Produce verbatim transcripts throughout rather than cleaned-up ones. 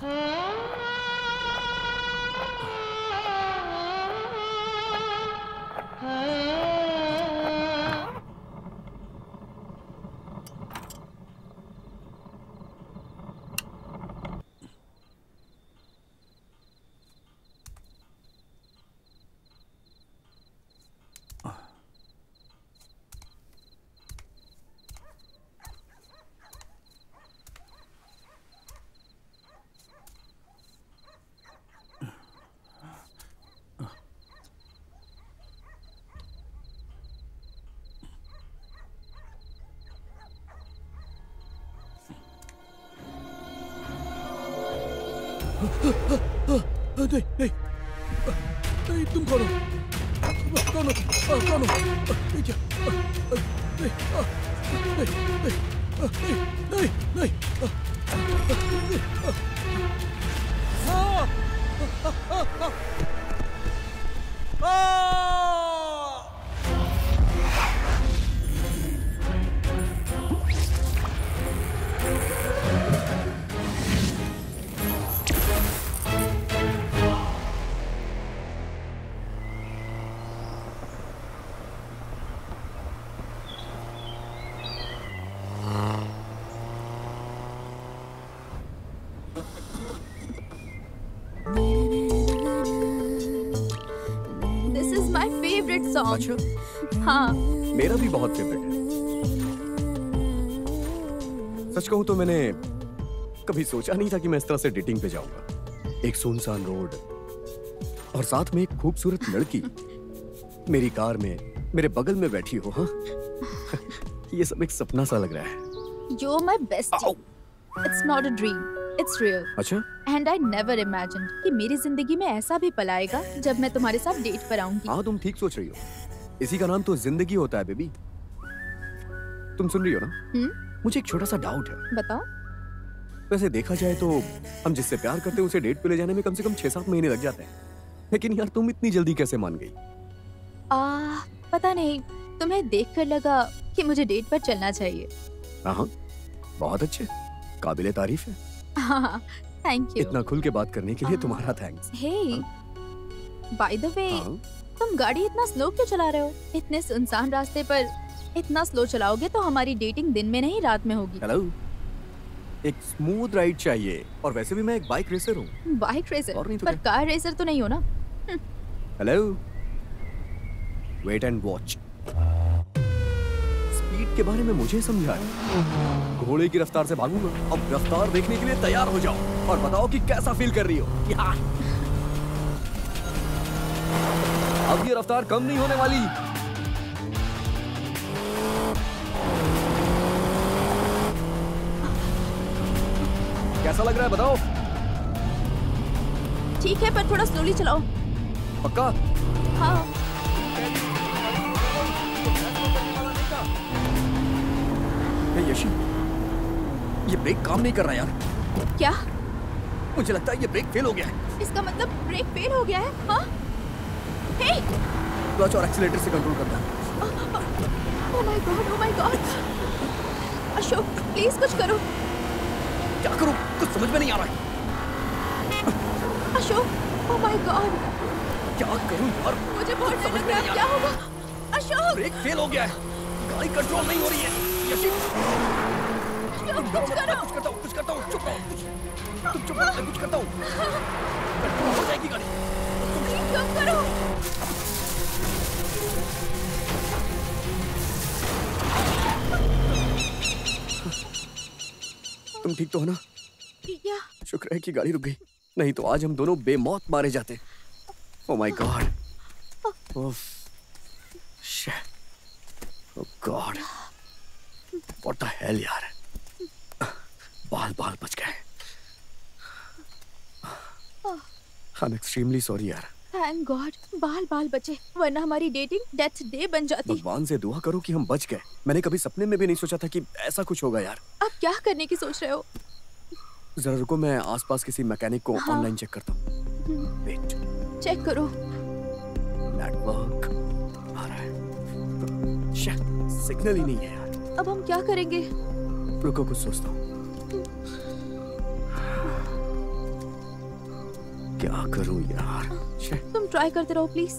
नहीं नहीं नहीं, तुम कौन हो? कौन हो? कौन हो? ये क्या? नहीं नहीं नहीं नहीं हाँ अच्छा? हाँ, मेरा भी बहुत फेवरेट है। सच कहूं तो मैंने कभी सोचा नहीं था कि मैं इस तरह से डेटिंग पे जाऊंगा। एक सुनसान रोड और साथ में एक खूबसूरत लड़की मेरी कार में मेरे बगल में बैठी हो। हाँ ये सब एक सपना सा लग रहा है। You're my bestie. It's not a dream. It's real. अच्छा? And I never imagined कि मेरी जिंदगी में ऐसा भी पल आएगा जब मैं तुम्हारे साथ डेट पर आऊंगी। हाँ तुम ठीक सोच रही हो। इसी का नाम तो जिंदगी होता है बेबी। तुम सुन रही हो ना? हम्म? मुझे एक छोटा सा डाउट है। बताओ। वैसे देखा जाए तो हम जिससे प्यार करते हैं उसे डेट पे ले जाने में कम से कम छह सात महीने लग जाते हैं। लेकिन यार तुम इतनी जल्दी कैसे मान गई? आ, पता नहीं, तुम्हें देखकर लगा कि मुझे डेट पर चलना चाहिए। हाँ बहुत अच्छे, काबिले तारीफ है। हाँ, थैंक यू। इतना खुल के बात करने के लिए तुम्हारा thanks. Hey, by the way, तुम गाड़ी इतना स्लो क्यों चला रहे हो? इतने सुनसान रास्ते पर इतना स्लो चलाओगे तो हमारी डेटिंग दिन में नहीं रात में होगी। हेलो, एक स्मूथ राइड चाहिए और वैसे भी मैं एक बाइक रेसर हूँ। Bike racer? और नहीं तो पर क्या? कार रेसर तो नहीं हो ना? Hello, wait and watch. Speed के बारे में मुझे समझाए। घोड़े की रफ्तार से भागूंगा। अब रफ्तार देखने के लिए तैयार हो जाओ और बताओ कि कैसा फील कर रही हो। अब ये रफ्तार कम नहीं होने वाली। कैसा लग रहा है बताओ? ठीक है, पर थोड़ा स्लोली चलाओ। पक्का? हाँ। हे यशी, ये ब्रेक काम नहीं कर रहा यार। क्या? मुझे लगता है ये ब्रेक फेल हो गया है। इसका मतलब ब्रेक फेल हो गया है? हाँ? हे! क्लच और एक्सीलेटर से कंट्रोल करता है। Oh my god, oh my god. Ashok, please कुछ करो। क्या करूं? कुछ समझ में नहीं आ रहा है। Ashok, oh my god. क्या करूं यार? मुझे बहुत डर लग रहा है, क्या होगा? अशोक! ब्रेक फेल हो गया है। गाड़ी कंट्रोल नहीं हो रही है। यशी, अशोक कुछ करो। कुछ करता हूँ, कुछ करता हूँ। चुप रहो। तुम चुप रहो, मैं कुछ करता हूँ। कंट्रोल हो जाएगी गाड़ी। क्या करो? तुम ठीक तो हो ना? क्या? शुक्र है कि गाड़ी रुक गई, नहीं तो आज हम दोनों बेमौत मारे जाते। Oh my god. Oh shit. Oh god. What the hell यार। बाल बाल बच गए। आई एम एक्सट्रीमली सॉरी यार। थैंक गॉड, बाल बाल बचे, वरना हमारी डेटिंग डेथ डे बन जाती। भगवान से दुआ करो कि हम बच गए। मैंने कभी सपने में भी नहीं सोचा था कि ऐसा कुछ होगा यार। अब क्या करने की सोच रहे हो? जरा रुको, मैं आसपास किसी मैकेनिक को हाँ। ऑनलाइन चेक करता हूँ। वेट। चेक करो। नेटवर्क आ रहा है। शिट, सिग्नल ही नहीं है यार। अब हम क्या करेंगे? रुको, कुछ सोचता हूँ। क्या करूं यार? शे, तुम ट्राई करते रहो प्लीज।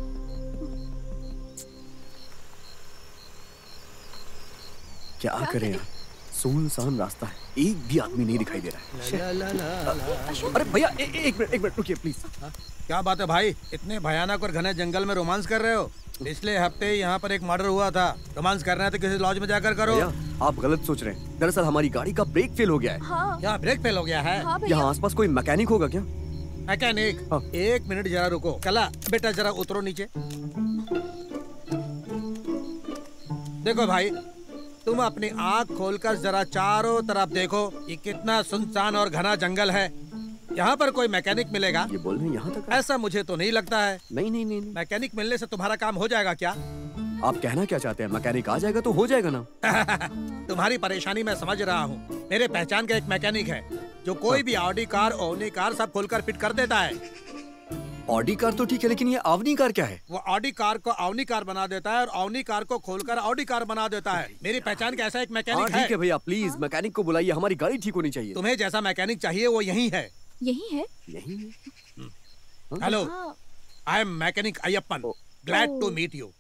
क्या करें यार? सुनसान रास्ता है, एक भी आदमी नहीं दिखाई दे रहा है। शे, ला ला ला ला। अरे भैया ए, ए, एक मिनट एक मिनट रुकिए प्लीज। क्या बात है भाई, इतने भयानक और घने जंगल में रोमांस कर रहे हो? पिछले हफ्ते यहाँ पर एक मर्डर हुआ था। रोमांस करना है तो किसी लॉज में जाकर करो। भैया आप गलत सोच रहे हैं। दरअसल हमारी गाड़ी का ब्रेक फेल हो गया है। हाँ क्या ब्रेक फेल हो गया है? हाँ भैया। यहाँ आसपास कोई मैकेनिक होगा क्या? मैकेनिक? हाँ। एक मिनट जरा रुको। कला बेटा जरा उतरो नीचे। देखो भाई, तुम अपनी आँख खोलकर जरा चारों तरफ देखो। ये कितना सुनसान और घना जंगल है। यहाँ पर कोई मैकेनिक मिलेगा? ये बोल रहे हैं यहाँ तक आए? ऐसा मुझे तो नहीं लगता है। नहीं नहीं नहीं नहीं। मैकेनिक मिलने से तुम्हारा काम हो जाएगा क्या? आप कहना क्या चाहते हैं? मैकेनिक आ जाएगा तो हो जाएगा ना। तुम्हारी परेशानी मैं समझ रहा हूँ। मेरे पहचान का एक मैकेनिक है जो कोई भी ऑडी कार, ओमनी कार सब खोलकर फिट कर देता है। ऑडी कार तो ठीक है, लेकिन ये आवनी कार क्या है? वो ऑडी कार को अवनी कार बना देता है और अवनी कार को खोलकर ऑडी कार बना देता है। मेरी पहचान का ऐसा एक हाँ मैकेनिक ठीक है है। भैया, प्लीज मैकेनिक को बुलाइए, हमारी गाड़ी ठीक होनी चाहिए। तुम्हें जैसा मैकेनिक चाहिए वो यही है। यही है। यही है। हेलो, हाँ I am mechanic Ayyappan. Glad to meet you.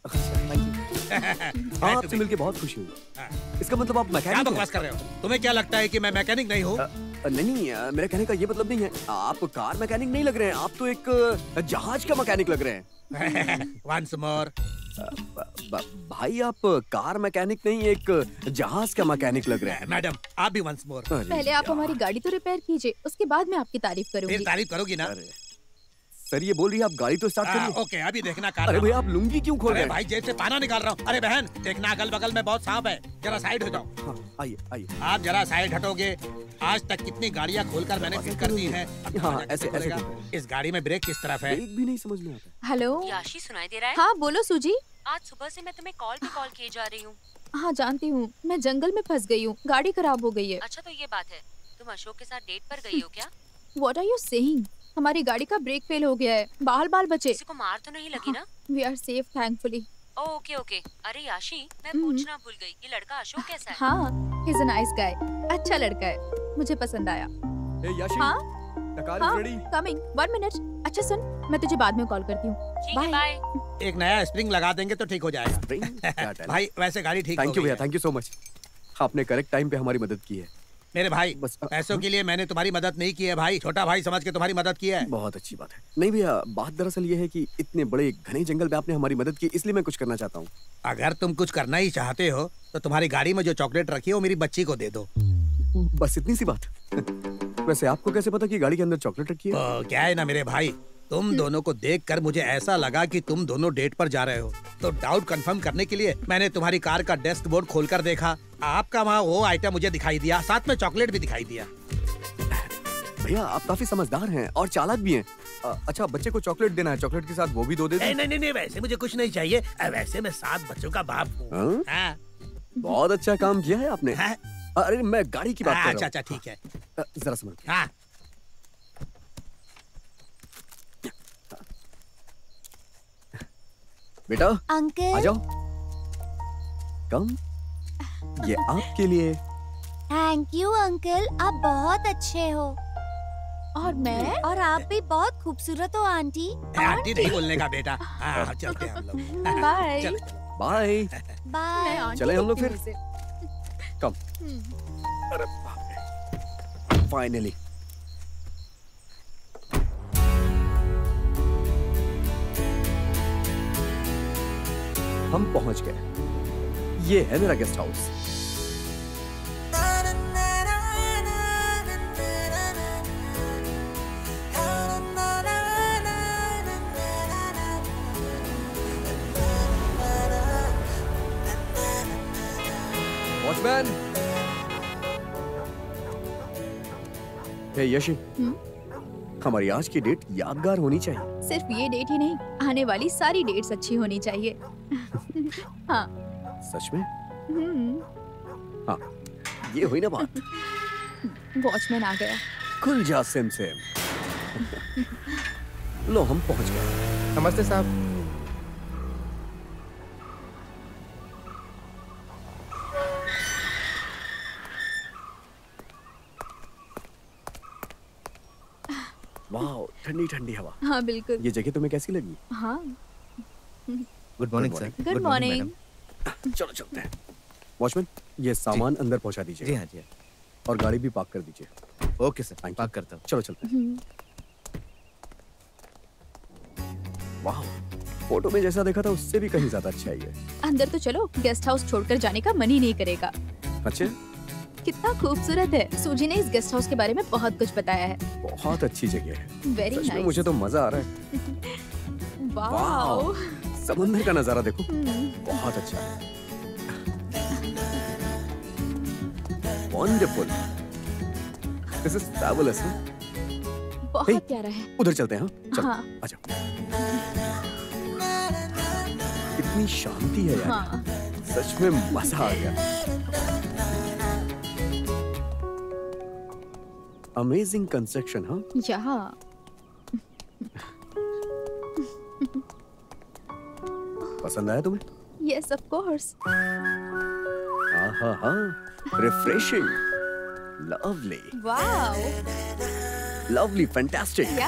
हाँ, आपसे मिलके बहुत खुशी हुई। इसका मतलब आप क्या मैकेनिक बकवास कर रहे हो? तुम्हें क्या लगता है कि मैं मैकेनिक नहीं हूँ? हैं? नहीं नहीं, अ, मेरा कहने का ये मतलब नहीं है। आप कार मैकेनिक नहीं लग रहे हैं, आप तो एक अ, जहाज का मैकेनिक लग रहे हैं। Once more. ब- ब- भाई आप कार मैकेनिक नहीं, एक जहाज का मैकेनिक लग रहे हैं। मैडम आप भी वंस मोर। अरे पहले आप हमारी गाड़ी तो रिपेयर कीजिए, उसके बाद मैं आपकी तारीफ फिर करूंगी। तारीफ करोगी ना? अरे सर, ये बोल रही है आप गाड़ी तो स्टार्ट आ, करिए। ओके अभी देखना कार। अरे भैया आप लुंगी क्यों खोल रहे अरे हैं? भाई जेब से पाना निकाल रहा हूँ। अरे बहन देखना अगल बगल में बहुत सांप है, जरा साइड हो जाओ। हाँ, आइए आइए। आप जरा साइड हटोगे? आज तक कितनी गाड़ियाँ खोलकर मैंने फिट कर दी हैं। अब हाँ, तुम्हारा ऐसे- कैसे ऐसे खुलेगा? इस गाड़ी में ब्रेक किस तरफ है? एक भी नहीं समझ में आता। हेलो। याशी सुनाई दे रहा है? हाँ बोलो सूजी। आज सुबह से मैं तुम्हें कॉल पे कॉल किए जा रही हूँ। हाँ जानती हूँ, मैं जंगल में फंस गई हूँ, गाड़ी खराब हो गई है। अच्छा तो ये बात है, तुम अशोक के साथ डेट पर गई हो क्या? What are you saying? हमारी गाड़ी का ब्रेक फेल हो गया है, बाल बाल बचे। किसी को मार तो नहीं लगी ना? We are safe thankfully. Okay okay. अरे याशी मैं हम्म। पूछना भूल गई, ये लड़का अशोक कैसा है? हाँ, he's a nice guy, अच्छा लड़का है, मुझे पसंद आया। हे याशी, हाँ the car is हाँ ready. Coming, one minute. अच्छा सुन, मैं तुझे बाद में कॉल करती हूँ। ठीक है बाय। बाय। एक नया स्प्रिंग लगा देंगे तो ठीक हो जाएगा। Spring? क्या talent. भाई वैसे गाड़ी ठीक हो थैंक यू गई भैया, है। Thank you so much. आपने करेक्ट टाइम पे हमारी मदद की है। मेरे भाई बस, अ, पैसों के लिए मैंने तुम्हारी मदद नहीं की है भाई, छोटा भाई समझ के तुम्हारी मदद की है। बहुत अच्छी बात है। नहीं भैया, बात दरअसल ये है कि इतने बड़े घने जंगल में आपने हमारी मदद की, इसलिए मैं कुछ करना चाहता हूँ। अगर तुम कुछ करना ही चाहते हो तो तुम्हारी गाड़ी में जो चॉकलेट रखी है वो मेरी बच्ची को दे दो। बस इतनी सी बात। वैसे आपको कैसे पता कि गाड़ी के अंदर चॉकलेट रखी है? तो क्या है ना मेरे भाई, तुम दोनों को देखकर मुझे ऐसा लगा कि तुम दोनों डेट पर जा रहे हो, तो डाउट कंफर्म करने के लिए मैंने तुम्हारी कार का डैशबोर्ड खोलकर देखा। आपका वहाँ वो आइटम मुझे दिखाई दिया, साथ में चॉकलेट भी दिखाई दिया। भैया आप काफी समझदार हैं और चालाक भी हैं। अ, अच्छा बच्चे को चॉकलेट देना है, चॉकलेट के साथ वो भी दो दे नहीं दो। नहीं नहीं वैसे मुझे कुछ नहीं चाहिए, वैसे मैं सात बच्चों का बाप हूँ। हाँ? हाँ? बहुत अच्छा काम किया है आपने। हाँ? अरे मैं गाड़ी की बात कर अच्छा रहा अच्छा ठीक है। हूँ। अ, जरा समझ। हाँ बेटा अंकल। आ जाओ, कम, ये आपके लिए। थैंक यू अंकल, आप बहुत अच्छे हो। और मैं? और आप भी बहुत खूबसूरत हो आंटी। आंटी नहीं बोलने का बेटा। हाँ चलते हैं हम लोग। बाय। चलो, चलो। बाय। मैं बाय। आंटी चले हम लोग दिखती फिर? हूँ उसे। कम। हम्म। अरे बाप रे, फाइनली। हम पहुंच गए। ये है मेरा guest house. Watchman. Hey Yashi, hmm? हमारी आज की डेट यादगार होनी चाहिए। सिर्फ ये डेट ही नहीं, आने वाली सारी डेट्स अच्छी होनी चाहिए। हाँ। सच में? हम्म। हाँ, ये हुई ना बात। वॉचमैन आ गया। खुल जा सिम सिम। लो हम पहुंच गए। नमस्ते साहब। वाह, ठंडी ठंडी हवा। हाँ बिल्कुल। ये जगह तुम्हें कैसी लगी? हाँ। Good morning sir. Good morning. चलो चलते हैं। वॉचमैन, ये सामान अंदर पहुंचा दीजिए। जी हाँ जी। और गाड़ी भी पार्क कर दीजिए। ओके सर, पार्क करता हूँ। चलो चलते हैं। वाह, फोटो में जैसा देखा था उससे भी कहीं ज्यादा अच्छा ही है। अंदर तो चलो, गेस्ट हाउस छोड़कर जाने का मन ही नहीं करेगा। अच्छा, कितना खूबसूरत है। सूजी ने इस गेस्ट हाउस के बारे में बहुत कुछ बताया है। बहुत अच्छी जगह है। वेरी सच में नाइस। मुझे तो मजा आ रहा है। वाओ, समंदर का नजारा देखो, बहुत अच्छा है। Wonderful, this is fabulous. बहुत Hey, प्यारा है। उधर चलते हैं। हाँ, चलो, हाँ। आजाओ। कितनी शांति है यार। हाँ। सच में मजा आ गया। Amazing construction. हाँ, यहाँ पसंद आया तुम्हें? Yes of course. हाँ हाँ हाँ, refreshing, lovely, wow, lovely, fantastic. Yeah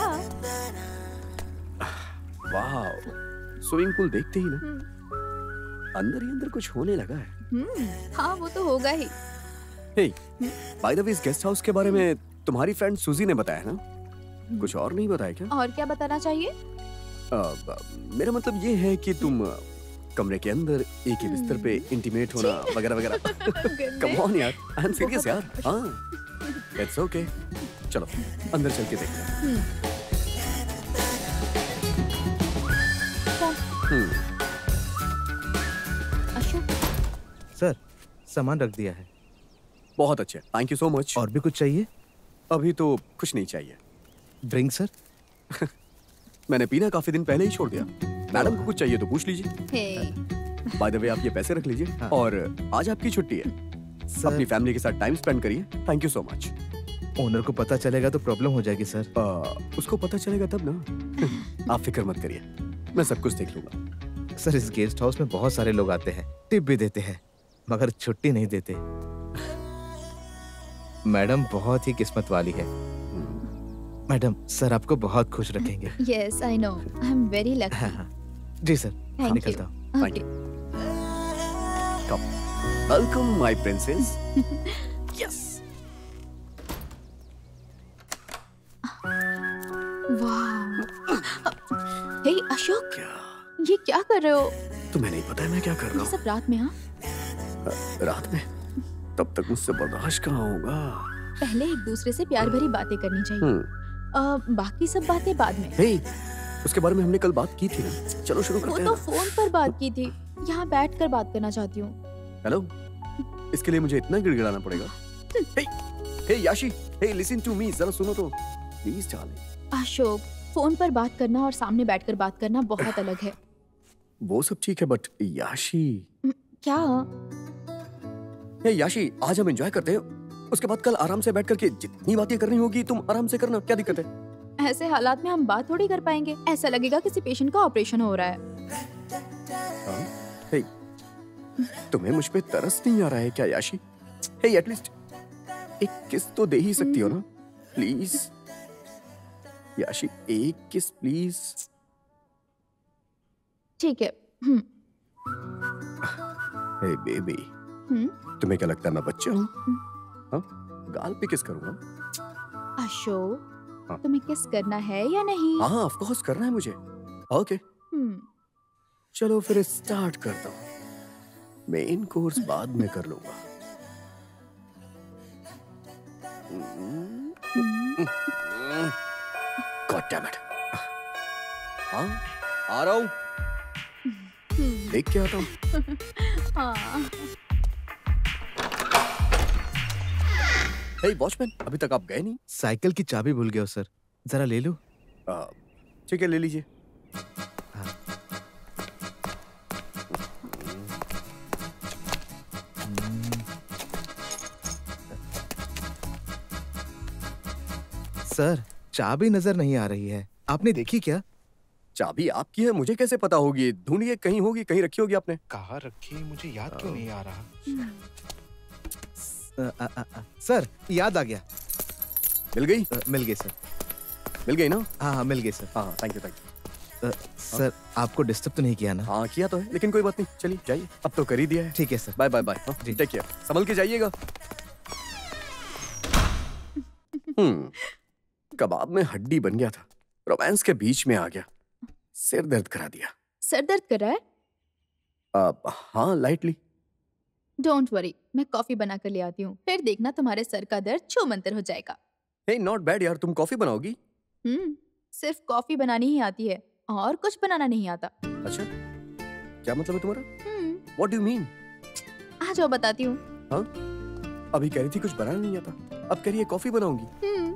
wow, swimming pool देखते ही ना अंदर ही अंदर कुछ होने लगा है। हम्म, हाँ वो तो होगा ही। हे, बाय द वे, इस गेस्ट हाउस के बारे में तुम्हारी फ्रेंड सूजी ने बताया ना? कुछ और नहीं बताया क्या? और क्या बताना चाहिए? आ, मेरा मतलब ये है कि तुम कमरे के अंदर एक ही बिस्तर पे इंटीमेट होना वगैरह वगैरह। कम ऑन यार, आई एम सीरियस यार। हाँ, इट्स ओके। चलो अंदर चल के देखते हैं। हम्म। अशोक, सर, सामान रख दिया है। बहुत अच्छे, थैंक यू सो मच। और भी कुछ चाहिए? अभी तो कुछ नहीं चाहिए। Drink sir? मैंने पीना काफी दिन पहले ही छोड़ दिया। मैडम को कुछ चाहिए तो पूछ लीजिए। हे, बाय द वे, आप ये पैसे रख लीजिए। हाँ। और आज आपकी छुट्टी है, सर, अपनी फैमिली के साथ टाइम स्पेंड करिए। Thank you so much. Owner को पता चलेगा तो प्रॉब्लम हो जाएगी सर। आ, उसको पता चलेगा तब ना। आप फिक्र मत करिए, मैं सब कुछ देख लूंगा। सर, इस गेस्ट हाउस में बहुत सारे लोग आते हैं, टिप भी देते हैं, मगर छुट्टी नहीं देते। मैडम बहुत ही किस्मत वाली है। मैडम, सर आपको बहुत खुश रखेंगे। Yes I know, I am very हाँ, लकी। हाँ। जी सर, Thank निकलता you. हूँ। Thank you. Come. Welcome, my princess. Yes. वाह। हे अशोक, क्या? ये क्या कर रहे हो? तुम्हें नहीं पता है मैं क्या कर रहा ये सब रात में? हाँ, हूँ रात में? तब तक मुझसे बर्दाश्त कहाँ होगा। पहले एक दूसरे से प्यार भरी बातें करनी चाहिए। हम्म। आ, बाकी सब बातें बाद में। हे, उसके बारे में हमने कल बात की थी ना। चलो शुरू वो करते तो हैं। फोन पर बात की थी, यहाँ बैठ कर बात करना चाहती हूँ। हेलो, इसके लिए मुझे इतना गिड़गिड़ाना पड़ेगा? हे, हे याशी, हे लिसन टू मी, जरा सुनो तो प्लीज डार्लिंग। अशोक, फोन पर बात करना और सामने बैठकर बात करना बहुत अलग है। वो सब ठीक है, बट याशी। क्या? हे याशी, आज हम एंजॉय करते हैं, उसके बाद कल आराम से बैठ करके जितनी बातें करनी होगी तुम आराम से करना। क्या दिक्कत है? ऐसे हालात में हम बात थोड़ी कर पाएंगे। ऐसा लगेगा किसी पेशेंट का ऑपरेशन हो रहा है। हाँ? हे, तुम्हें मुझ पे तरस नहीं आ रहा है क्या याशी? हे, एटलीस्ट एक किस तो दे ही सकती हो ना, प्लीज याशी, एक किस प्लीज। ठीक है। हम्म। Hey baby, hmm. तुम्हें क्या लगता है मैं बच्चा हूँ? हाँ? गाल पे किस करूंगा? अशोक, हाँ। तुम्हें किस करना है या नहीं? हाँ, ऑफ कोर्स करना है मुझे। Okay, hmm. चलो फिर स्टार्ट करता हूँ। मेन कोर्स बाद में कर लूंगा। God damn it. हाँ, आ रहा हूँ, देख के आता हूँ। हाँ। हे वॉचमैन, अभी तक आप गए नहीं? साइकिल की चाबी भूल गया हो सर, जरा ले लो। आ, ठीक है, ले लीजिए। हाँ। सर, चाबी नजर नहीं आ रही है, आपने देखी क्या? चाबी आपकी है, मुझे कैसे पता होगी? ढूंढिए, कहीं होगी, कहीं रखी होगी आपने। कहाँ रखी मुझे याद क्यों नहीं आ रहा। आ, आ, आ, आ, सर, याद आ गया। मिल गई? आ, मिल गई सर। मिल गई ना? हाँ हाँ मिल गई सर। हाँ thank you thank you. Sir आपको डिस्टर्ब तो नहीं किया ना? हाँ किया तो है, लेकिन कोई बात नहीं, चलिए जाइए, अब तो कर ही दिया है। ठीक है सर। Bye bye bye. जी। टेक केयर, संभल के जाइएगा। हम्म कबाब में हड्डी बन गया था, रोमांस के बीच में आ गया, सिर दर्द करा दिया। सर दर्द कर रहा है? अब हाँ लाइटली। डोंट वरी, मैं कॉफी बना कर ले आती हूँ, फिर देखना तुम्हारे सर का दर्द छू मंतर हो जाएगा। हे नॉट बैड यार, तुम कॉफी बनाओगी? हम्म सिर्फ कॉफी बनानी ही आती है और कुछ बनाना नहीं आता। अच्छा क्या मतलब है तुम्हारा? Hmm what do you mean? आ जाओ बताती हूँ। हाँ अभी कह रही थी कुछ बनाना नहीं आता, अब कह रही है कॉफी बनाऊंगी। Hmm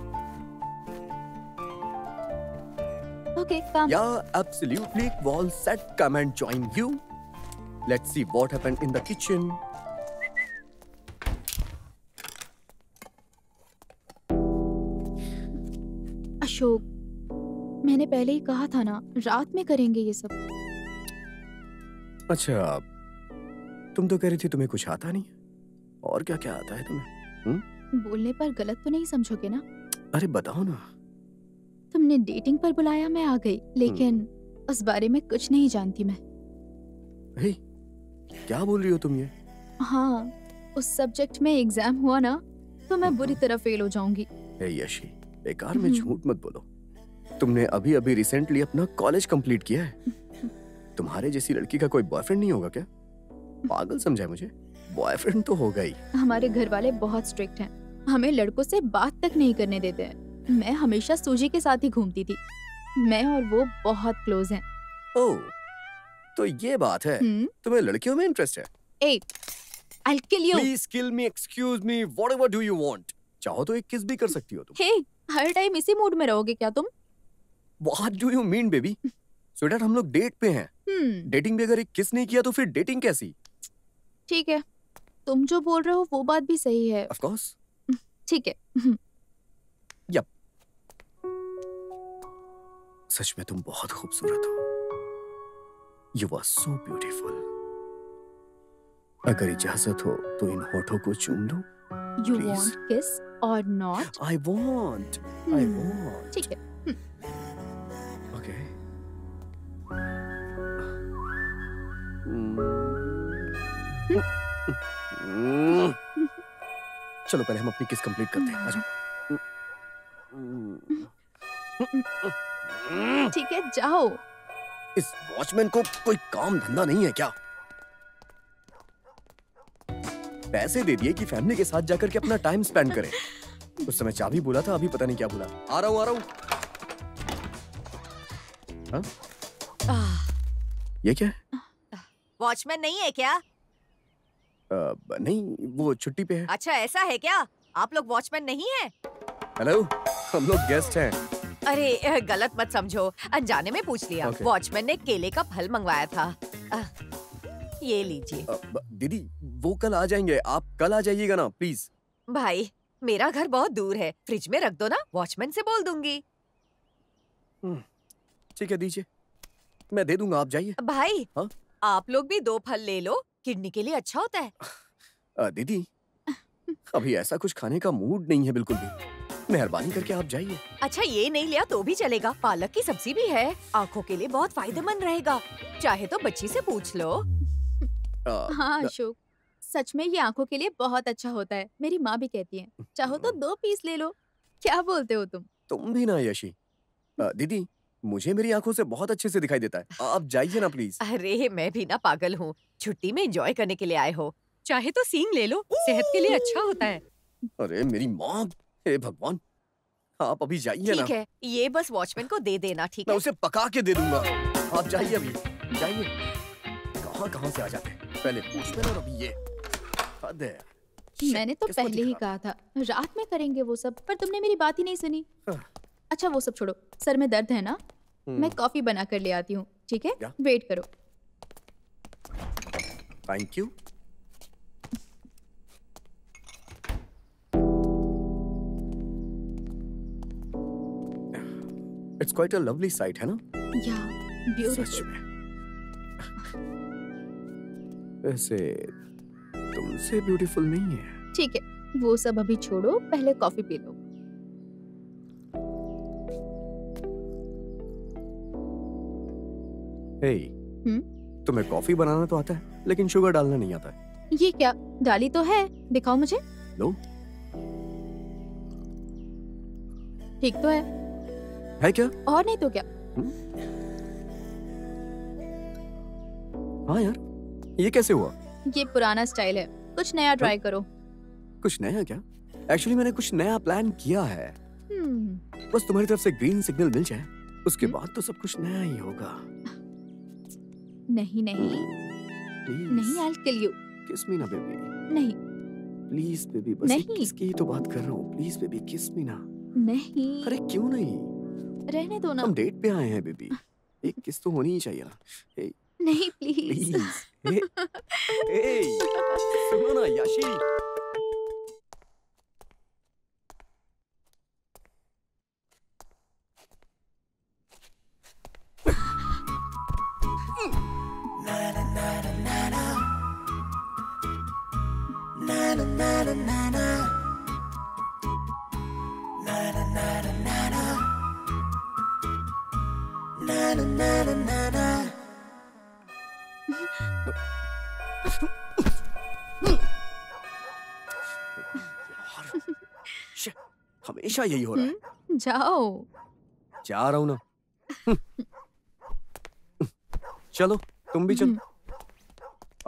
okay come. Yeah, absolutely. Wall set. Come and join you. Let's see what happened in the kitchen. Ashok, मैंने पहले ही कहा था ना, रात में करेंगे ये सब। अच्छा तुम तो कह रही थी तुम्हें कुछ आता नहीं है, और क्या क्या आता है तुम्हें? हुँ? बोलने पर गलत तो नहीं समझोगे ना? अरे बताओ ना। तुमने डेटिंग पर बुलाया, मैं आ गई, लेकिन उस बारे में कुछ नहीं जानती मैं। हे, क्या बोल रही हो तुम ये? हाँ, उस सब्जेक्ट में एग्जाम हुआ ना, तो मैं बुरी तरह फेल हो जाऊंगी। हे यशी, बेकार में झूठ मत बोलो। तुमने अभी अभी रिसेंटली अपना कॉलेज कंप्लीट किया है। तुम्हारे जैसी लड़की का कोई बॉयफ्रेंड नहीं होगा क्या? पागल समझा मुझे? बॉयफ्रेंड तो होगा ही। हमारे घर वाले बहुत स्ट्रिक्ट हैं, हमें लड़कों से बात तक नहीं करने देते हैं। मैं हमेशा सूजी के साथ ही घूमती थी, मैं और वो बहुत क्लोज हैं। ओह, तो ये बात है। हम्म? तुम्हें लड़कियों में इंटरेस्ट है? ए, I'll kill you. Please kill me, excuse me, whatever do you want. चाहो तो एक किस भी कर सकती हो तुम। हे, हर टाइम इसी मूड में रहोगे क्या तुम? What do you mean, baby? Sweetheart हम लोग डेट पे हैं। हम्म, डेटिंग भी अगर एक किस नहीं किया तो फिर डेटिंग कैसी? ठीक है, तुम जो बोल रहे हो वो बात भी सही है। Of course. ठीक है। यप। सच में तुम बहुत खूबसूरत हो। You are so beautiful. अगर इजाजत हो तो इन होठों को चूम लो। You Please. want kiss or not? I want. I hmm, want. ठीक है। Okay. Mm. चलो पहले हम अपनी किस कंप्लीट करते हैं। आ जाओ। ठीक है, जाओ। इस वॉचमैन को कोई काम धंधा नहीं है क्या? पैसे दे दिए कि फैमिली के साथ जाकर के अपना टाइम स्पेंड करें। उस समय चाबी बोला था, अभी पता नहीं क्या बोला। आ रहा हूँ आ रहा हूँ। हाँ? ये क्या है? वॉचमैन नहीं है क्या? आ, नहीं, वो छुट्टी पे है। अच्छा ऐसा है क्या? आप लोग वॉचमैन नहीं है? हेलो, हम लोग गेस्ट हैं। अरे गलत मत समझो, अनजाने में पूछ लिया। Okay. वॉचमैन ने केले का फल मंगवाया था। आ, ये लीजिए। आ, दीदी वो कल आ जाएंगे, आप कल आ जाइएगा ना प्लीज। भाई मेरा घर बहुत दूर है, फ्रिज में रख दो ना, वॉचमैन से बोल दूंगी। ठीक है दीजिए, मैं दे दूंगा, आप जाइए। भाई हाँ? आप लोग भी दो फल ले लो, किडनी के लिए अच्छा होता है। आ, दीदी अभी ऐसा कुछ खाने का मूड नहीं है बिल्कुल भी, मेहरबानी करके आप जाइए। अच्छा ये नहीं लिया तो भी चलेगा, पालक की सब्जी भी है, आँखों के लिए बहुत फायदेमंद रहेगा। चाहे तो बच्ची से पूछ लो। आ, हाँ अशोक, सच में ये आंखों के लिए बहुत अच्छा होता है, मेरी माँ भी कहती है। चाहो तो दो पीस ले लो। क्या बोलते हो तुम? तुम भी ना यशी। आ, दीदी मुझे मेरी आंखों से बहुत अच्छे से दिखाई देता है, आप जाइए ना प्लीज। अरे मैं भी ना पागल हूँ, छुट्टी में एंजॉय करने के लिए आए हो, चाहे तो सींग ले लो, सेहत के लिए अच्छा होता है। अरे मेरी माँ, हे भगवान, आप अभी जाइए ना। ठीक है, ये बस वॉचमैन को दे देना, ठीक मैं है? उसे पका के दे दूंगा। आप जाइए अभी, जाइए। कहाँ कहाँ से आ जाते हैं, पहले वॉचमैन और अभी ये। हद है। मैंने तो किस्मत पहले ही खराब। कहा था रात में करेंगे वो सब, पर तुमने मेरी बात ही नहीं सुनी। हाँ। अच्छा वो सब छोड़ो, सर में दर्द है ना, हम्म, मैं कॉफी बना कर ले आती हूँ, ठीक है? क्या? वेट करो। Thank you. It's quite a lovely sight है ना? या सच ब्यूटीफुल। में। वैसे तुमसे ब्यूटीफुल नहीं है। ठीक है, वो सब अभी छोड़ो, पहले कॉफी पी लो। हे, हम्म? तुम्हें कॉफी बनाना तो आता है, लेकिन शुगर डालना नहीं आता है। ये क्या डाली तो है, दिखाओ मुझे। लो। ठीक तो है। है क्या? और नहीं तो क्या। हाँ यार, ये कैसे हुआ? ये पुराना स्टाइल है, कुछ नया ट्राई करो। कुछ नया क्या? एक्चुअली मैंने कुछ नया प्लान किया है। हम्म। बस तुम्हारी तरफ से ग्रीन सिग्नल मिल जाए, उसके हम्म? बाद तो सब कुछ नया ही होगा। नहीं नहीं Please, नहीं, I'll kill you। kiss me ना बेबी। नहीं प्लीज बेबी, बस एक नहीं। किस की ही तो बात कर रहा हूँ। प्लीज बेबी, किस मी ना। नहीं, अरे क्यों नहीं? रहने दो ना। हम डेट पे आए हैं बेबी, एक किस तो होनी ही चाहिए ना। ए, नहीं प्लीज। प्लीज। ए, ए, सुनो ना याशी। शिट, हमेशा यही हो रहा है। हम्म, जाओ। जा रहा हूँ ना। चलो तुम भी चलो। आओ।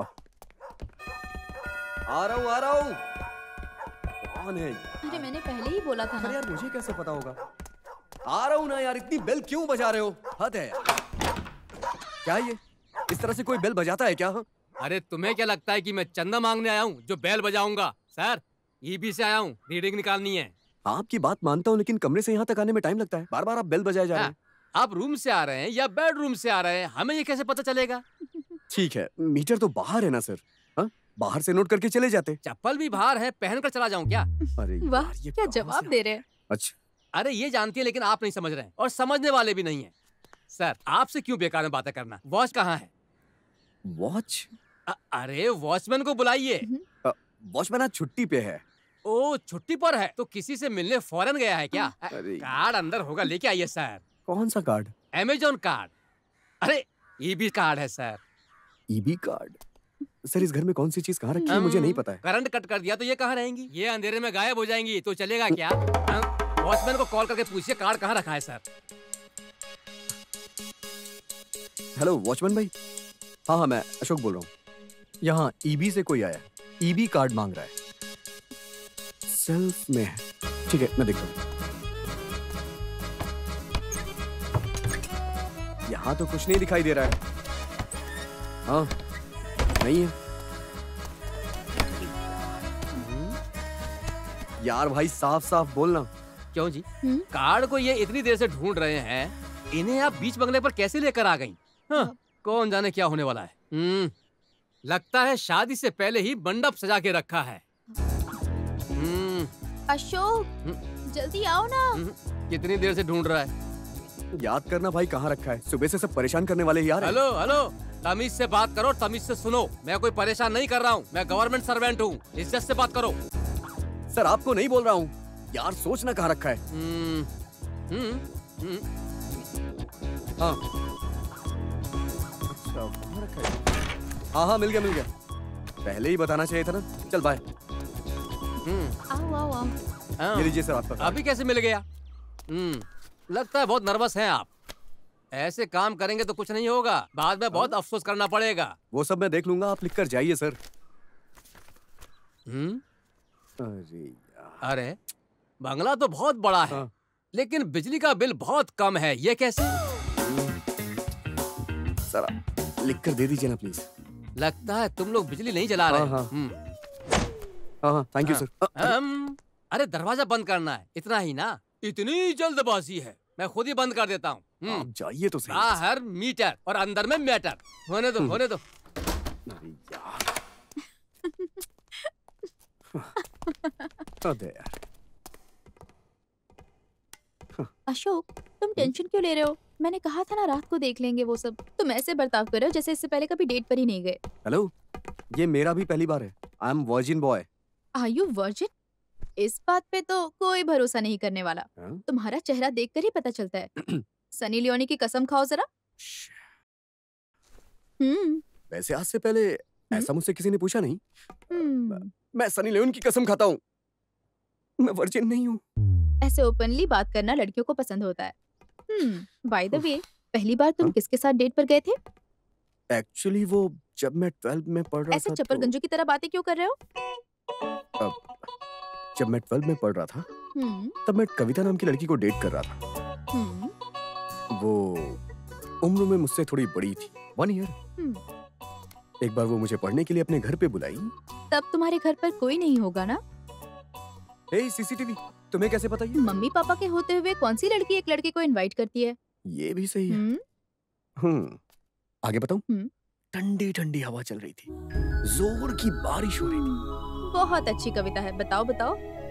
आ रहा हूँ आ रहा हूँ। कौन है? अरे मैंने पहले ही बोला था अरे ना। यार मुझे कैसे पता होगा? आ रहा हूँ ना यार, इतनी बेल क्यों बजा रहे हो? हद है यार। क्या ये इस तरह से कोई बेल बजाता है क्या? अरे तुम्हें क्या लगता है कि मैं चंदा मांगने आया हूँ जो बेल बजाऊंगा? सर ईबी से आया हूँ, रीडिंग निकालनी है। आपकी बात मानता हूँ, लेकिन कमरे से यहाँ तक आने में टाइम लगता है। बार बार आप बेल बजाए जा रहे हैं। आप रूम से आ रहे हैं या बेडरूम से आ रहे हैं, हमें ये कैसे पता चलेगा? ठीक है, मीटर तो बाहर है ना सर। हाँ, बाहर से नोट करके चले जाते। चप्पल भी बाहर है, पहन कर चला जाऊं क्या? अरे वाह, यार, ये क्या कहाँ जवाब से- दे रहे हैं। अच्छा, अरे ये जानती है लेकिन आप नहीं समझ रहे हैं और समझने वाले भी नहीं है। सर आपसे क्यों बेकार में बातें करना? वॉच कहाँ है? वॉच? अ- अरे वॉचमैन को बुलाइए। वॉचमैन आज छुट्टी पे है। ओ छुट्टी पर है तो किसी से मिलने फॉरेन गया है क्या? अ, अरे कार्ड अंदर होगा, लेके आइए सर। कौन सा कार्ड? Amazon card. अरे ईबी कार्ड है सर। EB card? सर इस घर में कौन सी चीज कहाँ रखी है मुझे नहीं पता है। करंट कट कर दिया तो ये कहाँ रहेंगी? ये अंधेरे में गायब हो जाएंगी तो चलेगा क्या? वॉचमैन को कॉल करके पूछिए कार्ड कहाँ रखा है सर। हेलो वॉचमैन भाई। हाँ हाँ मैं अशोक बोल रहा हूँ। यहाँ ईबी से कोई आया, ईबी कार्ड मांग रहा है। सेल्फ में है। ठीक है मैं देखता हूँ। यहाँ तो कुछ नहीं दिखाई दे रहा है। हाँ नहीं है। यार भाई साफ साफ बोलना। क्यों जी? हम्म? कार्ड को ये इतनी देर से ढूंढ रहे हैं, इन्हें आप बीच बंगले पर कैसे लेकर आ गई? हाँ, कौन जाने क्या होने वाला है। हम्म, लगता है शादी से पहले ही मंडप सजा के रखा है। हम्म, अशोक हम्म। जल्दी आओ ना। हम्म, कितनी देर से ढूंढ रहा है? याद करना भाई कहाँ रखा है। सुबह से सब परेशान करने वाले ही यार हैं। हेलो हेलो, तमीज से बात करो, तमीज से सुनो। मैं कोई परेशान नहीं कर रहा हूँ, मैं गवर्नमेंट सर्वेंट हूँ। इज्जत से बात करो। सर आपको नहीं बोल रहा हूँ यार, सोचना कहाँ रखा है। हम्म, हम्म, हम्म। हाँ अच्छा कहाँ रखा है? हाँ हाँ मिल गया मिल गया। पहले ही बताना चाहिए था ना। चल बाय। हम्म, आओ आओ आओ। हाँ। ये लीजिए सर आपका कार्ड। अभी कैसे मिल गया? हम्म, लगता है बहुत नर्वस हैं आप। ऐसे काम करेंगे तो कुछ नहीं होगा, बाद में बहुत अफसोस करना पड़ेगा। वो सब मैं देख लूंगा, आप लिख कर जाइए सर। हम्म, अरे यार। अरे बंगला तो बहुत बड़ा है, हाँ। लेकिन बिजली का बिल बहुत कम है, ये कैसे? सर आप लिख कर दे दीजिए ना प्लीज। लगता है तुम लोग बिजली नहीं जला रहे। हाँ, हाँ। हम्म, हाँ हाँ थैंक यू हाँ। सर। अ- हम, अरे दरवाजा बंद करना है, इतना ही ना? इतनी जल्दबाजी है, मैं खुद ही बंद कर देता हूँ। हम्म, आप जाइए तो सही। बाहर मीटर और अंदर में मैटर। होने दो होने दो। अरे यार। अरे यार। अशोक तुम टेंशन क्यों ले रहे हो? मैंने कहा था ना रात को देख लेंगे वो सब। तुम ऐसे बर्ताव कर रहे हो जैसे इससे पहले कभी डेट पर ही नहीं गए। हेलो, ये मेरा भी पहली बार है। I am virgin boy. Are you virgin? इस बात पे तो कोई भरोसा नहीं करने वाला। हाँ? तुम्हारा चेहरा देखकर ही पता चलता है। सनी लियोनी की कसम खाओ जरा। हम्म वैसे आज से पहले ऐसा मुझसे किसी ने पूछा नहीं। हम्म मैं सनी लियोन की कसम खाता हूँ, मैं वर्जिन नहीं हूँ। ऐसे ओपनली बात करना लड़कियों को पसंद होता है। हम्म बाय द वे, पहली बार तुम हाँ? किसके साथ डेट पर गए थे? एक्चुअली वो जब मैं ट्वेल्व में पढ़ रहा ऐसे था चप्पल तो, गंजू की तरह बातें क्यों कर रहे हो? जब मैं ट्वेल्व में पढ़ रहा था हम्म तब मैं कविता नाम की लड़की को डेट कर रहा था। हम्म वो उम्र में मुझसे थोड़ी बड़ी थी, वन ईयर। हम्म। एक बार वो मुझे पढ़ने के लिए अपने घर पे बुलाई। तब तुम्हारे घर पर कोई नहीं होगा ना? ए सीसीटीवी, तुम्हें कैसे पता ये? मम्मी पापा के होते हुए कौन सी लड़की एक लड़के को इनवाइट करती है? ये भी सही है। हम्म हम्म आगे बताऊं? हम्म। ठंडी ठंडी हवा चल रही थी, जोर की बारिश हो रही थी। बहुत अच्छी कविता है, बताओ बताओ।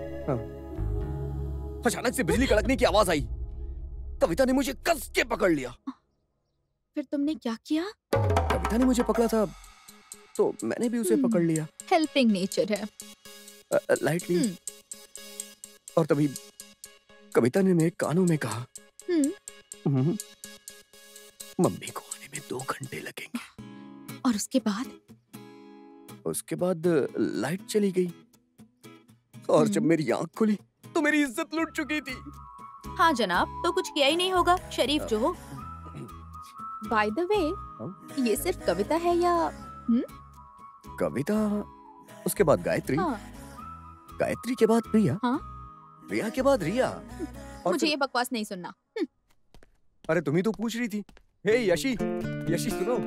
अचानक से बिजली कड़कने की आवाज आई। कविता ने मुझे कस के पकड़ लिया। फिर तुमने क्या किया? कविता ने मुझे पकड़ा था तो मैंने भी उसे हम्म। पकड़ लिया, हेल्पिंग नेचर है। लाइटली। हम्म। और तभी कविता ने मेरे कानों में कहा, हम्म "हम्म, मम्मी को आने में दो घंटे लगेंगे।" और उसके बाद? उसके बाद लाइट चली गई और जब हम्म। मेरी आंख खुली तो मेरी इज्जत लुट चुकी थी। हाँ जनाब, तो कुछ किया ही नहीं होगा, शरीफ जो हो। बाय द वे, ये सिर्फ कविता है या? कविता, उसके बाद गायत्री, हाँ। गायत्री के बाद प्रिया, हाँ। प्रिया के बाद रिया। और मुझे फिर- ये बकवास नहीं सुनना। हम्म, अरे तुम ही तो पूछ रही थी। हे यशी, यशी सुनो।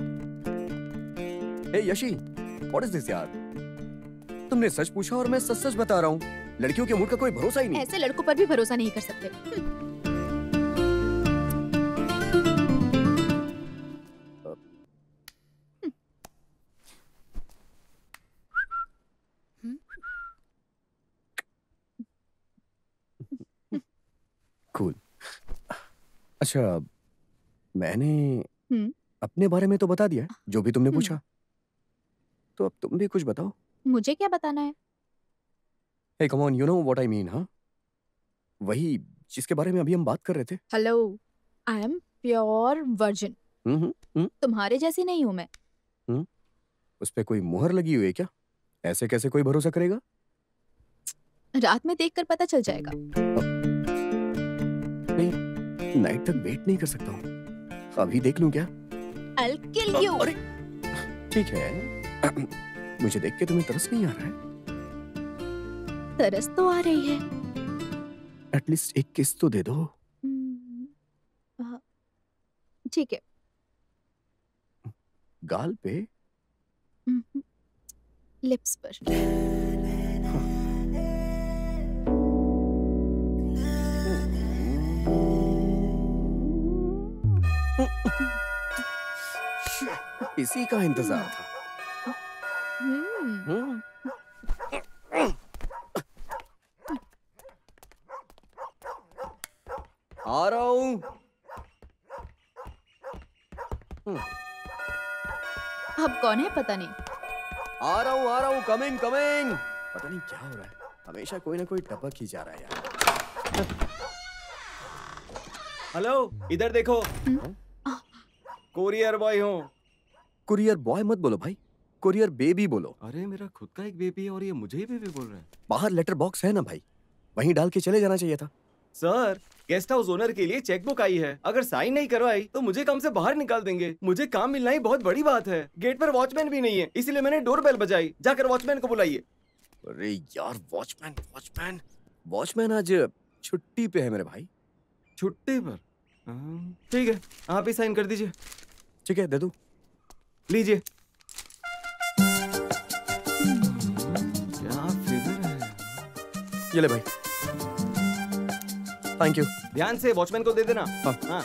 Hey Yashi, what is this यार? तुमने सच पूछा और मैं सच सच बता रहा हूँ। लड़कियों के मूड का कोई भरोसा ही नहीं। ऐसे लड़कों पर भी भरोसा नहीं कर सकते। Hmm, cool. अच्छा, मैंने हम्म। अपने बारे में तो बता दिया है, जो भी तुमने हम्म। पूछा। तो अब तुम भी कुछ बताओ। मुझे क्या बताना है? Hey come on, you know what I mean. हाँ, वही जिसके बारे में अभी हम बात कर रहे थे। Hello, I am pure virgin. Hmm hmm तुम्हारे जैसी नहीं हूँ मैं। उस पे कोई मुहर लगी हुई है क्या? ऐसे कैसे कोई भरोसा करेगा? रात में देखकर पता चल जाएगा। नाइट तक वेट नहीं कर सकता हूँ, अभी देख लूं क्या? I'll kill you। अरे ठीक है, मुझे देख के तुम्हें तरस नहीं आ रहा है? तरस तो आ रही है। एटलीस्ट एक किस तो दे दो। हम्म, हाँ, ठीक है। गाल पे? हम्म, लिप्स पर। इसी का इंतजार था। हम्म, हम्म। आ रहा हूँ। अब कौन है पता नहीं। आ रहा हूँ आ रहा हूँ कमिंग कमिंग। पता नहीं क्या हो रहा है, हमेशा कोई ना कोई टपक ही जा रहा है यार। हेलो, इधर देखो। कोरियर बॉय हूँ। कुरियर बॉय मत बोलो भाई, कुरियर बेबी बोलो। अरे मेरा खुद का एक बेबी है और ये मुझे ही बेबी बोल रहा है। बाहर लेटर बॉक्स है ना भाई, वहीं डाल के चले जाना चाहिए था। सर, गेस्ट हाउस ओनर के लिए चेकबुक आई है, अगर साइन नहीं करवाई तो मुझे काम से बाहर निकाल देंगे। मुझे काम मिलना ही बहुत बड़ी बात है। गेट पर वॉचमैन भी नहीं है, इसीलिए मैंने डोर बेल बजाई। जाकर वॉचमैन को बुलाइए। अरे यार, वॉचमैन वॉचमैन वॉचमैन आज छुट्टी पे है मेरे भाई। छुट्टी पर? हाँ, ठीक है, आप ही साइन कर दीजिए। ठीक है, दे दो। लीजिए। क्या फिगर है। ये ले भाई। Thank you. ध्यान से वॉचमैन को दे देना। हाँ। हाँ।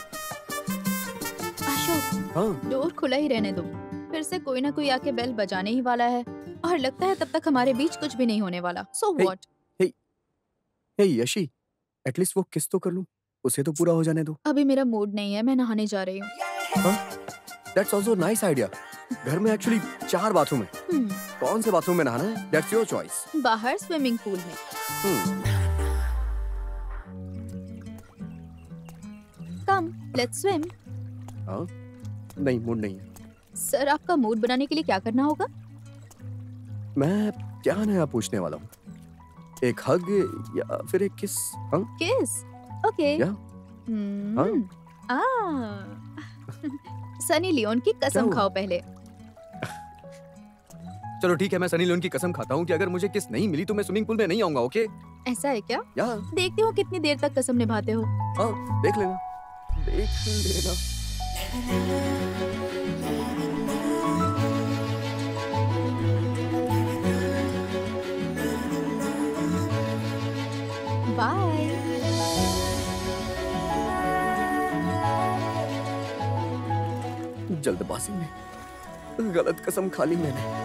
अशोक, हाँ। डोर खुला ही रहने दो, फिर से कोई ना कोई आके बेल बजाने ही वाला है और लगता है तब तक हमारे बीच कुछ भी नहीं होने वाला। So Hey, what? Hey Yashi, at least वो किस तो कर लूं, उसे तो पूरा हो जाने दो। अभी मेरा मूड नहीं है, मैं नहाने जा रही हूँ। That's also nice idea. घर में एक्चुअली चार बाथरूम है, हम्म, कौन से बाथरूम में नहाना है दैट्स योर चॉइस। बाहर स्विमिंग पूल में। Come, let's swim. हाँ, नहीं मूड नहीं है। सर आपका मूड बनाने के लिए क्या करना होगा? मैं क्या नया पूछने वाला हूँ? एक हग या फिर एक किस? हाँ? किस? ओके। या? हम्म, आ, सनी लियोन की कसम खाओ पहले। चलो ठीक है, मैं सनी लियोन की कसम खाता हूँ कि अगर मुझे किस नहीं मिली तो मैं स्विमिंग पूल में नहीं आऊंगा। ओके? ऐसा है क्या? या? देखती हूँ कितनी देर तक कसम निभाते हो। हाँ, देख लेना, देख लेना। बाय। जल्दबाजी में गलत कसम खा ली मैंने।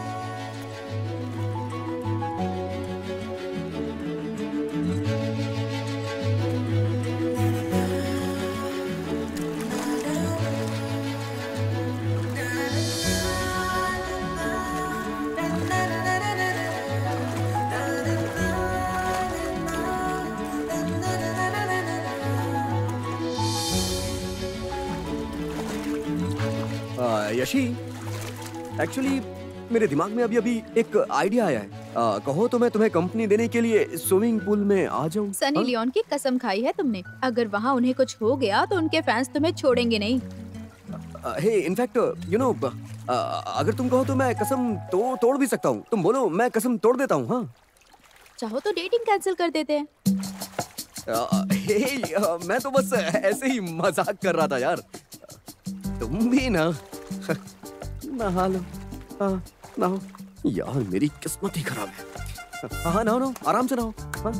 यशी, एक्चुअली मेरे दिमाग में अभी अभी एक आइडिया आया है। आ, कहो तो मैं तुम्हें कंपनी देने के लिए स्विमिंग पूल में आ जाऊं। सनी लियोन की कसम खाई है तुमने, अगर वहाँ उन्हें कुछ हो गया तो उनके फैंस तुम्हें छोड़ेंगे नहीं। हे, इनफैक्ट यू नो, अगर तुम कहो तो मैं कसम तो तोड़ भी सकता हूँ। तुम बोलो, मैं कसम तोड़ देता हूँ। हाँ, चाहो तो डेटिंग कैंसिल कर देते हैं। आ, हे, आ, मैं तो बस ऐसे ही मजाक कर रहा था यार। तुम भी ना नहा लो। हाँ, नहाओ यार, मेरी किस्मत ही खराब है। हाँ, नहाओ नहाओ, आराम से नहाओ। हाँ।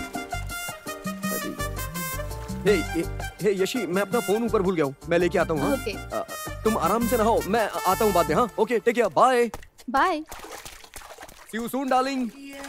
हे, हे, हे यशी, मैं अपना फोन ऊपर भूल गया हूँ, मैं लेके आता हूँ। हाँ? okay. आ, तुम आराम से नहाओ, मैं आता हूँ बाद में। हाँ, okay, take care, bye bye. See you soon darling.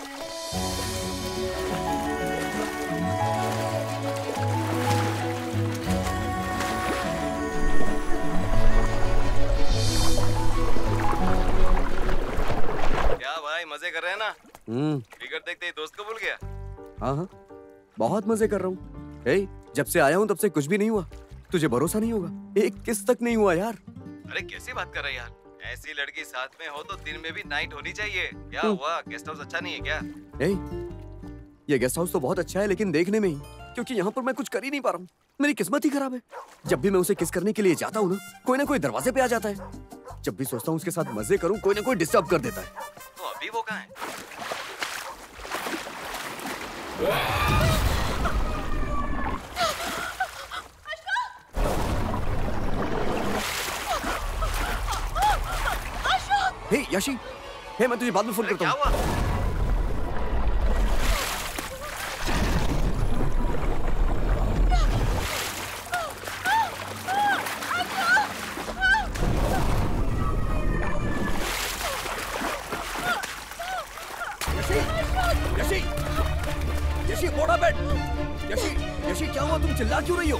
मजे कर रहे हैं ना? हम्म। क्रिकेट देखते ही दोस्त को भूल गया? हाँ हाँ, बहुत मजे कर रहा हूँ। हे, जब से आया हूँ तब से कुछ भी नहीं हुआ। तुझे भरोसा नहीं होगा, एक किस तक नहीं हुआ यार। अरे कैसी बात कर रहे हैं यार? ऐसी लड़की साथ में हो तो दिन में भी नाइट होनी चाहिए। क्या हुआ, गेस्ट हाउस अच्छा नहीं है क्या? हे, ये गेस्ट हाउस तो बहुत अच्छा है, लेकिन देखने में ही, क्योंकि यहाँ पर मैं कुछ कर ही नहीं पा रहा हूँ। मेरी किस्मत ही खराब है। जब भी मैं उसे किस करने के लिए जाता हूँ ना, कोई ना कोई दरवाजे पे आ जाता है। जब भी सोचता हूँ उसके साथ मजे करूँ, कोई ना कोई डिस्टर्ब कर देता है। तो अभी वो कहाँ है? हे यशी, हे, मैं तुझे बाद में फोन करता हूँ। यशी, यशी, मोड़ा बेड। यशी, यशी, क्या हुआ? तुम चिल्ला क्यों रही हो?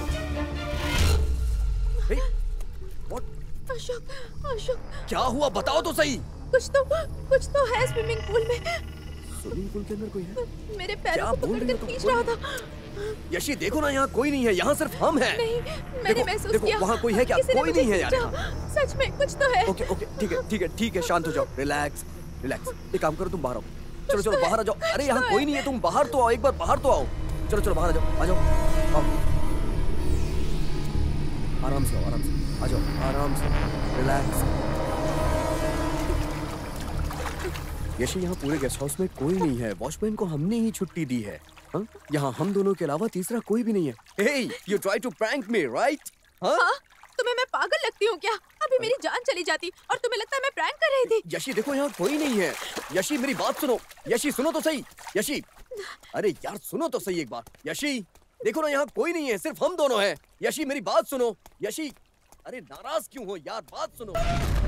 हे, what? अशोक, अशोक, क्या हुआ? बताओ तो सही। कुछ तो, कुछ तो है स्विमिंग पूल में। स्विमिंग पूल के अंदर कोई है? मेरे पैरों को पकड़कर खींच रहा था। यशी, देखो ना, यहाँ कोई नहीं है, यहाँ सिर्फ हम हैं। नहीं, मैंने महसूस किया। वहाँ कोई है क्या? कोई नहीं है यार। सच में कुछ तो है। ओके ओके, ठीक है ठीक है ठीक है, शांत हो जाओ, रिलैक्स रिलैक्स। एक काम करो, तुम बाहर आओ। चलो चलो बाहर आ जाओ। अरे यहाँ कोई नहीं है, तुम बाहर तो आओ, एक बार बाहर तो आओ। चलो चलो बाहर आ जाओ, आ जाओ, आओ। आराम से आओ, आराम से आ जाओ, आराम से, रिलैक्स। यशी, यहाँ पूरे गेस्ट हाउस में कोई नहीं है। वॉचमैन को हमने ही छुट्टी दी है। हाँ, यहाँ हम दोनों के अलावा तीसरा कोई भी नहीं है। हे, you try to prank me, right? हाँ? हाँ? तुम्हें मैं पागल लगती हूँ क्या? अभी मेरी जान चली जाती और तुम्हें लगता है मैं प्रैंक कर रही थी। यशी देखो, यहाँ कोई नहीं है। यशी, मेरी बात सुनो। यशी, सुनो तो सही। यशी, अरे यार सुनो तो सही एक बार। यशी, देखो ना, यहाँ कोई नहीं है, सिर्फ हम दोनों हैं। यशी, मेरी बात सुनो। यशी, अरे नाराज क्यों हो यार, बात सुनो।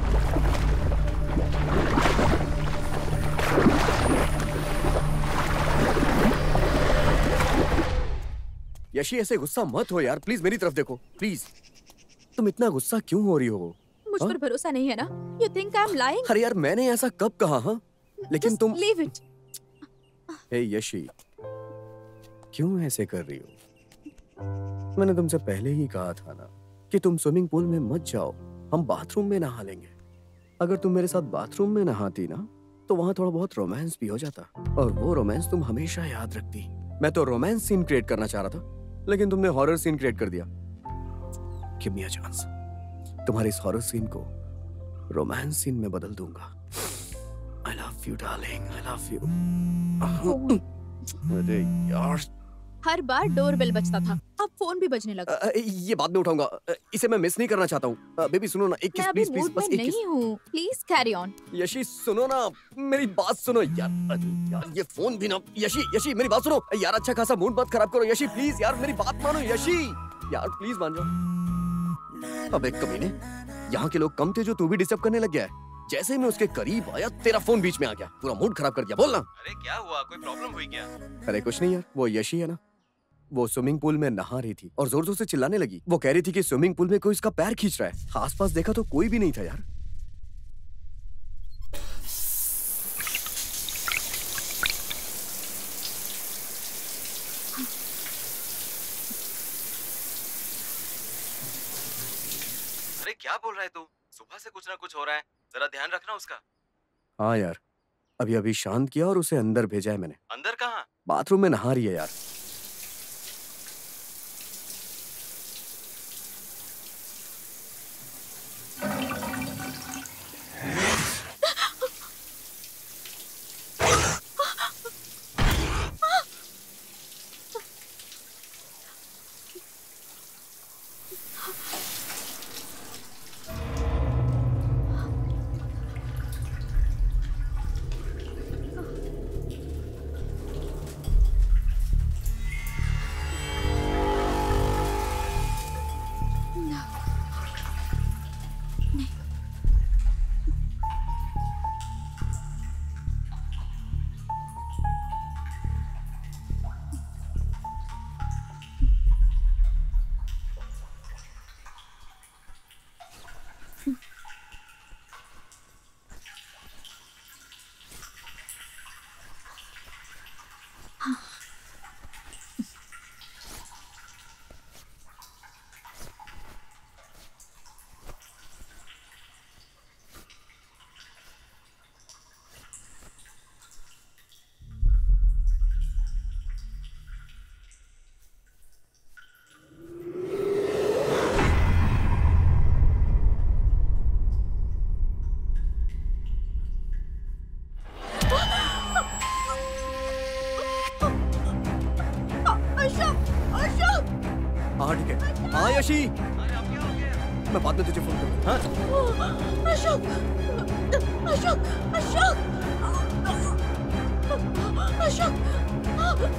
यशी, ऐसे गुस्सा मत हो यार, प्लीज मेरी तरफ देखो, प्लीज। तुम इतना गुस्सा क्यों हो रही हो? मुझ पर भरोसा नहीं है ना? You think I'm lying? अरे यार, मैंने ऐसा कब कहा? हाँ, लेकिन Just तुम leave it. हे यशी, क्यों ऐसे कर रही हो? मैंने तुमसे पहले ही कहा था ना कि तुम स्विमिंग पूल में मत जाओ, हम बाथरूम में नहा लेंगे। अगर तुम मेरे साथ बाथरूम में नहाती ना तो वहां थोड़ा बहुत रोमांस भी हो जाता, और वो रोमांस तुम हमेशा याद रखती। मैं तो रोमांस सीन क्रिएट करना चाह रहा था, लेकिन तुमने हॉरर सीन क्रिएट कर दिया। गिव मी अ चांस, तुम्हारे इस हॉरर सीन को रोमांस सीन में बदल दूंगा। I love you darling, I love you। अरे यार, हर बार डोरबेल बजता था, अब फोन भी बजने लगा। अ, ये बाद में उठाऊंगा, अ, इसे मैं मिस नहीं करना चाहता हूँ। बेबी सुनो ना, एक किस मैं अभी प्लीज प्लीज, मूड बस में एक किस। नहीं हूँ, प्लीज कैरी ऑन। यशी सुनो ना, मेरी बात सुनो यार। अरे यार ये फोन भी ना। यशी यशी मेरी बात सुनो यार, अच्छा खासा मूड मत खराब करो यशी, प्लीज यार मेरी बात मानो यशी, यार प्लीज मान जाओ। अब एक कमीने, यहाँ के लोग कम थे जो तू भी डिस्टर्ब करने लग गया है। जैसे ही मैं उसके करीब आया तेरा फोन बीच में आ गया, पूरा मूड खराब कर दिया। बोलना। अरे क्या हुआ, कोई प्रॉब्लम हुई क्या? अरे कुछ नहीं यार, वो यशी है ना, वो स्विमिंग पूल में नहा रही थी और जोर जोर से चिल्लाने लगी। वो कह रही थी कि स्विमिंग पूल में कोई इसका पैर खींच रहा है। आसपास देखा तो कोई भी नहीं था यार। अरे क्या बोल रहा है तू? सुबह से कुछ ना कुछ हो रहा है, जरा ध्यान रखना उसका। हाँ यार, अभी अभी शांत किया और उसे अंदर भेजा है मैंने। अंदर कहाँ? बाथरूम में नहा रही है यार। हाँ ठीक है। हाँ यशी, मैं बाद में तुझे फोन करूँगा। हाँ Ashok, Ashok, Ashok, Ashok,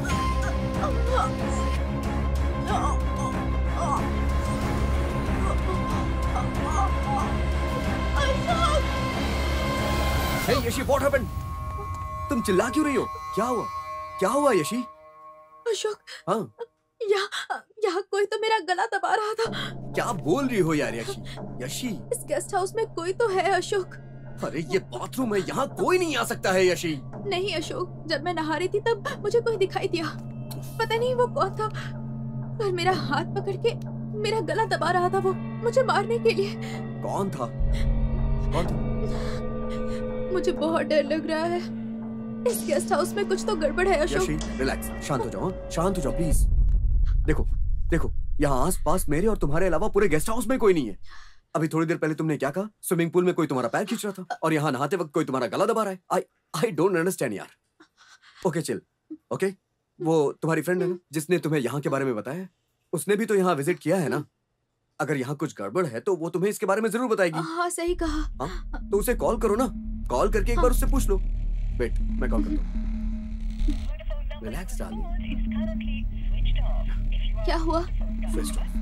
hey Yashi, what happened? तुम चिल्ला क्यों रही हो? क्या हुआ? क्या हुआ यशी? अशोक, हाँ यहाँ यहाँ कोई तो मेरा गला दबा रहा था। क्या बोल रही हो यार यशी? यशी, इस गेस्ट हाउस में कोई तो है अशोक। अरे ये बाथरूम है, यहाँ कोई नहीं आ सकता है यशी। नहीं अशोक, जब मैं नहा रही थी तब मुझे कोई दिखाई दिया, पता नहीं वो कौन था, पर मेरा हाथ पकड़ के मेरा गला दबा रहा था वो, मुझे मारने के लिए। कौन था? कौन था? मुझे बहुत डर लग रहा है, इस गेस्ट हाउस में कुछ तो गड़बड़ है अशोक। यशी, रिलैक्स, शांत हो जाओ, शांत हो जाओ प्लीज। देखो देखो, यहाँ आस पास मेरे और तुम्हारे अलावा पूरे गेस्ट हाउस में कोई नहीं है। अभी थोड़ी देर पहले तुमने क्या कहा? स्विमिंग पूल में कोई तुम्हारा पैर खींच रहा था, और यहाँ नहाते वक्त कोई तुम्हारा गला दबा रहा है। आई आई डोंट अंडरस्टैंड यार। Okay chill, okay. वो तुम्हारी फ्रेंड है ना जिसने तुम्हें यहाँ के बारे में बताया, उसने भी तो यहाँ विजिट किया है ना। अगर यहाँ कुछ गड़बड़ है तो वो तुम्हें इसके बारे में जरूर बताएगी। हाँ सही कहा। हाँ तो उसे कॉल करो ना, कॉल करके एक बार उससे पूछ लो। वेट, मैं कॉल करता हूँ। Relax darling. क्या हुआ? Switch off.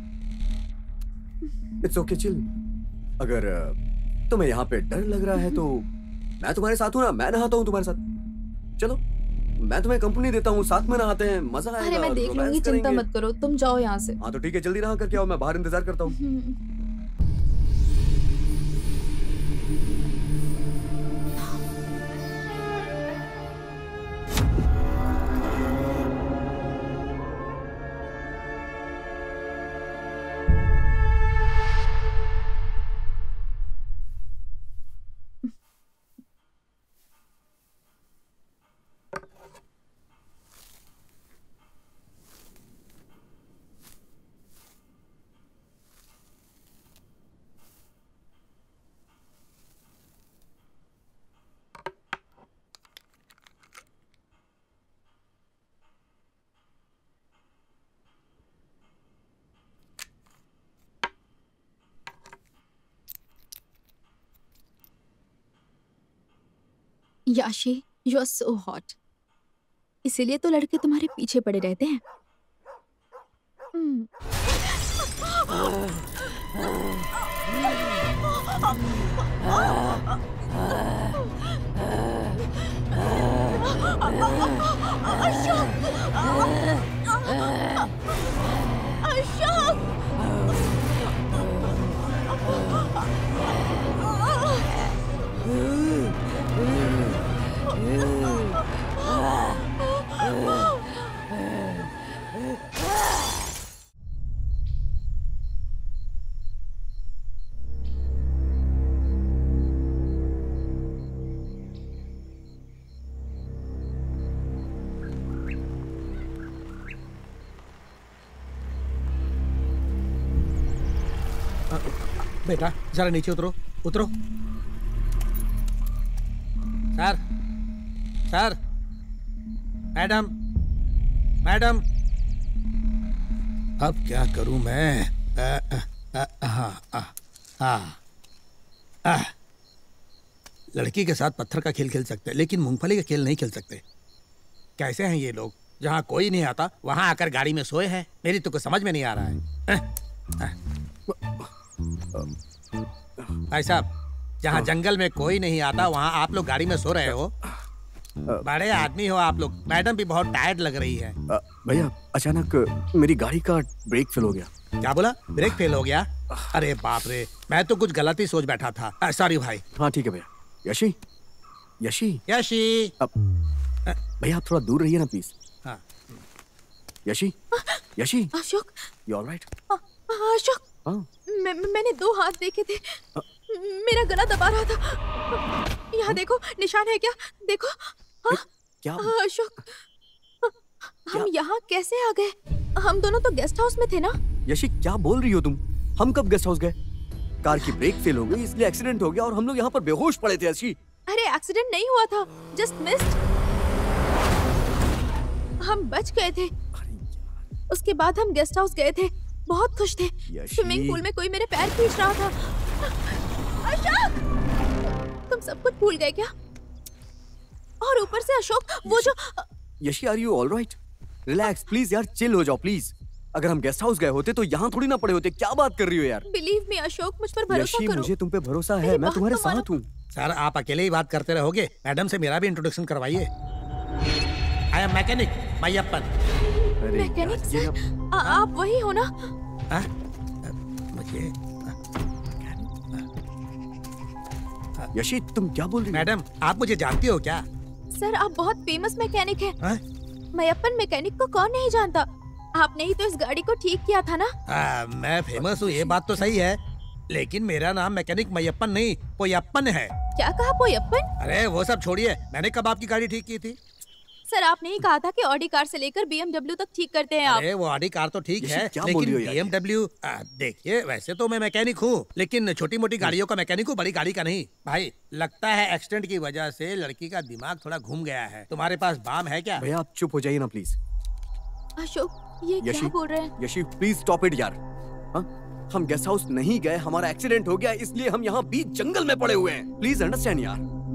It's okay chill. अगर तुम्हें यहाँ पे डर लग रहा है तो मैं तुम्हारे साथ हूँ ना, मैं नहाता हूँ तुम्हारे साथ। चलो मैं तुम्हें कंपनी देता हूँ, साथ में नहाते हैं, मजा आएगा। अरे मैं देख लूंगी, चिंता मत करो, तुम जाओ यहाँ से। हाँ तो ठीक है, जल्दी नहा करके आओ, मैं बाहर इंतजार करता हूँ। याशी, यू आर सो हॉट। इसीलिए तो लड़के तुम्हारे पीछे पड़े रहते हैं। हम्म। अशोक! अशोक! बेटा जरा नीचे उतरो, उतरो। सर, सर, मैडम, मैडम, अब क्या करूं मैं? आ, आ, आ, आ, आ, आ, आ, लड़की के साथ पत्थर का खेल खेल सकते हैं, लेकिन मूंगफली का खेल नहीं खेल सकते। कैसे हैं ये लोग? जहाँ कोई नहीं आता वहां आकर गाड़ी में सोए हैं। मेरी तो कुछ समझ में नहीं आ रहा है। आ, आ, भाई साहब, जहाँ जंगल में कोई नहीं आता वहाँ आप लोग गाड़ी में सो रहे हो। बड़े आदमी हो आप लोग। मैडम भी बहुत टायर्ड लग रही है। भैया अचानक मेरी गाड़ी का ब्रेक फेल हो गया। क्या बोला? ब्रेक फेल हो गया? अरे बाप रे, मैं तो कुछ गलत ही सोच बैठा था। सॉरी भाई। हाँ ठीक है भैया। यशी, यशी, यशी, भैया आप थोड़ा दूर रहिए ना प्लीज। हाँ। Yashi, Yashi, Ashok, you alright? अशोक, हाँ। मैं, मैंने दो हाथ देखे थे। मेरा गला दबा रहा था। यहाँ देखो, निशान है क्या? देखो। हाँ? क्या? अशोक, हम यहाँ कैसे आ गए? हम दोनों तो गेस्ट हाउस में थे ना? यशी क्या बोल रही हो तुम? हम कब गेस्ट हाउस गए? कार की ब्रेक फेल हो गई इसलिए एक्सीडेंट हो गया और हम लोग यहाँ पर बेहोश पड़े थे। यशी, अरे एक्सीडेंट नहीं हुआ था, जस्ट मिस्ड। हम बच गए थे। उसके बाद हम गेस्ट हाउस गए थे, बहुत खुश थे। स्विमिंग पूल में कोई मेरे पैर खींच रहा था। अशोक, तुम सब कुछ भूल गए क्या? और ऊपर से अशोक, वो जो Yashi, are you alright? Relax please यार, चिल हो जाओ प्लीज। अगर हम गेस्ट हाउस गए होते तो यहाँ थोड़ी ना पड़े होते। क्या बात कर रही हो यार? बिलीव मी अशोक, मुझ पर भरोसा यशी, करो। मुझे तुम पे भरोसा है, मैं तुम्हारे साथ हूँ। सर आप अकेले ही बात करते रहोगे? मैडम से मेरा भी इंट्रोडक्शन करवाइए। I am mechanic Mayyappan. Mechanic sir, आप वही हो ना? हाँ? मुझे यशी तुम क्या बोल रही हो? मैडम आप मुझे जानती हो क्या? सर आप बहुत फेमस मैकेनिक हैं। हाँ? मैयप्पन मैकेनिक को कौन नहीं जानता? आपने ही तो इस गाड़ी को ठीक किया था ना? आ, मैं फेमस हूँ ये बात तो सही है, लेकिन मेरा नाम मैकेनिक मैयप्पन नहीं पोयप्पन है। क्या कहा पोयप्पन? अरे वो सब छोड़िए, मैंने कब आपकी गाड़ी ठीक की थी? सर आपने ही कहा था कि ऑडी कार से लेकर बीएमडब्ल्यू तक ठीक करते हैं आप। अरे वो ऑडी कार तो ठीक है, लेकिन बीएमडब्ल्यू देखिए वैसे तो मैं मैकेनिक हूँ, लेकिन छोटी मोटी गाड़ियों का मैकेनिक हूँ, बड़ी गाड़ी का नहीं। भाई लगता है एक्सीडेंट की वजह से लड़की का दिमाग थोड़ा घूम गया है। तुम्हारे पास बाम है क्या? भैया आप चुप हो जाइए ना प्लीज। अशोक ये क्या बोल रहे हैं? यशी प्लीज स्टॉप इट यार। हाँ? हम गेस्ट हाउस नहीं गए, हमारा एक्सीडेंट हो गया इसलिए हम यहाँ बीच जंगल में पड़े हुए हैं। प्लीज अंडरस्टैंड यार।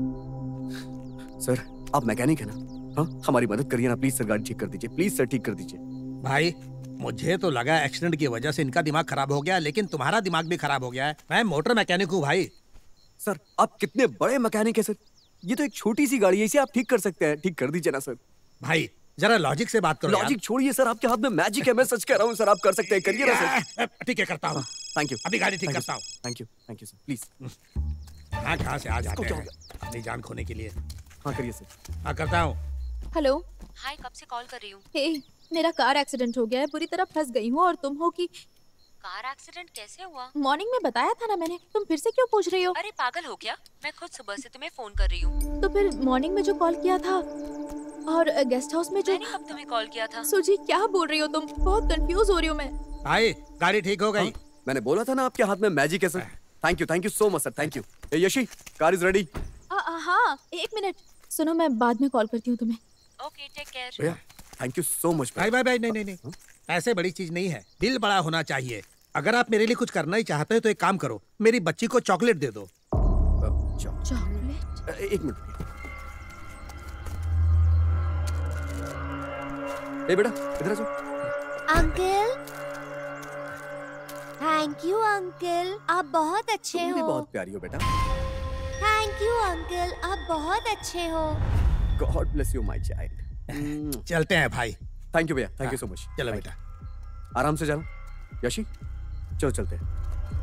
सर आप मैकेनिक है ना? हाँ हमारी मदद करिए ना प्लीज सर, गाड़ी ठीक कर दीजिए प्लीज सर, ठीक कर दीजिए। भाई मुझे तो लगा एक्सीडेंट की वजह से इनका दिमाग खराब हो गया, लेकिन तुम्हारा दिमाग भी खराब हो गया है। मैं मोटर मैकेनिक हूँ भाई। सर आप कितने बड़े मैकेनिक है सर, ये तो एक छोटी सी गाड़ी है, इसे आप ठीक कर सकते हैं। ठीक कर दीजिए ना सर। भाई जरा लॉजिक से बात करो। लॉजिक छोड़िए सर, आपके हाथ में मैजिक है, मैं सच कह रहा हूँ सर, आप कर सकते हैं, करिए ना सर। ठीक है करता हूँ। Thank you. अभी गाड़ी ठीक करता हूँ। Thank you thank you sir please. हाँ कहाँ से आ जाते हैं अपनी जान खोने के लिए। हाँ करिए सर। हाँ करता हूँ। हेलो। हाय, कब से कॉल कर रही हूँ? हे, मेरा कार एक्सीडेंट हो गया है, बुरी तरह फंस गई हूँ और तुम हो कि कार एक्सीडेंट कैसे हुआ? मॉर्निंग में बताया था ना मैंने, तुम फिर से क्यों पूछ रही हो? अरे पागल हो क्या? मैं खुद सुबह से तुम्हें फोन कर रही हूँ। तो फिर मॉर्निंग में जो कॉल किया था और गेस्ट हाउस में जो मैंने कब तुम्हें कॉल किया था? सुजी क्या बोल रही हो तुम? बहुत कंफ्यूज हो रही हूँ मैं। भाई गाड़ी ठीक हो गई। मैंने बोला था ना आपके हाथ में मैजिक है sir. Thank you thank you so much sir, thank you. Yashi car is ready. हाँ एक मिनट सुनो, मैं बाद में कॉल करती हूँ तुम्हें। Okay take care. भैया थैंक यू सो मच। भाई भाई भाई नहीं नहीं नहीं, ऐसे बड़ी चीज नहीं है, दिल बड़ा होना चाहिए। अगर आप मेरे लिए कुछ करना ही चाहते हो तो एक काम करो, मेरी बच्ची को चॉकलेट दे दो। चॉकलेट? एक मिनट ए बेटा इधर आ जाओ। अंकल, थैंक यू अंकल, आप बहुत अच्छे तुम भी हो। बहुत प्यारी हो बेटा। थैंक यू अंकल, आप बहुत अच्छे हो। God bless you my child. चलते हैं भाई। थैंक यू भैया, थैंक यू सो मच। चलो बेटा, आराम से जाना। यशी चलो चलते हैं।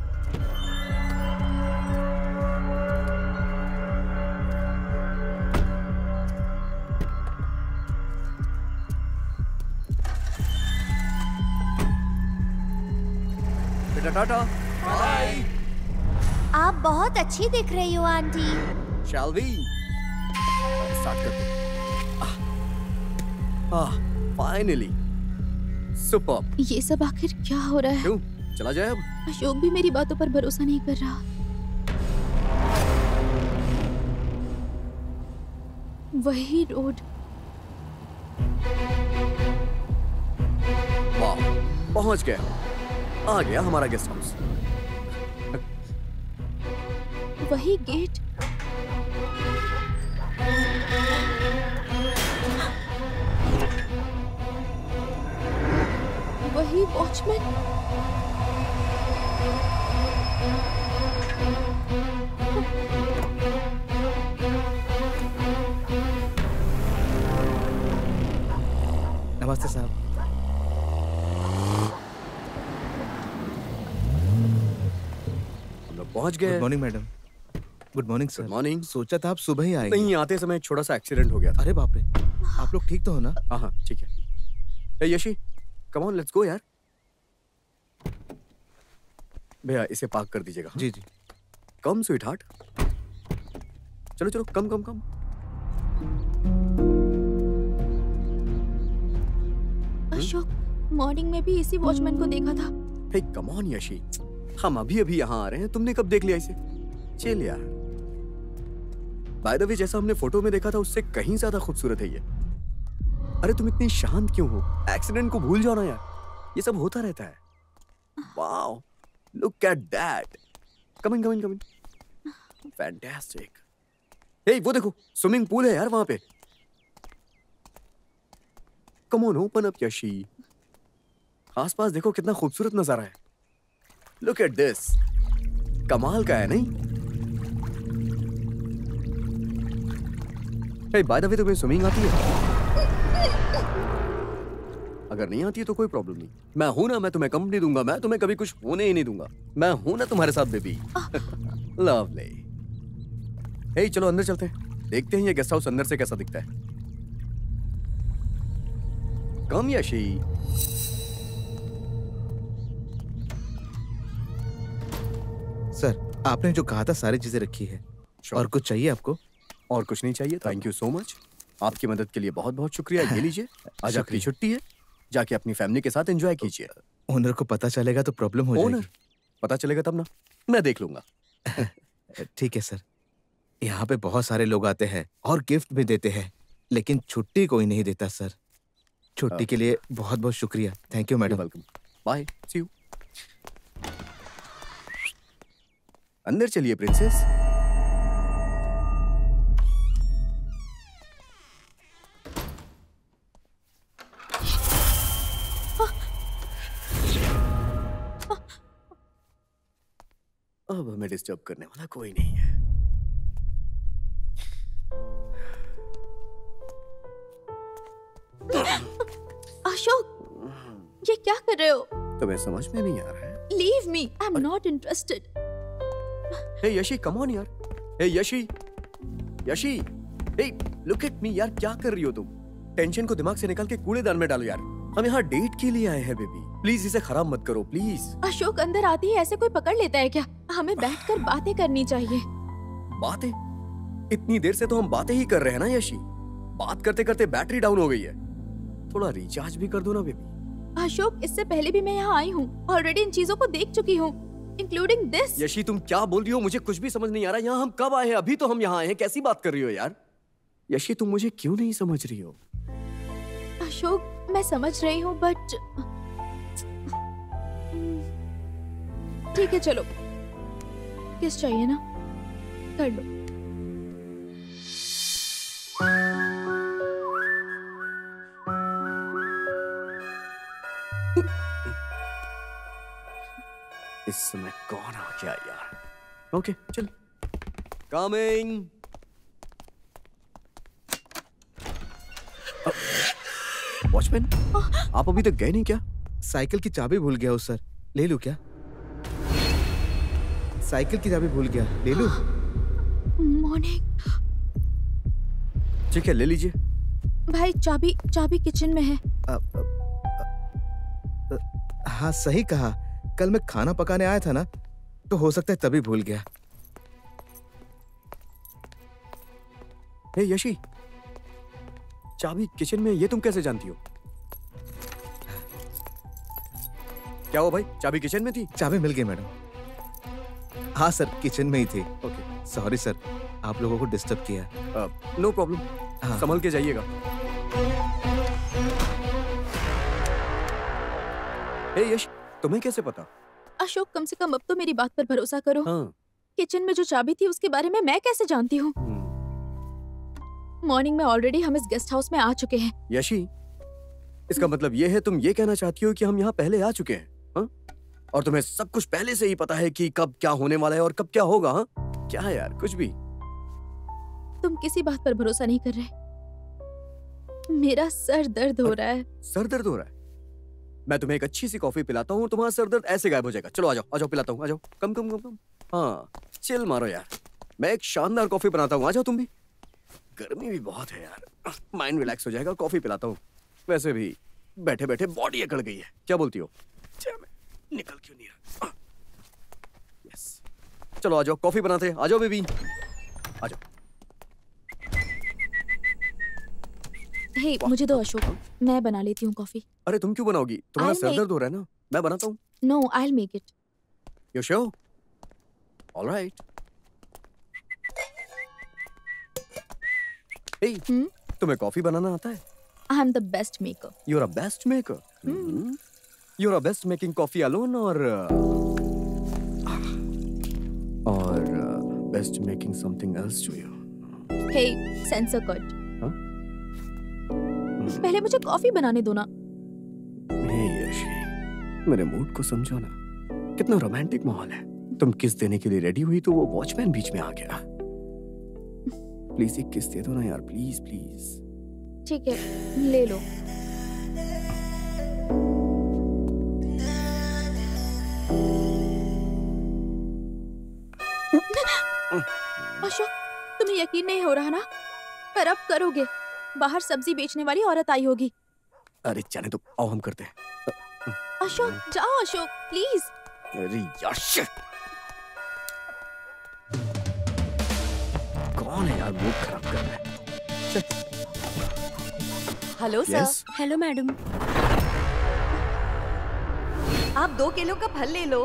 बेटा टाटा। बाय। आप बहुत अच्छी दिख रही हो आंटी। Shall we? स्टार्ट करते हैं। Ah, finally. सुपर्ब। ये सब आखिर क्या हो रहा है? क्यों? चला जाए अब? अशोक भी मेरी बातों पर भरोसा नहीं कर रहा। वही रोड। वाह, पहुंच गए। आ गया हमारा गेस्ट हाउस। वही गेट। वही वॉचमैन। नमस्ते साहब। हम लोग पहुंच गए। Good morning madam. Good morning sir. Good morning. सोचा था आप सुबह ही आएंगे। नहीं, आते समय छोटा सा एक्सीडेंट हो गया था। अरे बाप रे, आप लोग ठीक तो हो ना? हाँ हाँ ठीक है। ए Yashi, come on let's go यार। भैया इसे पार्क कर दीजिएगा। जी जी। Come sweetheart. चलो चलो, कम कम कम। अशोक, मॉर्निंग में भी इसी वॉचमैन को देखा था। हे कम ऑन यशी, हम अभी अभी यहाँ आ रहे हैं, तुमने कब देख लिया इसे? चल यार। बाय द वे, जैसा हमने फोटो में देखा था उससे कहीं ज्यादा खूबसूरत है ये। अरे तुम इतनी शांत क्यों हो? एक्सीडेंट को भूल जाओ ना यार, ये सब होता रहता है। Wow, look at that. Come in come in come in. Fantastic. Hey वो देखो, स्विमिंग पूल है यार वहां पे। Come on, open up Yashi. आसपास देखो कितना खूबसूरत नजारा है। लुक एट दिस, कमाल का है नहीं? हे बाय द वे, तुम्हें स्विमिंग आती है? अगर नहीं आती है तो कोई प्रॉब्लम नहीं, मैं हूं ना, मैं तुम्हें कंपनी दूंगा, मैं तुम्हें कभी कुछ होने ही नहीं दूंगा। मैं हूं ना तुम्हारे साथ बेबी। लवली। हे चलो अंदर चलते हैं, देखते हैं ये गेस्ट हाउस अंदर से कैसा दिखता है। कम यशी। सर, आपने जो कहा था सारी चीजें रखी है। और कुछ चाहिए आपको? और कुछ नहीं चाहिए। थैंक यू सो मच, आपकी मदद के लिए बहुत बहुत शुक्रिया। ये लीजिए, आज आपकी छुट्टी है, जाके अपनी फैमिली के साथ एंजॉय कीजिए। ओनर को पता चलेगा तो प्रॉब्लम हो जाएगी। पता चलेगा तब ना, मैं देख लूंगा। ठीक है सर। यहाँ पे बहुत सारे लोग आते हैं और गिफ्ट भी देते हैं, लेकिन छुट्टी कोई नहीं देता सर। छुट्टी के लिए बहुत बहुत शुक्रिया। Thank you madam. Welcome. Bye, see you. अंदर चलिए प्रिंसेस। अब हमें डिस्टर्ब करने वाला कोई नहीं है। अशोक, ये क्या कर रहे हो? तुम्हें समझ में नहीं आ रहा है? Leave me, I'm not interested. Hey Yashi, come on यार। Hey Yashi, Yashi, hey look at me यार, क्या कर रही हो तुम? टेंशन को दिमाग से निकाल के कूड़ेदान में डालो यार। हम यहाँ डेट के लिए आए हैं बेबी, प्लीज इसे खराब मत करो प्लीज। अशोक, अंदर आते ही ऐसे कोई पकड़ लेता है क्या? हमें बैठकर बातें करनी चाहिए। बातें? इतनी देर से तो हम बातें ही कर रहे हैं ना यशी। बात करते करते बैटरी डाउन हो गई है, थोड़ा रिचार्ज भी कर दो ना बेबी। अशोक, इससे पहले भी मैं यहाँ आई हूँ, ऑलरेडी इन चीजों को देख चुकी हूँ, इंक्लूडिंग दिस। यशी तुम क्या बोल रही हो? मुझे कुछ भी समझ नहीं आ रहा। यहाँ हम कब आए हैं? अभी तो हम यहाँ आए हैं, कैसी बात कर रही हो यार? यशी तुम मुझे क्यों नहीं समझ रही हो? अशोक, मैं समझ रही हूँ बट ठीक है, चलो किस चाहिए ना, कर लो। इस समय कौन आ गया यार? ओके चल। कमिंग। वॉचमैन, आप अभी तक गए नहीं क्या? साइकिल की चाबी भूल गया हूँ सर, ले लूं क्या? साइकिल की चाबी भूल गया, ले लूं? मॉर्निंग। ठीक है, ले लीजिए। भाई चाबी चाबी किचन में है। आ, आ, आ, आ, हाँ सही कहा, कल मैं खाना पकाने आया था ना, तो हो सकता है तभी भूल गया। हे यशी, चाबी किचन में, ये तुम कैसे जानती हो? क्या हुआ भाई, चाबी किचन में थी? चाबी मिल गई मैडम। हाँ सर, किचन में ही थी। ओके सॉरी सर, आप लोगों को डिस्टर्ब किया। नो प्रॉब्लम, हाँ। संभल के जाइएगा। हे यश, तुम्हें कैसे पता? अशोक, कम से कम अब तो मेरी बात पर भरोसा करो। हाँ। किचन में जो चाबी थी उसके बारे में मैं कैसे जानती हूँ? मॉर्निंग में ऑलरेडी हम इस गेस्ट हाउस में आ चुके हैं। यशी, इसका मतलब ये है तुम ये कहना चाहती हो कि हम यहाँ पहले आ चुके हैं, हाँ? और तुम्हें सब कुछ पहले से ही पता है कि कब क्या होने वाला है और कब क्या होगा, हाँ? क्या है यार, कुछ भी। तुम किसी बात पर भरोसा नहीं कर रहे। मेरा सर दर्द हो रहा है। सर दर्द हो रहा है? मैं तुम्हें एक अच्छी सी कॉफी पिलाता हूँ, तुम्हारा सर दर्द ऐसे गायब हो जाएगा। चलो आ जाओ, आ जाओ, पिलाता हूँ, आ जाओ। कम कम कम कम। हाँ, चिल मारो यार, मैं एक शानदार कॉफी बनाता हूँ, आ जाओ तुम भी। गर्मी भी बहुत है यार, माइंड रिलैक्स हो जाएगा, कॉफी पिलाता हूँ। वैसे भी बैठे बैठे बॉडी अकड़ गई है, क्या बोलती हो? निकल क्यों नहीं रहा? यस, चलो आ जाओ, कॉफी बनाते हैं, आ जाओ बेबी, आ जाओ। हे, मुझे दो अशोक, मैं बना लेती हूँ कॉफी। अरे तुम क्यों बनाओगी? तुम्हारा सर दर्द हो रहा है ना, मैं बनाता हूँ। No, I will make it. You sure? Alright. Hey, तुम्हें कॉफी बनाना आता है? I am the best maker. You're a best maker. Hmm. You're a best making coffee alone or uh, or uh, best making something else to you? Hey, censor cut. Huh? पहले मुझे coffee बनाने दो ना। Hey Yeshi, मेरे mood को समझो ना, कितना रोमांटिक माहौल है। तुम किस देने के लिए रेडी हुई तो वो वॉचमैन बीच में आ गया। प्लीज एक किस दे दो ना यार, प्लीज प्लीज। ठीक है, ले लो। अशोक, तुम्हें यकीन नहीं हो रहा ना? पर अब करोगे। बाहर सब्जी बेचने वाली औरत आई होगी। अरे जाने दो, आओ हम करते हैं। अशोक, जाओ अशोक, प्लीज। अरे यार, शिट। कौन है यार, मूड खराब कर रहा है? Hello sir. Hello madam. आप दो किलो का फल ले लो।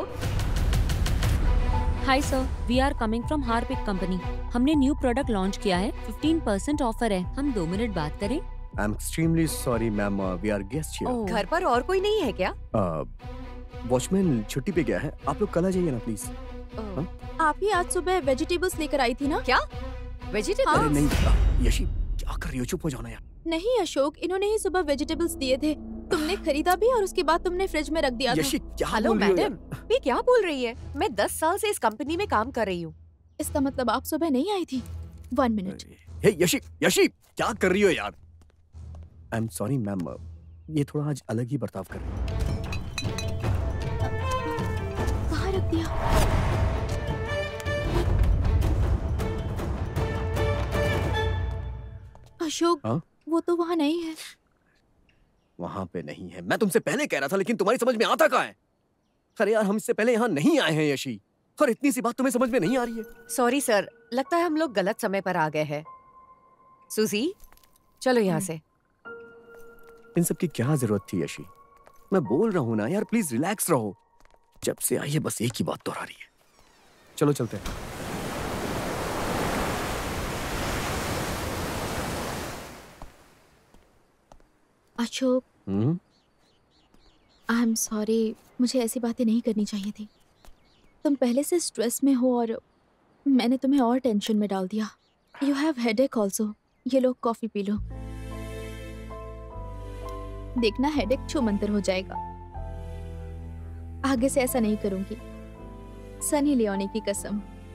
Hi sir, we are coming from Harpic company. हमने न्यू प्रोडक्ट लॉन्च किया है, फिफ्टीन परसेंट ऑफर है। हम दो मिनट बात करें? I am extremely sorry ma'am, we are guest here. घर पर और कोई नहीं है क्या? वॉचमैन छुट्टी पे गया है, आप लोग कल आ जाइए ना प्लीज। आप ही आज सुबह वेजिटेबल्स लेकर आई थी ना? क्या वेजिटेबल्स? अरे नहीं यशी, क्या कर रही हो, चुप हो जाओ ना यार। नहीं अशोक, इन्होंने ही सुबह वेजिटेबल्स दिए थे। तुमने खरीदा भी और उसके बाद तुमने फ्रिज में रख दिया था। यशी, क्या हेलो बोल रही हो मैडम, ये क्या बोल रही है? मैं दस साल से इस कंपनी में काम कर रही हूँ। इसका मतलब आप सुबह नहीं आई थी? One minute. Hey Yashi, Yashi क्या कर रही हो यार? आई एम सॉरी मैम, ये थोड़ा आज अलग ही बर्ताव कर रही है। कहाँ रख दिया? अशोक, हाँ? वो तो वहाँ नहीं है। वहाँ पे नहीं है, मैं तुमसे पहले कह रहा था, लेकिन तुम्हारी समझ में आता कहाँ है? अरे यार, हम इससे पहले यहाँ नहीं आए हैं यशी, और इतनी सी बात तुम्हें समझ में नहीं आ रही है? सॉरी सर, लगता है हम लोग गलत समय पर आ गए हैं। सुजी, चलो यहाँ से। इन सब की क्या जरूरत थी यशी? मैं बोल रहा हूँ ना यार, प्लीज रिलैक्स रहो। जब से आई है बस एक ही बात दोहरा रही है। चलो चलते हैं। Ashok, hmm, I am sorry, मुझे ऐसी बातें नहीं करनी चाहिए थी। तुम पहले से स्ट्रेस में हो और मैंने तुम्हें और टेंशन में डाल दिया। You have headache also. ये लो कॉफी पी लो, देखना हेडेक छूमंतर हो जाएगा। आगे से ऐसा नहीं करूंगी। सनी लियोनी की कसम।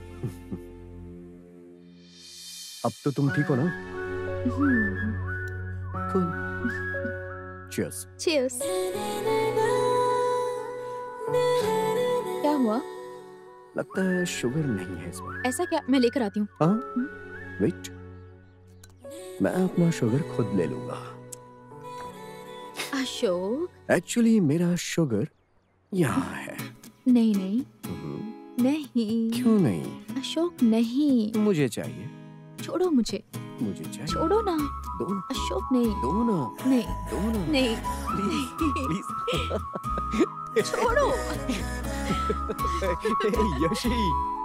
अब तो तुम ठीक हो ना? Cool. Cheers. Cheers. क्या हुआ? लगता है शुगर नहीं है इसमें। ऐसा क्या? मैं लेकर आती हूँ। हाँ? वेट, मैं अपना शुगर खुद ले लूंगा। अशोक। एक्चुअली मेरा शुगर यहाँ है। नहीं नहीं नहीं। क्यों नहीं? अशोक नहीं। मुझे चाहिए। छोड़ो मुझे। मुझे चाहिए। छोड़ो ना। दो ना। अशोक नहीं। दो ना। नहीं। दो ना। नहीं। Please please. छोड़ो। Yashi.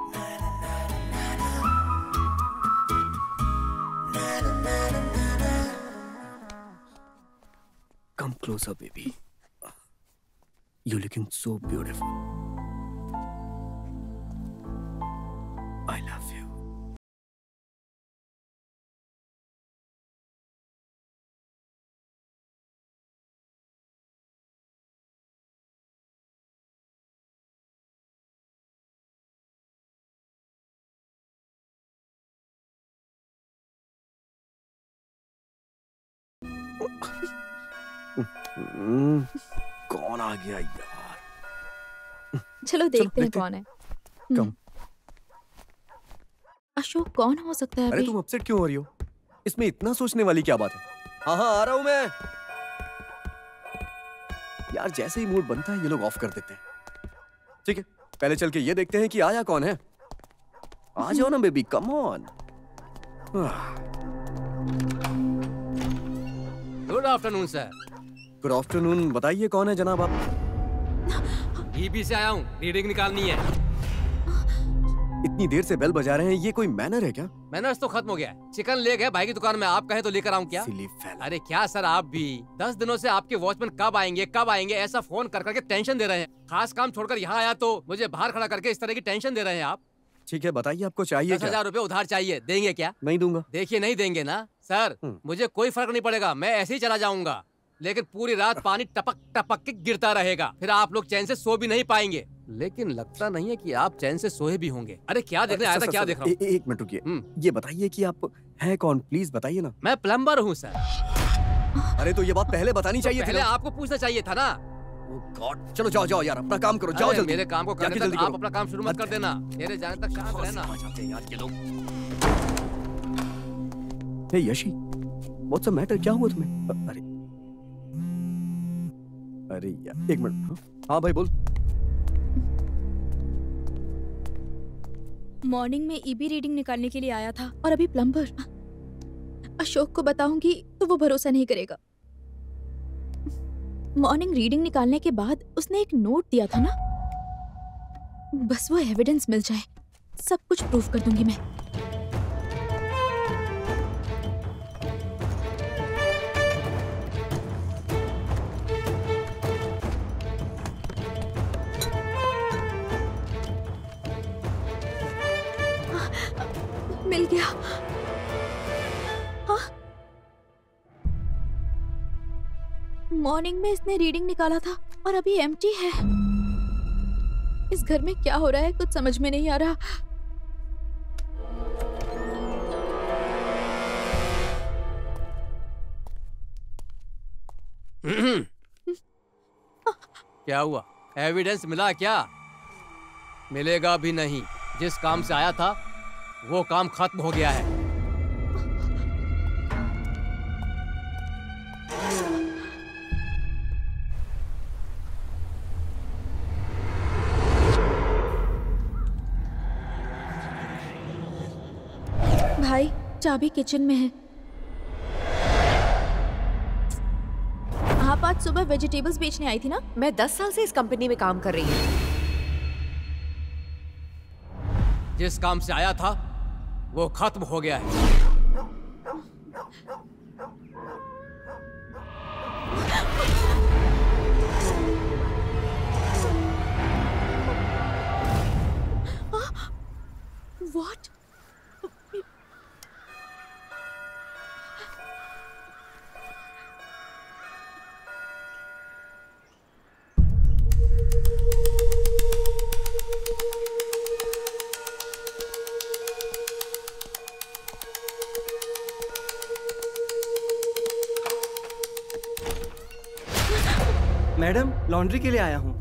Come closer, baby. You're looking so beautiful. I love you. हम्म, कौन आ गया यार? चलो देखते हैं कौन है। कम। अशोक कौन हो सकता है? अरे तुम अपसेट क्यों हो रही हो? इसमें इतना सोचने वाली क्या बात है? हाँ हाँ आ रहा हूं मैं। यार जैसे ही मूड बनता है ये लोग ऑफ कर देते हैं। ठीक है, पहले चल के ये देखते हैं कि आया कौन है। आ जाओ ना baby, come on. Good afternoon sir. Good afternoon. बताइए कौन है जनाब आप? ईबी से आया हूँ, रीडिंग निकालनी है। इतनी देर से बेल बजा रहे हैं, ये कोई मैनर है क्या? मैनर्स तो खत्म हो गया है। चिकन ले गए भाई की दुकान में, आप कहे तो लेकर आऊँ क्या? अरे क्या सर आप भी दस दिनों से आपके वॉचमैन कब आएंगे कब आएंगे ऐसा फोन कर करके टेंशन दे रहे हैं। खास काम छोड़कर यहाँ आया तो मुझे बाहर खड़ा करके इस तरह की टेंशन दे रहे हैं आप। ठीक है बताइए आपको चाहिए दस हजार रूपए उधार चाहिए, देंगे क्या? नहीं दूंगा। देखिए नहीं देंगे ना सर, मुझे कोई फर्क नहीं पड़ेगा, मैं ऐसे ही चला जाऊंगा, लेकिन पूरी रात पानी टपक टपक के गिरता रहेगा, फिर आप लोग चैन से सो भी नहीं पाएंगे। लेकिन लगता नहीं है कि आप चैन से सोए भी होंगे। अरे क्या देखने आया था? क्या देख रहा हूँ? एक मिनट रुकिए, ये बताइए कि आप हैं कौन, प्लीज बताइए ना। मैं प्लम्बर हूँ सर। अरे तो ये बात पहले बतानी चाहिए थी। पहले आपको पूछना चाहिए था ना। गॉड, चलो जाओ जाओ यार, अपना काम करो, जाओ जल्दी। मेरे काम को करने तक आप अपना काम शुरू मत कर देना, मेरे जाने तक शांत रहना। यार ये लोग। Hey Yashi, what's the matter, क्या हुआ तुम्हें? अरे अरे यार एक मिनट। हाँ भाई बोल। मॉर्निंग में ईबी रीडिंग निकालने के लिए आया था और अभी प्लम्बर। अशोक को बताऊंगी तो वो भरोसा नहीं करेगा। मॉर्निंग रीडिंग निकालने के बाद उसने एक नोट दिया था ना, बस वो एविडेंस मिल जाए सब कुछ प्रूफ कर दूंगी मैं। मिल गया। हाँ? मॉर्निंग में इसने रीडिंग निकाला था और अभी एम्प्टी है। इस घर में क्या हो रहा है कुछ समझ में नहीं आ रहा। क्या हुआ? एविडेंस मिला क्या? मिलेगा भी नहीं। जिस काम से आया था वो काम खत्म हो गया है। भाई चाबी किचन में है। आप आज सुबह वेजिटेबल्स बेचने आई थी ना? मैं दस साल से इस कंपनी में काम कर रही हूँ। जिस काम से आया था वो खत्म हो गया है। What? लॉन्ड्री के लिए आया हूँ।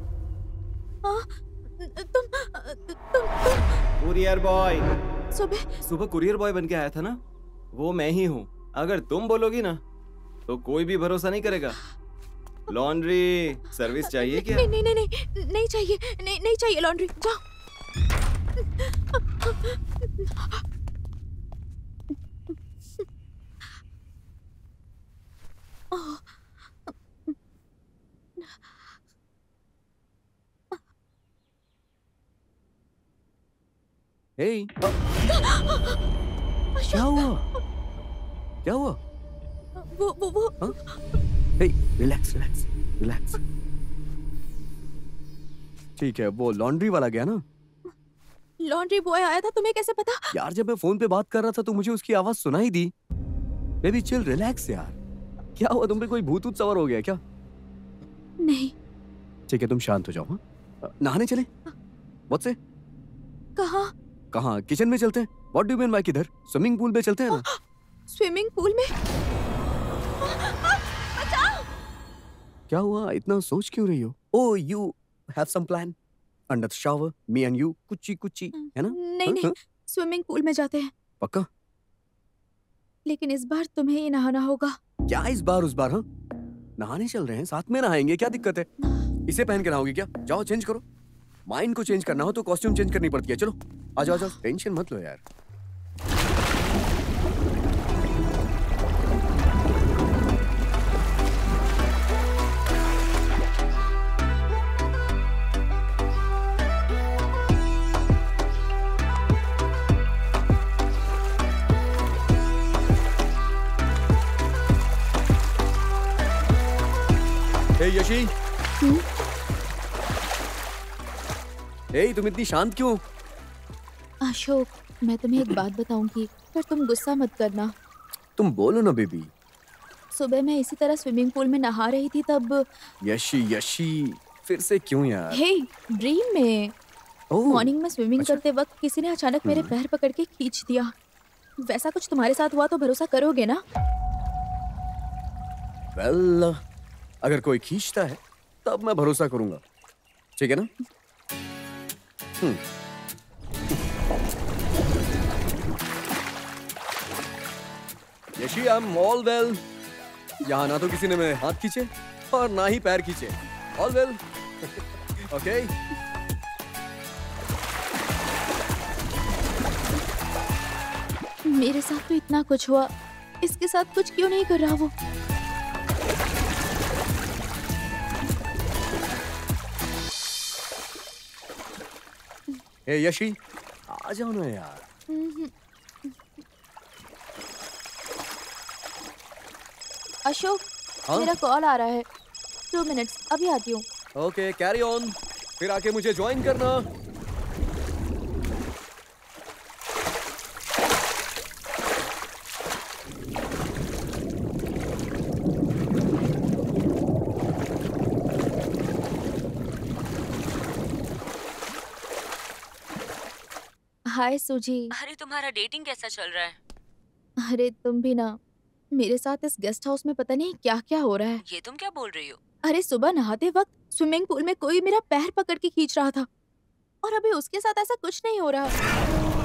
तुम तुम तुम कुरियर बॉय। सुबह सुबह कुरियर बॉय बन के आया था ना, वो मैं ही हूँ। अगर तुम बोलोगी ना तो कोई भी भरोसा नहीं करेगा। लॉन्ड्री सर्विस चाहिए क्या? नहीं नहीं नहीं नहीं नहीं चाहिए, नहीं नहीं चाहिए लॉन्ड्री, जाओ। Hey, क्या हुआ? क्या हुआ? वो वो वो हाँ? Hey, relax, relax, relax. ठीक है, वो लॉन्ड्री वाला गया ना? लॉन्ड्री बॉय आया था, तुम्हें कैसे पता? यार जब मैं फोन पे बात कर रहा था तो मुझे उसकी आवाज सुनाई दी। बेबी चिल, रिलैक्स यार। क्या हुआ, तुम पे कोई भूत ऊत सवार हो गया क्या? नहीं। ठीक है, तुम शांत हो जाओ। हाँ, नहाने चले? What say? कहाँ? कहाँ? किचन में चलते हैं। What do you mean by किधर? स्विमिंग पूल में चलते हैं ना? स्विमिंग पूल में? बचाओ! क्या हुआ, इतना सोच क्यों रही हो? Oh, you have some plan? Under the shower, me and you, कुची कुची, है ना? नहीं नहीं, स्विमिंग पूल में जाते हैं। पक्का? लेकिन इस बार तुम्हें ही नहाना होगा। क्या इस बार उस बार? हाँ, नहाने चल रहे हैं, साथ में नहाएंगे, क्या दिक्कत है? इसे पहन के नहाओगी क्या? जाओ चेंज करो। माइंड को चेंज करना हो तो कॉस्ट्यूम चेंज करनी पड़ती है। चलो आ जाओ, जाओ, टेंशन मत लो यार। हे यशी, हे तुम इतनी शांत क्यों? अशोक, मैं तुम्हें एक बात बताऊंगी, पर तुम गुस्सा मत करना। तुम बोलो ना बेबी। सुबह मैं इसी तरह स्विमिंग पूल में नहा रही थी तब। यशी यशी, फिर से क्यों यार? हे, ड्रीम में। मॉर्निंग में स्विमिंग अच्छा। करते वक्त किसी ने अचानक मेरे पैर पकड़ के खींच दिया। वैसा कुछ तुम्हारे साथ हुआ तो भरोसा करोगे ना? वेल, अगर कोई खींचता है तब मैं भरोसा करूंगा, ठीक है ना? Hmm. Yashi, I am all well. यहाँ ना तो किसी ने मेरे हाथ खींचे और ना ही पैर खींचे। All well, okay. मेरे साथ तो इतना कुछ हुआ, इसके साथ कुछ क्यों नहीं कर रहा वो? हे यशी, आ जाओ ना यार। अशोक, हाँ? मेरा कॉल आ रहा है। टू मिनट्स, अभी आती हूँ। Okay, carry on. फिर आके मुझे ज्वाइन करना। हाय सूजी। अरे तुम्हारा डेटिंग कैसा चल रहा है? अरे तुम भी ना, मेरे साथ इस गेस्ट हाउस में पता नहीं क्या क्या हो रहा है। ये तुम क्या बोल रही हो? अरे सुबह नहाते वक्त स्विमिंग पूल में कोई मेरा पैर पकड़ के खींच रहा था, और अभी उसके साथ ऐसा कुछ नहीं हो रहा।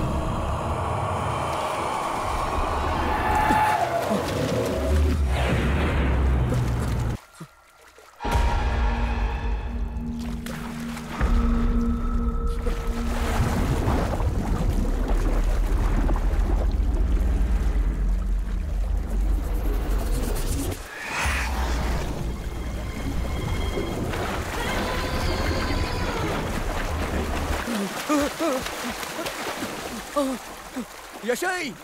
यशी,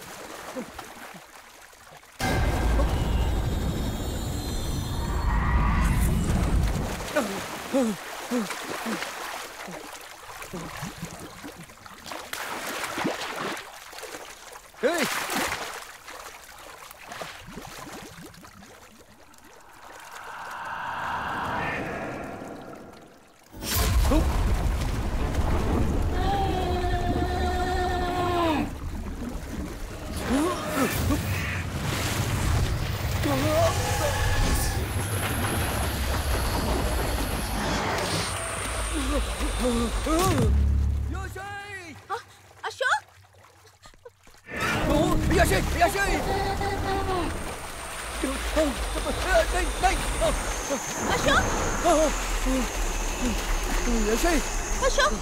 hey! हाँ, अशोक यशी, यशी! नहीं, नहीं! अशोक यशी! अशोक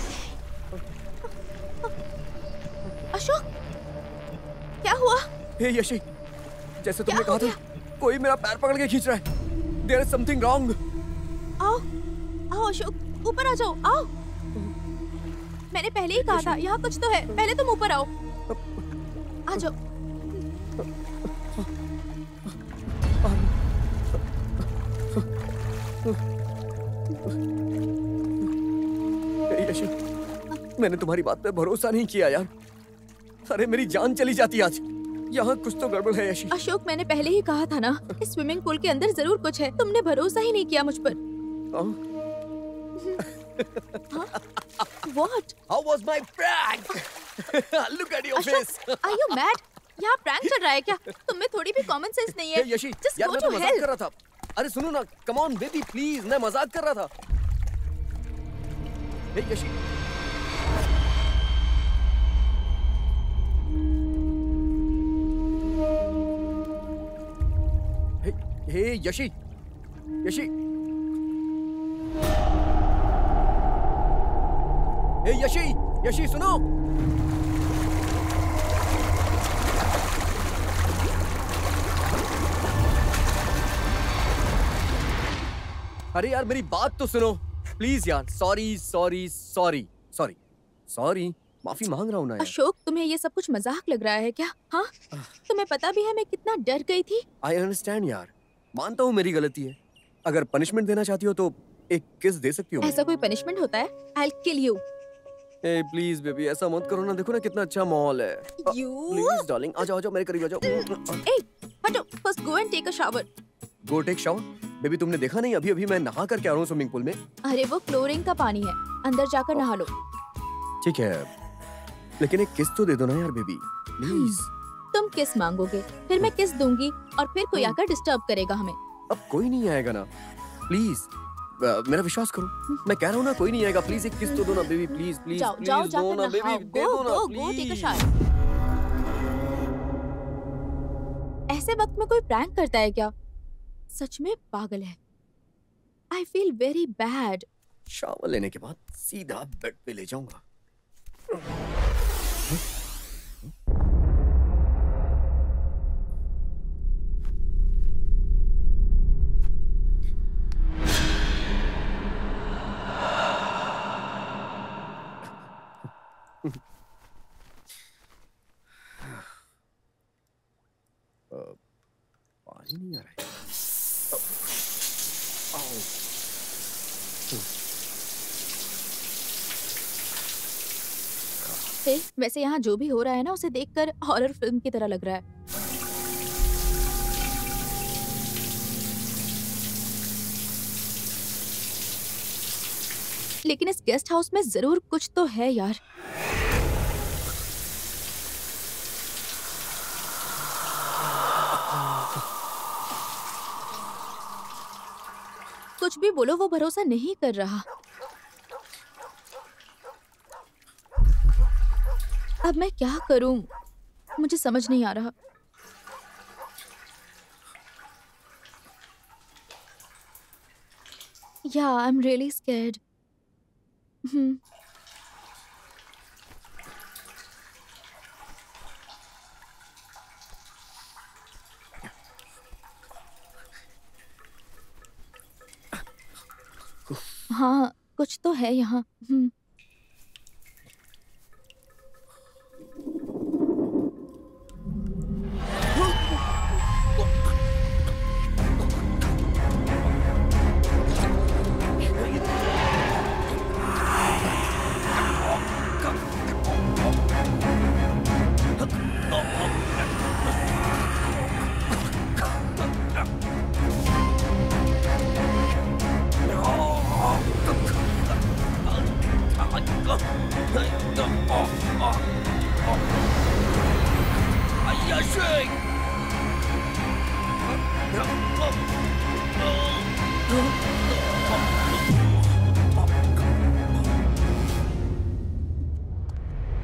अशोक क्या हुआ? हे यशी, जैसे तुमने क्या कहा हो था, कोई मेरा पैर पकड़ के खींच रहा है। There is something wrong. आओ आओ अशोक, ऊपर आ जाओ, आओ। मैंने पहले ही कहा था यहाँ कुछ तो है, पहले तुम ऊपर आओ, आ जाओ। यशी, मैंने तुम्हारी बात पे भरोसा नहीं किया यार। अरे मेरी जान चली जाती आज। यहाँ कुछ तो गड़बड़ है यशी। अशोक मैंने पहले ही कहा था ना, इस स्विमिंग पूल के अंदर जरूर कुछ है, तुमने भरोसा ही नहीं किया मुझ पर। What? How was my prank? Look at your face. Are you mad? यहाँ प्रैंक चल रहा है क्या? तुम में थोड़ी भी कॉमन सेंस नहीं है। Hey, यशी, Just यार go मैं to तो मजाक hell. कर रहा था। अरे सुनो ना, come on baby please, मैं मजाक कर रहा था। Hey, Yeshi. Hey, hey, Yeshi, Yeshi. Hey, Yeshi, Yashi सुनो। अरे यार मेरी बात तो सुनो प्लीज यार। Sorry sorry sorry sorry sorry माफी मांग रहा हूँ ना यार। अशोक तुम्हें ये सब कुछ मजाक लग रहा है क्या? हाँ, तुम्हें पता भी है मैं कितना डर गई थी। आई अंडरस्टैंड यार, मानता हूँ मेरी गलती है। अगर पनिशमेंट देना चाहती हो तो एक किस दे सकती हो। ऐसा कोई पनिशमेंट होता है? I'll kill you. ए प्लीज बेबी ऐसा मत करो ना, देखो ना कितना अच्छा माहौल है। You? प्लीज डार्लिंग आ जाओ आ जाओ मेरे करीब आ जाओ। ए, हटो, first go and take a shower. Go take shower. Baby तुमने देखा नहीं, अभी अभी मैं नहा करके आ रहा हूँ स्विमिंग पूल में। अरे वो क्लोरीन का पानी है, अंदर जाकर नहा लो। ठीक है, लेकिन एक किस तो दे दो ना यार बेबी प्लीज। तुम किस मांगोगे, फिर मैं किस दूंगी और फिर कोई आकर डिस्टर्ब करेगा हमें। अब कोई नहीं आएगा ना, प्लीज मेरा विश्वास करो। मैं कह रहा हूँ ना कोई नहीं आएगा, प्लीज एक किस तो दो ना बेबी प्लीज प्लीज जाओ प्लीज जाओ दो जाकर ना बेबी, नहाओ। दे गो दो ना go go take a please. Shower. ऐसे वक्त में कोई प्रैंक करता है क्या? सच में पागल है। I feel very bad. Shower लेने के बाद सीधा बेड पे ले जाऊंगा। पानी नहीं आ रहा है। आओ। हे, वैसे यहाँ जो भी हो रहा है ना उसे देखकर हॉरर फिल्म की तरह लग रहा है। लेकिन इस गेस्ट हाउस में जरूर कुछ तो है यार। कुछ भी बोलो वो भरोसा नहीं कर रहा। अब मैं क्या करूं? मुझे समझ नहीं आ रहा। Yeah, I'm really scared. Hmm. हाँ, कुछ तो है यहाँ। हम्म।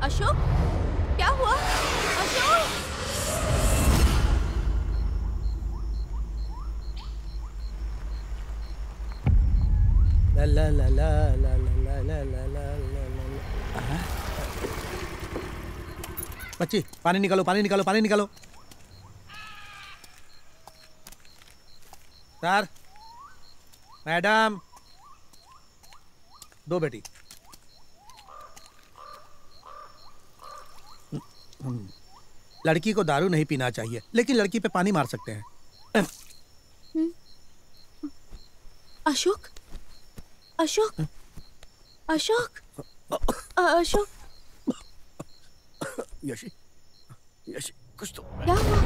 अशोक, क्या हुआ? अशोक! ला ला ला ला ला ला ला ला ला ला। बच्ची, पानी निकालो, पानी निकालो, पानी निकालो। सर, मैडम, दो बेटी। लड़की को दारू नहीं पीना चाहिए, लेकिन लड़की पे पानी मार सकते हैं। अशोक, अशोक, अशोक, अशोक। यशी, यशी, कुछ तो। क्या हुआ?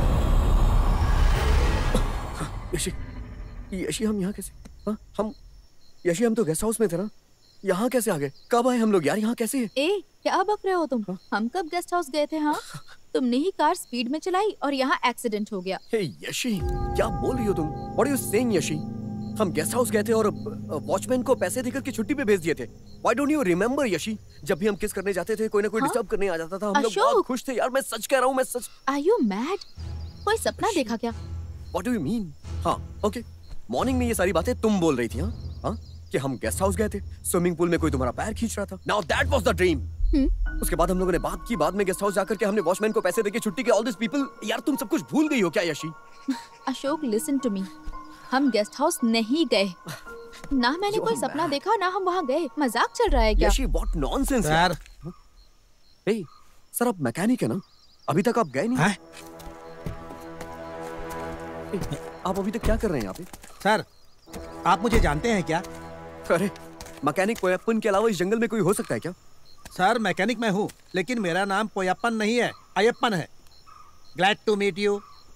यशी, यशी, हम यहाँ कैसे? हाँ, हम, यशी, हम तो गेस्ट हाउस में थे ना? यहाँ कैसे आ गए? कब आए हम लोग यार? यहाँ कैसे? ए, क्या बक रहे हो तुम? हाँ? हम कब गेस्ट हाउस गए थे? हाँ, तुमने ही कार स्पीड में चलाई और यहाँ एक्सीडेंट हो गया। हे यशी, क्या बोल रही हो तुम? What are you saying, Yeshi? हम गेस्ट हाउस गए थे और वॉचमैन को पैसे देकर के छुट्टी पे भेज दिए थे। Why don't you remember, Yeshi? जब भी हम किस करने जाते थे, कोई ना कोई डिस्टर्ब करने आ जाता था। हम लोग बहुत खुश थे यार। मैं सच कह रहा हूँ, मैं सच। Are you mad? कोई सपना देखा क्या? What do you mean? हाँ, ओके। मॉर्निंग में ये सारी बातें तुम बोल रही थी, हाँ? हाँ? कि हम गेस्ट हाउस गए थे, स्विमिंग पूल में कोई तुम्हारा पैर खींच रहा था। Now that was the dream. उसके बाद हम लोगों ने बात की, बाद में गेस्ट हाउस जाकर के हमने वॉचमैन को पैसे देके छुट्टी के ऑल दिस पीपल। यार तुम सब कुछ भूल गई हो क्या Yashi? Ashok, listen to me. हम गेस्ट हाउस नहीं गए। ना मैंने कोई सपना देखा, ना हम वहाँ गए। मजाक चल रहा है क्या? यशी, what nonsense यार। हे, सर आप मैकेनिक है ना? अभी तक आप गए नहीं? है? आप अभी तक क्या कर रहे हैं यहाँ पे? सर, आप मुझे जानते हैं क्या? अरे, मैकेनिक पोयप्पन के अलावा इस जंगल में कोई हो सकता है क्या? सर, मैकेनिक मैं हूँ, लेकिन मेरा नाम पोयप्पन नहीं है, अयप्पन है। Glad to meet you.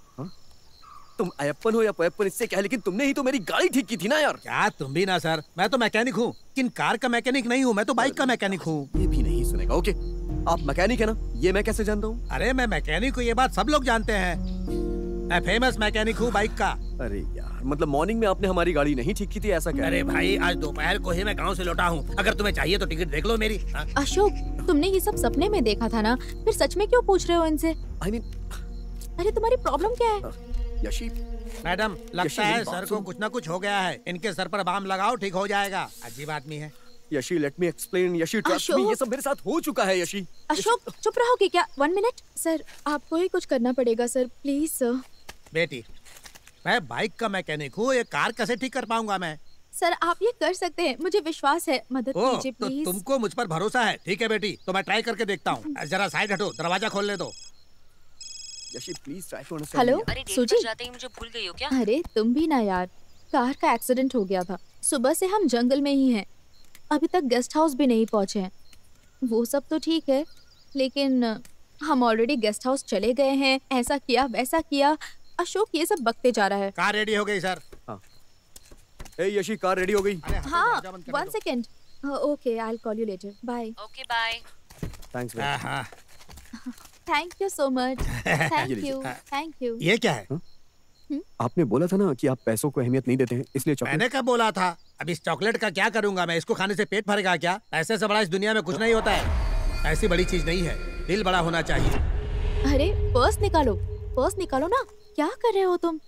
तुम अयप्पन हो या पोयप्पन इससे क्या है, लेकिन तुमने ही तो मेरी गाड़ी ठीक की थी ना यार। क्या तुम भी ना सर, मैं तो मैकेनिक हूँ, लेकिन कार का मैकेनिक नहीं हूँ, मैं तो बाइक का मैकेनिक हूँ। ये भी नहीं सुनेगा। ओके, आप मैकेनिक है ना? ये मैं कैसे जानता हूँ? अरे मैं मैकेनिक हूँ, ये बात सब लोग जानते हैं। मैं फेमस मैकेनिक हूँ बाइक का। अरे यार, मतलब मॉर्निंग में आपने हमारी गाड़ी नहीं ठीक की थी, ऐसा क्या? अरे भाई, आज दोपहर को ही मैं गांव से लौटा हूँ। अगर तुम्हें चाहिए तो टिकट देख लो मेरी। हाँ? अशोक, तुमने ये सब सपने में देखा था ना? फिर सच में क्यों पूछ रहे हो इनसे? I mean, अरे तुम्हारी प्रॉब्लम क्या है? यशी, मैडम, लगता है सर को कुछ ना कुछ हो गया है। इनके सर पर बाम लगाओ, ठीक हो जाएगा। अजीब आदमी है। Yashi, let me explain. Yashi, trust me, ये सब मेरे साथ हो चुका है। यशी, अशोक, चुप रहोगे क्या? One minute. सर, आपको ही कुछ करना पड़ेगा सर, प्लीज सर। बेटी, मैं बाइक का मैकेनिक हूँ, ये कार कैसे ठीक कर पाऊंगा मैं? सर, आप ये कर सकते हैं, मुझे विश्वास है। मदद कीजिए तो प्लीज। तुमको मुझ पर भरोसा है? ठीक है बेटी, तो मैं ट्राई करके देखता हूँ। जरा साइड हटो, दरवाजा खोलने दो। Yashi, please try to understand. Hello, अरे डेट सुजी, पर जाते ही मुझे भूल गई हो क्या? अरे तुम भी ना यार, कार का एक्सीडेंट हो गया था। सुबह से हम जंगल में ही हैं, अभी तक गेस्ट हाउस भी नहीं पहुंचे हैं। वो सब तो ठीक है, लेकिन हम ऑलरेडी गेस्ट हाउस चले गए हैं। ऐसा किया, वैसा किया। अशोक ये सब बकते जा रहा है। कार रेडी हो गई सर। हाँ। ए यशी, कार रेडी हो गई। हाँ, one second. Okay, I will call you later. Bye. Okay, bye. Thanks. Thank you so much. Thank you, thank you. ये क्या है? हुँ? आपने बोला था ना कि आप पैसों को अहमियत नहीं देते हैं, इसलिए चॉकलेट। मैंने कब बोला था? अब इस चॉकलेट का क्या करूंगा मैं? इसको खाने से पेट भरेगा क्या? पैसे से बड़ा इस दुनिया में कुछ नहीं होता है। ऐसी बड़ी चीज नहीं है, दिल बड़ा होना चाहिए। अरे पर्स निकालो, पर्स निकालो ना। क्या कर रहे हो तुम?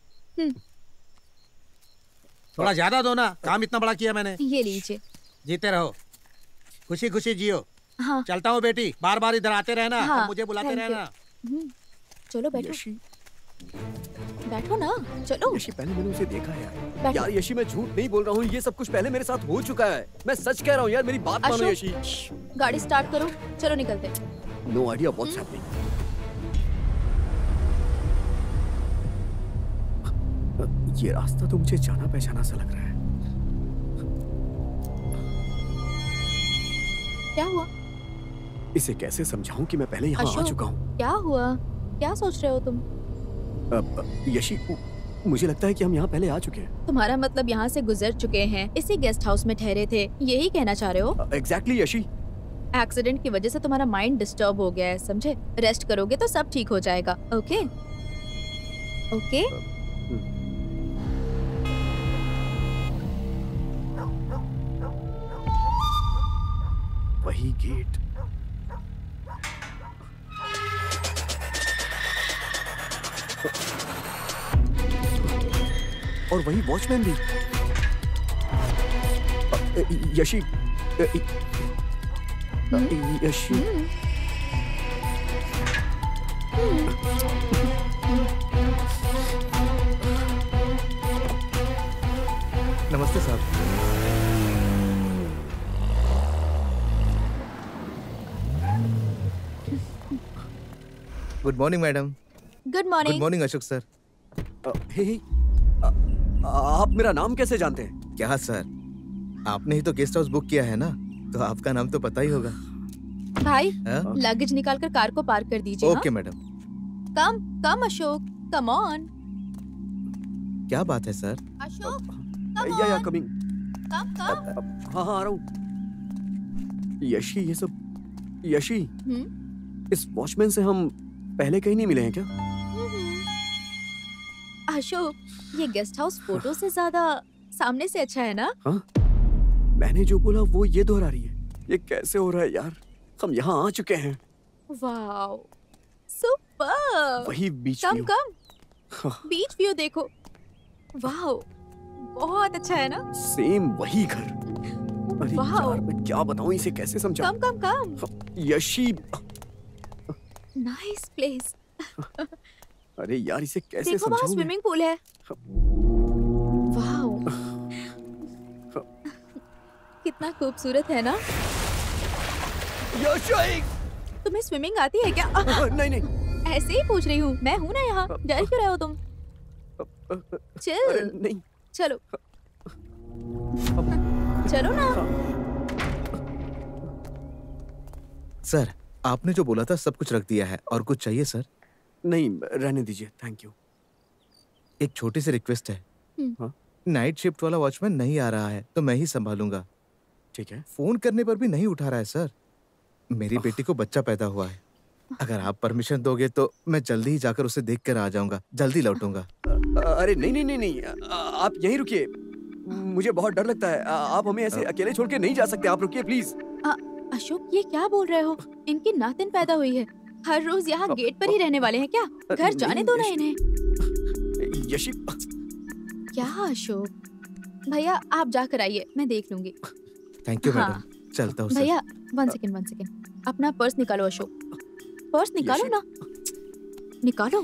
थोड़ा ज्यादा दो ना, काम इतना बड़ा किया मैंने। ये लीजिए। जीते रहो, खुशी खुशी जियो। हाँ। चलता हूँ बेटी, बार बार इधर आते रहना। हाँ, और मुझे बुलाते रहना। चलो बैठो। बैठो ना, चलो। यशी, पहले मैंने उसे देखा यार। यार यशी, मैं झूठ नहीं बोल रहा हूँ, ये सब कुछ पहले मेरे साथ हो चुका है। मैं सच कह रहा हूँ यार, मेरी बात मानो यशी। गाड़ी स्टार्ट करो, चलो निकलते। No idea what's happening. ये रास्ता तो मुझे जाना पहचाना सा लग रहा है। क्या हुआ? इसे कैसे समझाऊं कि मैं पहले यहाँ आ चुका हूँ? क्या हुआ? क्या सोच रहे हो तुम? अब यशी, मुझे लगता है कि हम यहाँ पहले आ चुके हैं। तुम्हारा मतलब यहाँ से गुजर चुके हैं, इसी गेस्ट हाउस में ठहरे थे, यही कहना चाह रहे हो? एग्जैक्टली यशी। एक्सीडेंट की वजह से तुम्हारा माइंड डिस्टर्ब हो गया है, समझे? रेस्ट करोगे तो सब ठीक हो जाएगा। Okay okay. वही गेट, और वही वॉचमैन भी। यशी, यशी। नमस्ते साहब। Good morning madam. Good morning. Good morning Ashok sir. Hey, hey, आ, आप मेरा नाम कैसे जानते हैं? क्या सर, आपने ही तो गेस्ट हाउस बुक किया है ना, तो आपका नाम तो पता ही होगा। भाई, हाँ? लगेज निकाल कर कार को पार्क कर दीजिए। Okay madam. Come come Ashok, come on. क्या बात है सर? अशोक, या या कमिंग। कम कम। हाँ हाँ आ रहा हूँ। यशी, ये सब यशी, इस वॉचमैन से हम पहले कहीं नहीं मिले हैं क्या? अशोक, ये गेस्ट हाउस फोटो से ज्यादा सामने से अच्छा है ना? हाँ? मैंने जो बोला वो ये दोहरा रही है। ये कैसे हो रहा है यार? हम यहाँ आ चुके हैं। Wow, super. वही beach come view. Come. Beach view देखो। वाओ, बहुत अच्छा है ना? सेम वही घर। अरे यार, मैं क्या बताऊं, इसे कैसे समझाऊं? Come come come. Yashi, nice place. अरे यार, इसे कैसे देखो वहाँ समझाऊं? स्विमिंग पूल है। वाओ, कितना खूबसूरत है ना? यशी, तुम्हें स्विमिंग आती है क्या? नहीं नहीं, ऐसे ही पूछ रही हूँ, मैं हूँ ना यहाँ। डर क्यों रहे हो तुम? चल, नहीं, चलो चलो ना। सर, आपने जो बोला था सब कुछ रख दिया है। और कुछ चाहिए सर? नहीं, रहने दीजिए, थैंक यू। एक छोटी सी रिक्वेस्ट है। हाँ? नाइट शिफ्ट वाला वॉचमैन नहीं आ रहा है तो मैं ही संभालूंगा। ठीक है। फोन करने पर भी नहीं उठा रहा है सर। मेरी बेटी को बच्चा पैदा हुआ है। अगर आप परमिशन दोगे तो मैं जल्दी ही जाकर उसे देख कर आ जाऊंगा। जल्दी लौटूंगा। अरे नहीं नहीं नहीं नहीं, आप यहीं रुकिए। मुझे बहुत डर लगता है। आप हमें ऐसे अकेले छोड़ के नहीं जा सकते। आप रुकिए प्लीज। अशोक, ये क्या बोल रहे हो? इनकी नातिन पैदा हुई है। हर रोज यहाँ गेट पर ही रहने वाले हैं क्या? घर जाने दो ना इन्हें। यशी, क्या अशोक? भैया आप जाकर आइए, मैं देख लूंगी। थैंक यू हाँ। मैडम। चलता हूँ सर। भैया वन सेकेंड वन सेकेंड, अपना पर्स निकालो अशोक। पर्स निकालो ना, निकालो।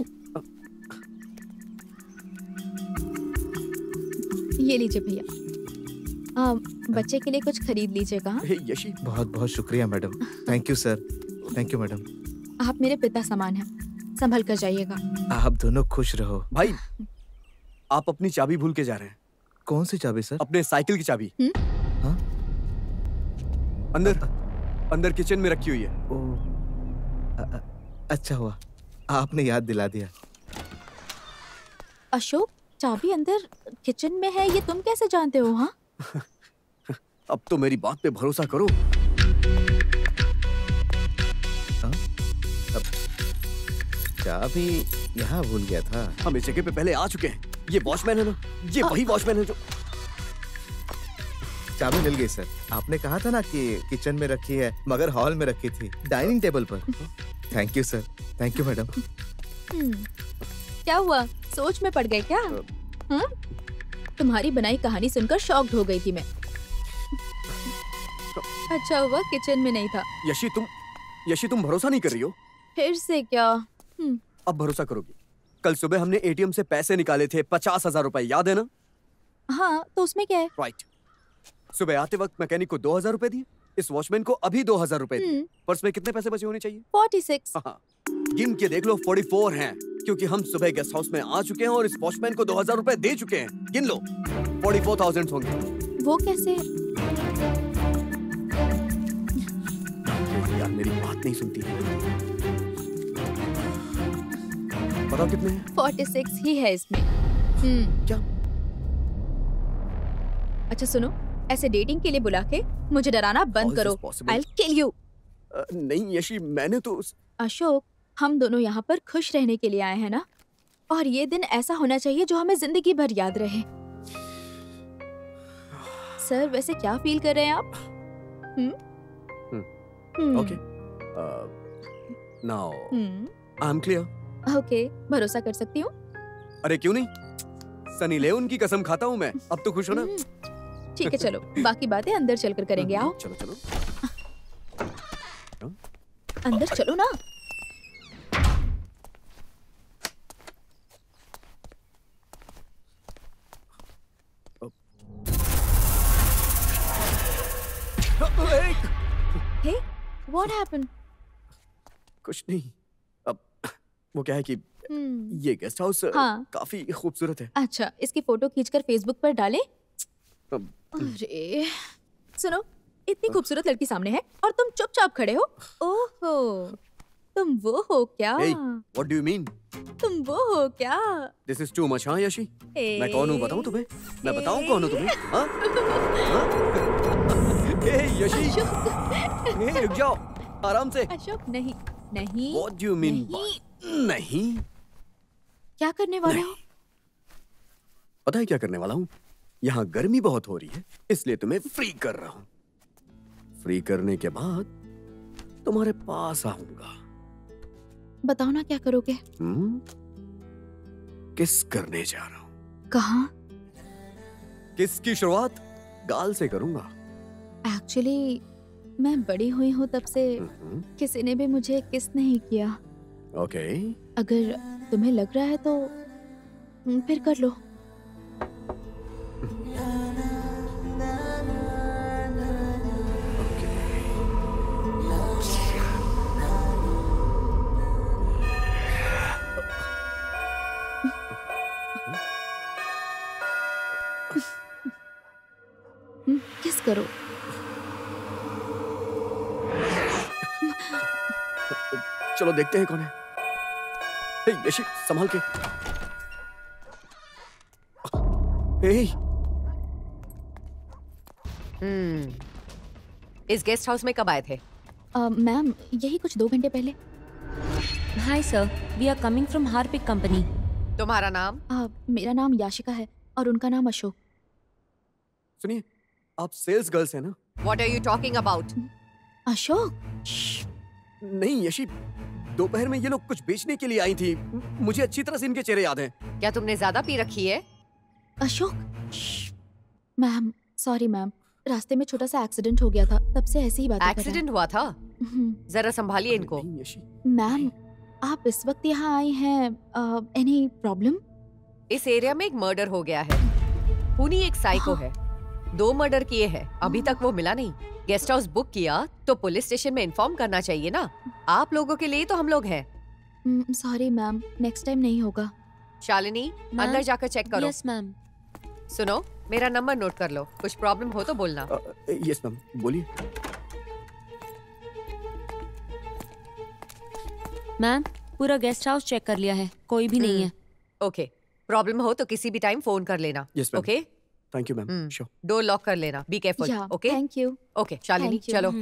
ये लीजिए भैया, आ, बच्चे के लिए कुछ खरीद लीजिएगा। यशी, बहुत बहुत शुक्रिया madam. Thank you sir. Thank you madam. आप मेरे पिता समान हैं, संभल कर जाइएगा। आप दोनों खुश रहो। भाई, आप अपनी चाबी भूल के जा रहे हैं। कौन सी चाबी सर? अपने साइकिल की चाबी। हाँ? अंदर अंदर किचन में रखी हुई है। ओ, अ, अ, अच्छा हुआ आपने याद दिला दिया। अशोक, चाबी अंदर किचन में है, ये तुम कैसे जानते हो? हाँ, अब तो मेरी बात पे भरोसा करो। चाबी यहाँ भूल गया था। हम इस जगह पे पहले आ चुके हैं। ये वॉचमैन है ना? ये वही वॉचमैन है जो। चाबी मिल गई सर। आपने कहा था ना कि किचन में रखी है, मगर हॉल में रखी थी, डाइनिंग टेबल पर। Thank you sir. Thank you madam. क्या हुआ, सोच में पड़ गए क्या? हम्म? तुम्हारी बनाई कहानी सुनकर शॉक्ड हो गई थी मैं। अच्छा हुआ किचन में नहीं था। यशी तुम यशी तुम भरोसा नहीं कर रही हो? फिर से क्या? अब भरोसा करोगी? कल सुबह हमने एटीएम से पैसे निकाले थे, पचास हजार रुपए, याद है ना? हाँ, तो उसमें क्या है? राइट। सुबह आते वक्त मैकेनिक को दो हजार रुपए दिए, इस वॉचमैन को अभी दो हजार रुपए दिए। पर्स में कितने पैसे बचे होने चाहिए? Forty six. हाँ, गिन के देख लो, फोर्टी फोर हैं, क्योंकि हम सुबह गेस्ट हाउस में आ चुके हैं और इस वॉचमैन को दो हजार रुपए दे चुके हैं। गिन लो, फोर्टी फोर थाउजेंड होंगे। वो कैसे? यार मेरी बात नहीं सुनती। बताओ कितने हैं? फोर्टी सिक्स ही है इसमें। हम्म। क्या? अच्छा सुनो, ऐसे डेटिंग के लिए बुला के मुझे डराना बंद करो। I'll kill you। नहीं यशी, मैंने तो उस... अशोक, हम दोनों यहाँ पर खुश रहने के लिए आए हैं ना, और ये दिन ऐसा होना चाहिए जो हमें जिंदगी भर याद रहे। सर, वैसे क्या फील कर रहे हैं आप? Hmm? Okay, now I am clear. Okay, भरोसा कर सकती हूँ? अरे क्यों नहीं, सनी लियोन की कसम खाता हूँ मैं। अब तो खुश हो ना? ठीक है चलो, बाकी बातें अंदर चलकर करेंगे। आओ चलो चलो अंदर चलो ना। Hey, what happened? कुछ नहीं। अब वो क्या है कि hmm. ये गेस्ट हाउस हाँ. काफी खूबसूरत है। अच्छा, इसकी फोटो खींचकर फेसबुक पर डालें? अब... अरे सुनो, इतनी खूबसूरत लड़की सामने है और तुम चुपचाप खड़े हो। ओहो, तुम वो हो क्या? Hey, what do you mean? तुम वो हो क्या? This is too much, हाँ यशी? Hey. मैं कौन हूँ बताऊँ तुम्हें? मैं बताऊँ कौन हूँ तुम्हें? हाँ? Hey, यशी! Hey, रुक जाओ, आराम से। अशोक नहीं, नहीं। What do you mean? नहीं। नहीं। क्या करने वाले हो? पता है क्या करने वाला हूँ? यहाँ गर्मी बहुत हो रही है, इसलिए तुम्हें फ्री कर रहा हूँ। फ्री करने के बाद तुम्हारे पास आऊंगा। बताओ ना क्या करोगे? हम्म? किस करने जा रहा हूँ। कहाँ? किस की शुरुआत गाल से करूंगा। एक्चुअली मैं बड़ी हुई हूँ तब से किसी ने भी मुझे किस नहीं किया। ओके। अगर तुम्हें लग रहा है तो फिर कर लो। किस करो। चलो देखते हैं कौन है। हे यशी, संभाल के। हे। हम्म। इस गेस्ट हाउस में कब आए थे? मैम, यही कुछ दो घंटे पहले। Hi sir, we are coming from Harpic company. तुम्हारा नाम? uh, मेरा नाम याशिका है और उनका नाम अशोक। सुनिए, आप सेल्स गर्ल्स हैं ना? What are you talking about? Ashok. नहीं यशी, दोपहर में ये लोग कुछ बेचने के लिए आई थी। मुझे अच्छी तरह से इनके चेहरे याद हैं। क्या तुमने ज्यादा पी रखी है? अशोक। मैम, सॉरी मैम, रास्ते में छोटा सा एक्सीडेंट हो गया था, तब से ऐसे ही बातें कर रहे हैं। एक्सीडेंट हुआ था? जरा संभालिए इनको। मैम, आप इस वक्त यहाँ आई हैं, एनी प्रॉब्लम? इस एरिया में एक मर्डर हो गया है। पुनी एक साइको है, दो मर्डर किए हैं, अभी तक वो मिला नहीं। गेस्ट हाउस बुक किया तो पुलिस स्टेशन में इन्फॉर्म करना चाहिए ना। आप लोगों के लिए तो हम लोग हैं। सॉरी मैम, नेक्स्ट टाइम नहीं होगा। शालिनी, अंदर जाकर चेक करो। Yes ma'am. सुनो, मेरा नंबर नोट कर लो, कुछ प्रॉब्लम हो तो बोलना। यस मैम, बोलिए। मैम, पूरा गेस्ट हाउस चेक कर लिया है, कोई भी नहीं है। ओके, प्रॉब्लम हो तो किसी भी टाइम फोन कर लेना। Yes ma'am. Okay, thank you ma'am. Sure. Door lock कर लेना, be careful. Okay, thank you. Okay Shalini, चलो।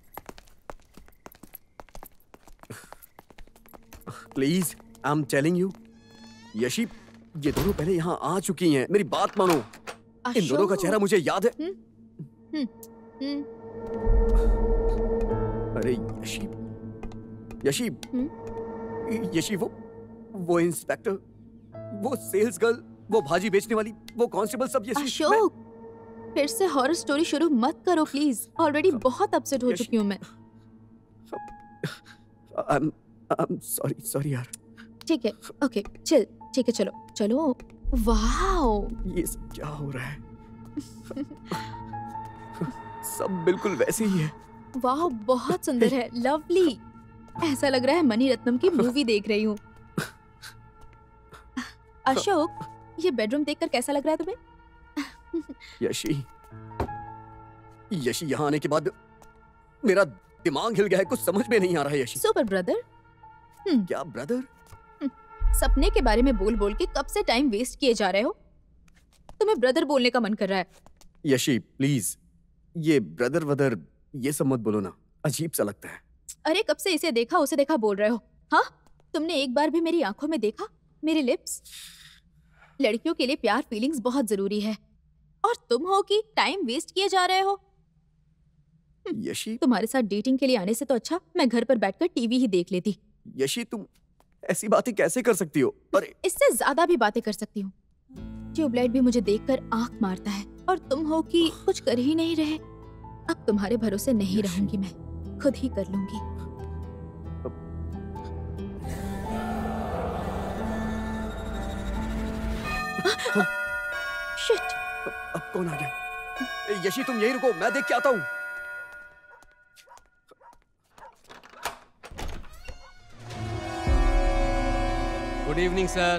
Please, I am telling you, Yashi, ये दोनों पहले यहाँ आ चुकी हैं। मेरी बात मानो। इन दोनों का चेहरा मुझे याद है। हुँ? हुँ? हुँ? अरे यशी, यशी, यशी, वो वो इंस्पेक्टर, वो सेल्स गर्ल, वो भाजी बेचने वाली, वो कांस्टेबल, सब यशी। अशोक, मैं... फिर से हॉरर स्टोरी शुरू मत करो प्लीज। ऑलरेडी बहुत अपसेट हो चुकी हूँ मैं। I'm, I'm sorry, sorry यार। ठीक है, ओके, चिल, ठीक है, चलो, चलो। वाओ, ये सब क्या हो रहा है? सब बिल्कुल वैसे ही है। वाह, बहुत सुंदर है, लवली। ऐसा लग रहा है मनी रत्नम की मूवी देख रही हूँ। अशोक, ये बेडरूम देखकर कैसा लग रहा है तुम्हें? यशी, यशी, यहाँ आने के बाद मेरा दिमाग हिल गया है, कुछ समझ में नहीं आ रहा है यशी। Super brother. क्या ब्रदर? सपने के बारे में बोल बोल के कब से टाइम वेस्ट किए जा रहे हो? तुम्हें ब्रदर बोलने का मन कर रहा है? यशी प्लीज, ये ब्रदर वदर ये सब मत बोलो ना, अजीब सा लगता है। अरे कब से इसे देखा उसे देखा बोल रहे हो? हाँ, तुमने एक बार भी मेरी आंखों में देखा मेरे लिप्स? लड़कियों के लिए प्यार फीलिंग्स बहुत जरूरी है, और तुम हो कि टाइम वेस्ट किए जा रहे हो। यशी, तुम्हारे साथ डेटिंग के लिए आने से तो अच्छा मैं घर पर बैठकर टीवी ही देख लेती। यशी, तुम ऐसी बातें कैसे कर सकती हो? अरे इससे ज्यादा भी बातें कर सकती हूँ। ट्यूबलाइट भी मुझे देखकर आंख मारता है और तुम हो कि कुछ कर ही नहीं रहे। अब तुम्हारे भरोसे नहीं रहूंगी, मैं खुद ही कर लूंगी। शिट! अब कौन आ गया? ए, यशी तुम यहीं रुको, मैं देख के आता हूँ। Good evening sir.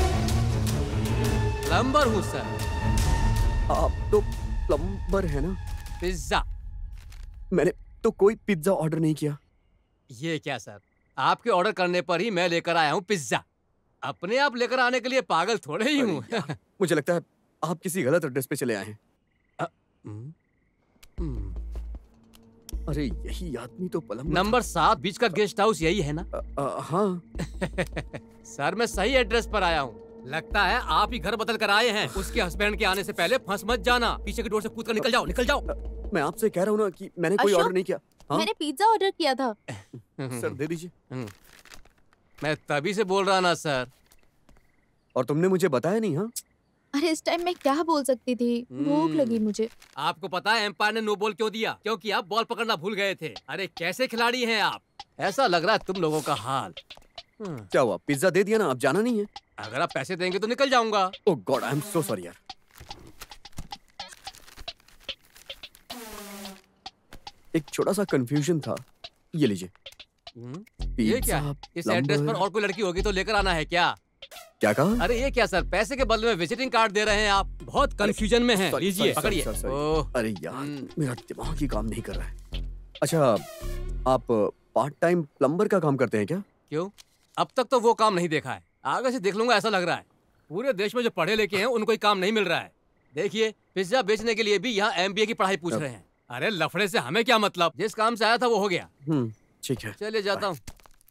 प्लम्बर हूँ सर। आप तो प्लम्बर है ना? पिज्जा। मैंने तो कोई पिज्जा ऑर्डर नहीं किया। ये क्या सर, आपके ऑर्डर करने पर ही मैं लेकर आया हूँ पिज्जा। अपने आप लेकर आने के लिए पागल थोड़े ही हूँ। मुझे लगता है आप किसी गलत एड्रेस पे चले आए हैं। अरे यही आदमी तो प्लम्बर। नंबर सात बीच का गेस्ट हाउस यही है ना? आ, आ, हाँ। सर मैं सही एड्रेस पर आया हूँ। लगता है आप ही घर बदल कर आए हैं। उसके हस्बैंड के आने से पहले फंस मत जाना। पीछे की डोर से कूद कर निकल जाओ, निकल जाओ। मैं आपसे कह रहा हूँ ना कि मैंने कोई ऑर्डर नहीं किया। हाँ? मैंने पिज्जा ऑर्डर किया था। सर दे दीजिए। मैं तभी से बोल रहा ना सर। और तुमने मुझे बताया नहीं? हाँ अरे इस टाइम मैं क्या बोल सकती थी, भूख लगी मुझे। आपको पता है एम्पायर ने नो बॉल क्यों दिया? क्योंकि आप बॉल पकड़ना भूल गए थे। अरे कैसे खिलाड़ी हैं आप, ऐसा लग रहा है तुम लोगों का हाल। क्या हुआ, पिज्जा दे दिया ना, अब जाना नहीं है? अगर आप पैसे देंगे तो निकल जाऊंगा। Oh god, I am so sorry यार। एक छोटा सा कंफ्यूजन था, ये लीजिए। ये क्या? इस एड्रेस पर और कोई लड़की होगी तो लेकर आना है क्या? क्या कहा? अरे ये क्या सर, पैसे के बदले में विजिटिंग कार्ड दे रहे हैं आप। बहुत कंफ्यूजन में हैं। लीजिए पकड़िए। अरे यार मेरा दिमाग ही काम नहीं कर रहा है। अच्छा, आप पार्ट टाइम प्लम्बर का काम करते हैं क्या? क्यों, अब तक तो वो काम नहीं देखा है, आगे से देख लूंगा ऐसा लग रहा है। पूरे देश में जो पढ़े लिखे हैं उनको ही काम नहीं मिल रहा है। देखिए पिज्जा बेचने के लिए भी यहाँ एमबीए की पढ़ाई पूछ रहे हैं। अरे लफड़े से हमें क्या मतलब, जिस काम से आया था वो हो गया। हम्म ठीक है, चलिए जाता हूँ।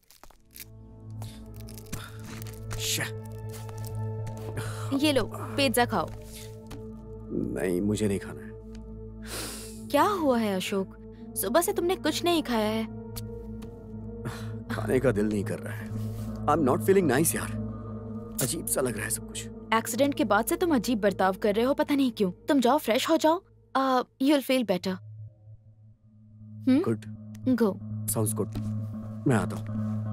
ये लो पिज्जा खाओ। नहीं मुझे नहीं खाना है। क्या हुआ है अशोक, सुबह से तुमने कुछ नहीं खाया है? खाने का दिल नहीं कर रहा है। I am not feeling nice यार, अजीब सा लग रहा है सब कुछ। एक्सीडेंट के बाद से तुम अजीब बर्ताव कर रहे हो, पता नहीं क्यों। तुम जाओ फ्रेश हो जाओ, you will feel better. Good, go. Sounds good, मैं आता हूँ।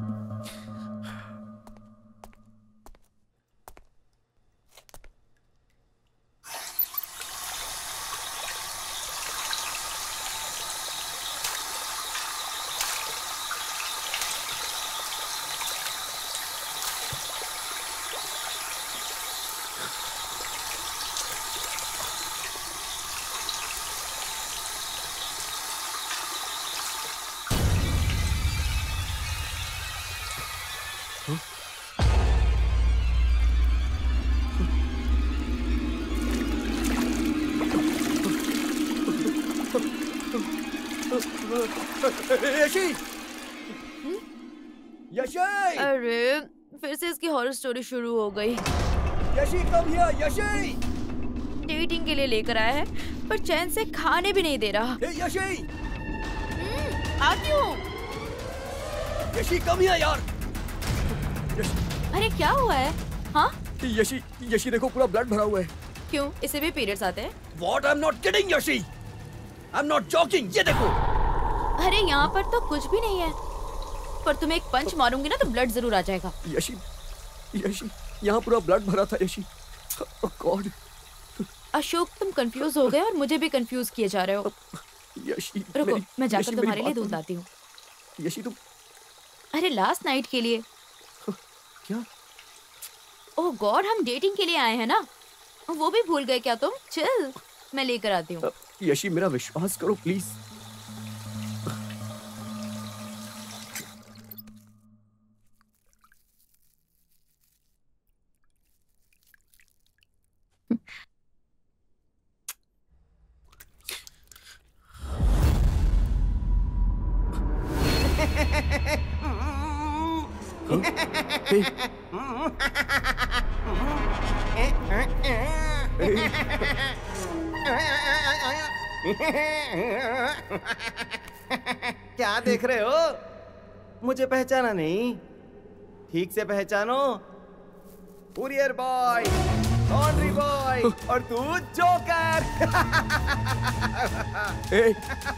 यशी! यशी! अरे फिर से इसकी हॉरर स्टोरी शुरू हो गई। Yashi come here, Yashi! Dating के लिए लेकर आया है पर चैन से खाने भी नहीं दे रहा। हे यशी! आती हूँ। यशी कम हियर यार। अरे क्या हुआ है? हाँ? यशी, यशी देखो पूरा ब्लड भरा हुआ है। क्यों, इसे भी पीरियड्स आते हैं? What? I'm not kidding, Yeshi. I'm not joking, ये देखो। अरे यहाँ पर तो कुछ भी नहीं है, पर तुम्हें एक पंच मारूंगी ना तो ब्लड जरूर आ जाएगा। यशी, यशी, यहाँ पूरा ब्लड भरा था यशी। Oh God। अशोक तुम कंफ्यूज हो गए और मुझे भी कंफ्यूज किए जा रहे हो। यशी, रुको मैं जाकर तुम्हारे लिए दूध लाती हूँ। यशी तुम। अरे लास्ट नाइट के लिए। क्या? ओह गॉड, हम डेटिंग के लिए आए हैं ना, वो भी भूल गए क्या तुम? चिल, मैं लेकर आती हूँ। यशी मेरा विश्वास करो प्लीज। क्या देख रहे हो? मुझे पहचाना नहीं? ठीक से पहचानो। Courier boy. लॉन्ड्री बॉय और तू जोकर। ए,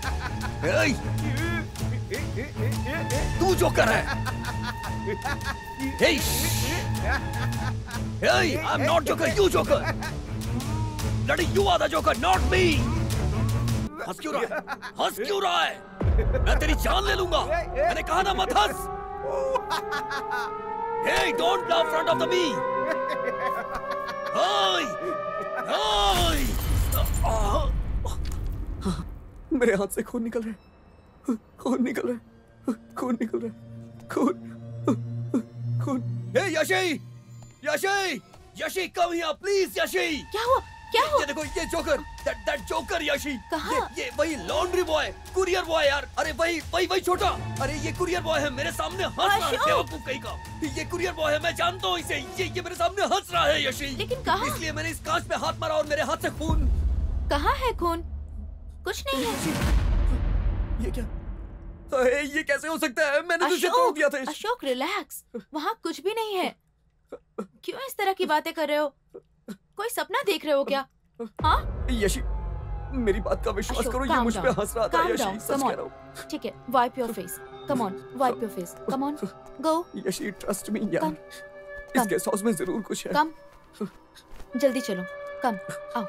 तू जोकर है। Hey! Hey! I'm not Joker, you Joker! Bloody you are the Joker, not me! हंस क्यों रहा है? हंस क्यों रहा है? मैं तेरी जान ले लूंगा। मैंने कहा ना मत हंस। Hey! Don't laugh in front of the me! Hey! Hey! मेरे हाथ से खून निकल रहा है। खून निकल रहा है। खून निकल रहा है। खून खून। Hey, Yashi! Yashi! Yashi, come here, please, Yashi! क्या हुआ? क्या हुआ? ये देखो, ये joker, that that joker Yashi. कहाँ? ये ये वही लॉन्ड्री बॉय, कुरियर बॉय यार. अरे वही वही वही छोटा. अरे ये कुरियर बॉय है, मेरे सामने हंस रहा है. बेवकूफ कहीं का. ये कुरियर बॉय है, मैं जानता हूँ इसे. ये ये मेरे सामने हंस रहा है Yashi. लेकिन कहाँ? इसलिए मैंने इस कांच पे हाथ मारा और मेरे हाथ से खून. कहाँ है खून? कुछ नहीं है. ये क्या? ए, ये कैसे हो सकता है? मैंने तुझे तोड़ दिया था. अशोक रिलैक्स, वहाँ कुछ भी नहीं है. क्यों इस तरह की बातें कर रहे हो? कोई सपना देख रहे हो क्या? हाँ? यशी, मेरी बात का विश्वास करो, ये मुझ पे हंस रहा था. यशी, सच कह रहा हूँ. ठीक है, wipe your face. Come on, wipe your face. Come on, go. Yashi, trust me यार. इस गेस्ट हाउस में जरूर कुछ है. कम, जल्दी चलो. कम, आओ.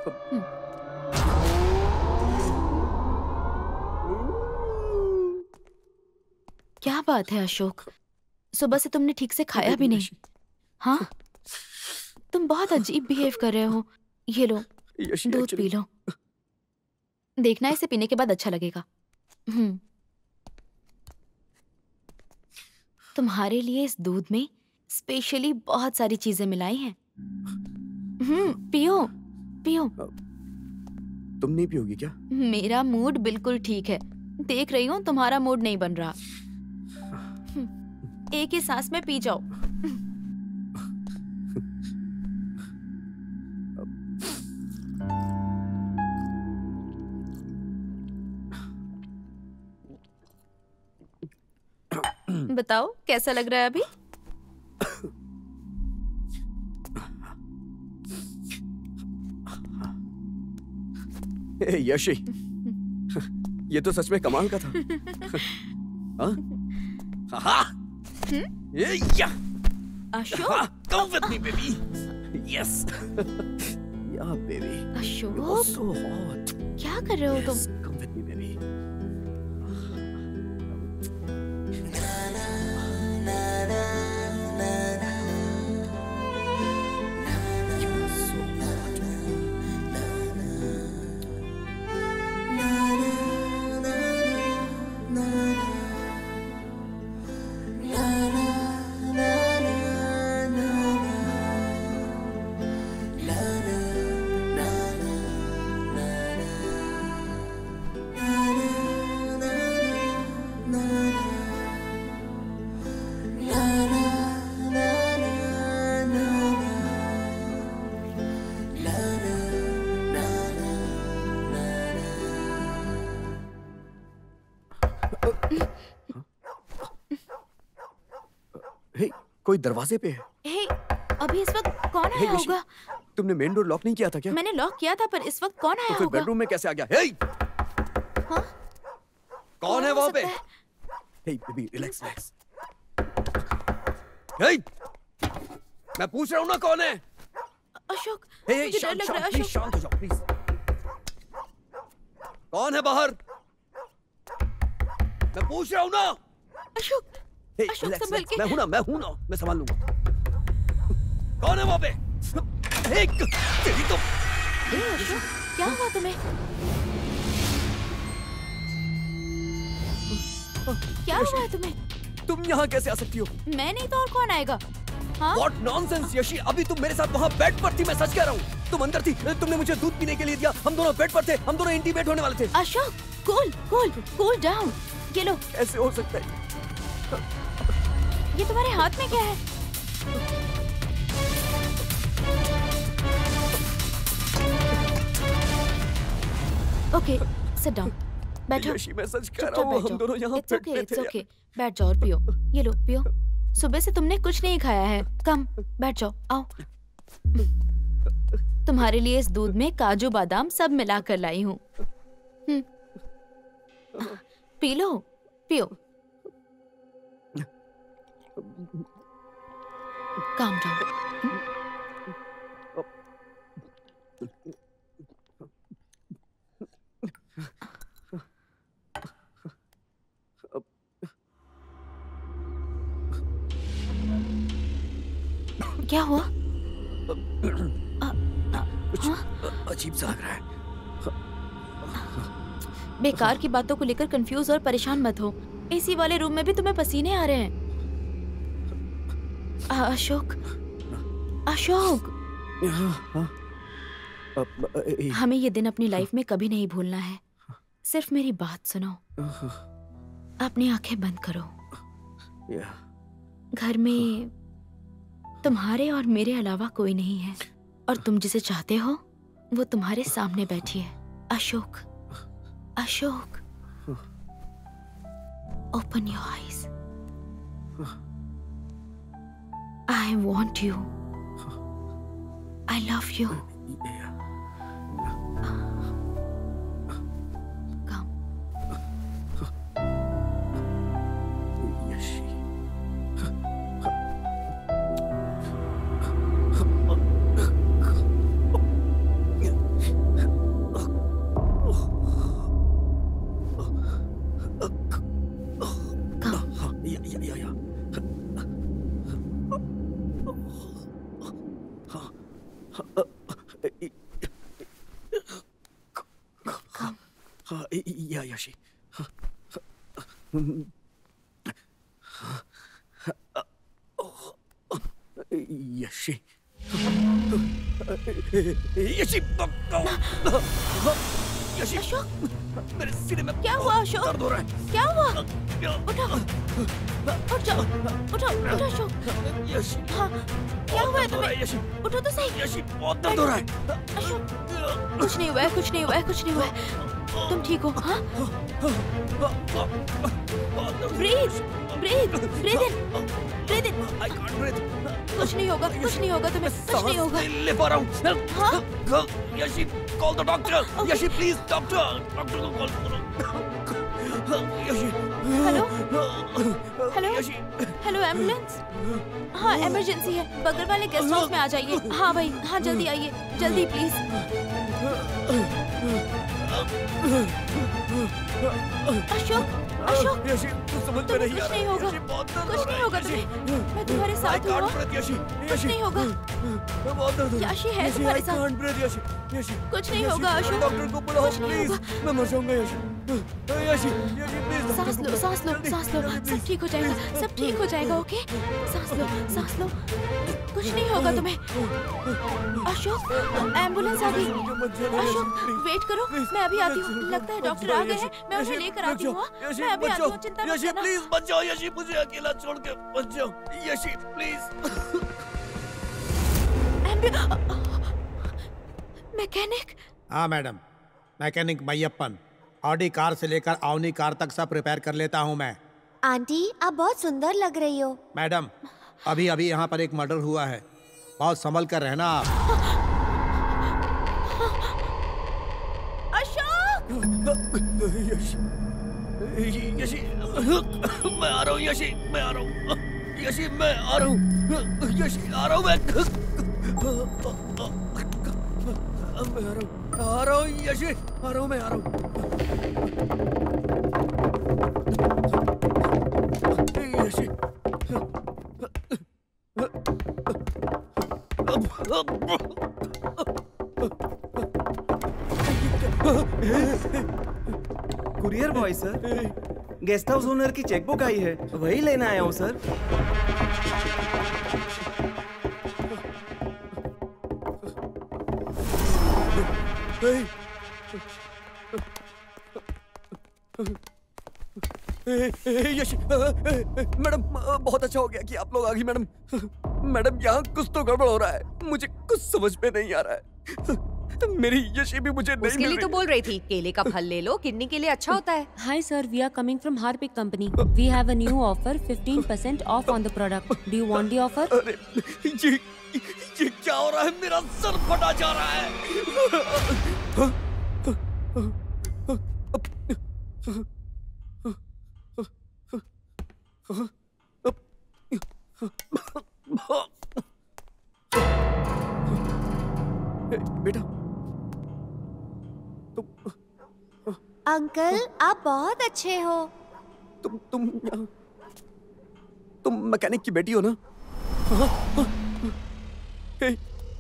क्या बात है अशोक, सुबह से तुमने ठीक से खाया भी नहीं. हाँ, तुम बहुत अजीब बिहेव कर रहे हो. ये लो, दूध पी लो. देखना, इसे पीने के बाद अच्छा लगेगा. हम्म. तुम्हारे लिए इस दूध में स्पेशली बहुत सारी चीजें मिलाई हैं. हम्म, पियो पियो. तुम नहीं पियोगी क्या? मेरा मूड बिल्कुल ठीक है. देख रही हूँ तुम्हारा मूड नहीं बन रहा. एक ही सांस में पी जाओ. बताओ कैसा लग रहा है अभी? ए, यशी, ये तो सच में कमाल का था. हाँ? हाँ? Yeah. Ashok, come with me, baby. Yes. Yeah, baby. Ashok, You're so hot. क्या कर रहे हो yes, तुम? Come with me, baby. You're so hot. हे, कोई दरवाजे पे है. हे, अभी इस वक्त कौन हे, आया यशी, होगा? तुमने मेन डोर लॉक नहीं किया था क्या? मैंने लॉक किया था, पर इस वक्त कौन आया तो फिर होगा? बेडरूम में कैसे आ गया? हे, हाँ? कौन है वहाँ पे? Hey, baby, relax, relax. Hey, मैं पूछ रहा हूँ ना कौन है? अशोक, हे, हे, मुझे डर शांत, लग रहा है. शांत, प्लीज, अशोक, शांत हो जाओ, प्लीज. कौन है बाहर? मैं पूछ रहा हूँ ना. अशोक, हे, अशोक, relax, संभल relax. के. मैं हूँ ना, मैं हूँ ना, मैं संभाल लूंगा. कौन है वहाँ पे? हे, तेरी तो. हे, अशोक, क्या हुआ तुम्हें? क्या हुआ है तुम्हें? तुम यहाँ कैसे आ सकती हो? मैं नहीं तो और कौन आएगा? हाँ? What nonsense, Yeshi. अभी तुम मेरे साथ वहाँ बेड पर थी, मैं सच कह रहा हूँ. तुम अंदर थी, तुमने मुझे दूध पीने के लिए दिया. हम दोनों बेड पर थे, हम दोनों इंटीमेट होने वाले थे. Ashok, cool, cool, cool down. ये लो. कैसे हो सकता है? ये तुम्हारे हाथ में क्या है? Okay, sit down. बैठो. यशी, मैं सच कह रहा चुपचाप हूँ, बैठो. हम दोनों यहाँ It's बेड okay, पे it's थे. okay. बैठ जाओ और पियो. ये लो, पियो. सुबह से तुमने कुछ नहीं खाया है. कम, बैठ जाओ. आओ. तुम्हारे लिए इस दूध में काजू बादाम सब मिला कर लाई हूँ। हम्म। पी लो, पियो। Calm down. क्या हुआ? कुछ अजीब सा लग रहा है। बेकार की बातों को लेकर कंफ्यूज और परेशान मत हो। एसी वाले रूम में भी तुम्हें पसीने आ रहे हैं। आ, अशोक, अशोक, हमें ये दिन अपनी लाइफ में कभी नहीं भूलना है। सिर्फ मेरी बात सुनो। अपनी आंखें बंद करो। घर में तुम्हारे और मेरे अलावा कोई नहीं है, और तुम जिसे चाहते हो वो तुम्हारे सामने बैठी है। Ashok, Ashok, open your eyes. I want you. I love you. Yeah, Yoshi. Yoshi. Yoshi. Yoshi. Ashok, मेरे सीने में क्या हुआ अशोक? दर्द हो रहा है। क्या हुआ? उठो, उठ जाओ, उठो, उठो अशोक। Yoshi. हाँ, क्या हुआ है तुम्हें? Yoshi. उठो तो सही। Yoshi, बहुत दर्द हो रहा है। अशोक, कुछ नहीं हुआ है, कुछ नहीं हुआ है, कुछ नहीं हुआ है। तुम ठीक हो? हाँ? Breathe, breathe, breathe in, breathe in. I can't breathe. कुछ नहीं होगा, कुछ नहीं होगा तुम्हें, कुछ नहीं होगा। सांस ले पा रहा हूँ। हाँ? Yoshi, call the doctor. Yoshi, please, doctor. Doctor को call करो। Yoshi. Hello, hello, Yoshi. Hello ambulance. हाँ, इमरजेंसी है। बगल वाले गेस्ट हाउस में आ जाइए। हाँ भाई, हाँ जल्दी आइए, जल्दी प्लीज। अशोक, अशोक, Yoshi, तू समझ में नहीं आ कुछ नहीं रहा। होगा, Yoshi, बहुत दर्द कुछ हो नहीं रहा होगा है। तुम्हें। मैं तुम्हारे I साथ can't हूँ। breathe, Yoshi. कुछ Yoshi. नहीं होगा। बहुत दर्द हो रहा है। याशी है Yoshi, तुम्हारे I साथ। can't breathe, Yoshi. Yoshi. कुछ नहीं Yoshi, होगा अशोक। डॉक्टर को बुलाओ कुछ नहीं प्लीज। होगा। मैं मर जाऊंगा Yoshi. Yoshi, Yoshi, please, doctor सांस को लो, बुलाओ। सांस लो, जल्दी, सांस लो, जल्दी, सब please. ठीक हो जाएगा, सब ठीक हो जाएगा, ओके? सांस लो, सांस लो, कुछ नहीं होगा तुम्हें। अशोक, एम्बुलेंस आ गई। अशोक, वेट करो, मैं अभी आती हूँ। लगता है डॉक्टर आ गए हैं, मैं उन्हें लेकर आती हूँ। मैं अभी आती हूँ, चिंता मत Yoshi, करना। please, मत जाओ Yoshi, मुझे अकेला छोड़ के मत जाओ Yoshi, please. मैकेनिक। हाँ madam, mechanic Meiyappan. Audi car से लेकर आवनी कार तक सब रिपेयर कर लेता हूँ मैं। आंटी, आप बहुत सुंदर लग रही हो। मैडम, अभी अभी यहाँ पर एक मर्डर हुआ है, बहुत संभल कर रहना आप। अशोक! Yoshi, Yoshi, मैं आ रहा हूँ Yoshi, मैं आ रहा हूँ Yoshi, मैं आ रहा हूँ Yoshi, आ रहा हूँ मैं मैं आ रहा हूँ आ रहा हूँ Yoshi, आ रहा हूँ मैं आ रहा हूँ Yoshi. Courier boy sir, guest house owner की चेकबुक आई है, वही लेने आया हूँ सर। यश, मैडम बहुत अच्छा हो गया कि आप लोग आ गई मैडम। मैडम यहाँ कुछ तो गड़बड़ हो रहा है, मुझे कुछ समझ में नहीं आ रहा है। मेरी यशी भी मुझे नहीं उसके लिए तो बोल रही थी केले का फल ले लो, किडनी के लिए अच्छा होता है। Hi sir, we are coming from Harpic company. We have a new offer, fifteen percent off on the product. Do you want the offer? अरे ये ये क्या हो रहा है? मेरा सर फटा जा रहा है। बेटा तुम अंकल आप बहुत अच्छे हो। तुम तुम तुम मैकेनिक की बेटी हो ना? हे,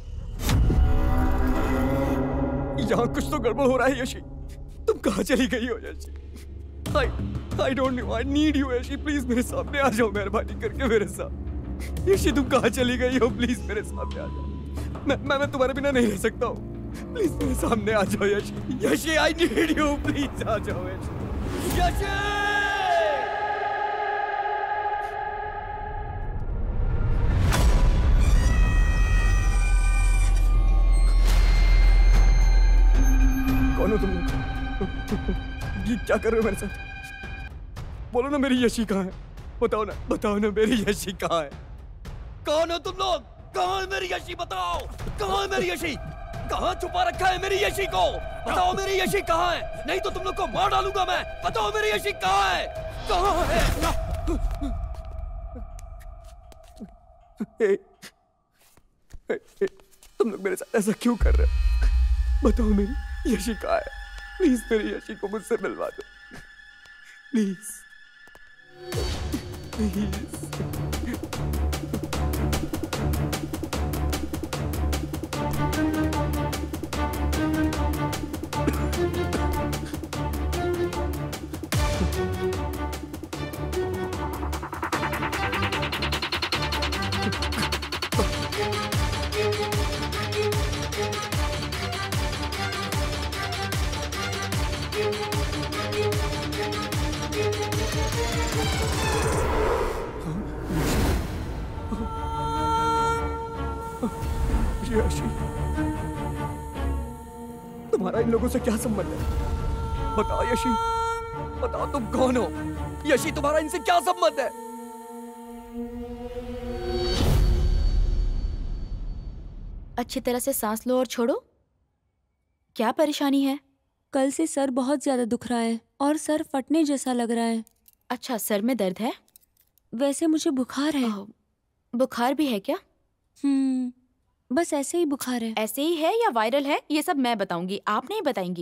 यहाँ कुछ तो गड़बड़ हो रहा है यशी। तुम कहाँ चली गई हो Yashi? I, I don't know, I need you Yashi. Please मेरे सामने आ जाओ, मेहरबानी करके मेरे साथ। यशी तुम कहाँ चली गई हो? प्लीज मेरे सामने आ जाओ। मैं मैं, मैं तुम्हारे बिना नहीं रह सकता हूँ। प्लीज मेरे सामने आ जाओ Yashi. Yashi I need you, please आ जाओ यशी। यशी! कौन हो तुम लोग? ये क्या कर रहे हो मेरे साथ? बोलो ना मेरी यशी कहाँ है? बताओ ना, बताओ ना मेरी यशी कहाँ है? कौन हो तुम लोग? कहाँ है मेरी यशी? बताओ कहाँ है मेरी यशी? कहाँ छुपा रखा है मेरी यशी को? बताओ मेरी यशी कहाँ है? नहीं तो तुम लोग को मार डालूंगा मैं। बताओ मेरी यशी कहाँ है? कहाँ है? ए, ए, ए, तुम लोग मेरे साथ ऐसा क्यों कर रहे हो? बताओ मेरी यशी कहाँ है? प्लीज मेरी यशी को मुझसे मिलवा दो। Please please. यशी, तुम्हारा इन लोगों से क्या संबंध है? बताओ यशी, बताओ तुम कौन हो? यशी तुम्हारा इनसे क्या संबंध है? अच्छी तरह से सांस लो और छोड़ो। क्या परेशानी है? कल से सर बहुत ज्यादा दुख रहा है और सर फटने जैसा लग रहा है। अच्छा, सर में दर्द है? वैसे मुझे बुखार है। बुखार भी है क्या? हम्म, बस ऐसे ही बुखार है। ऐसे ही है या वायरल है ये सब मैं बताऊंगी, आप नहीं बताएंगी।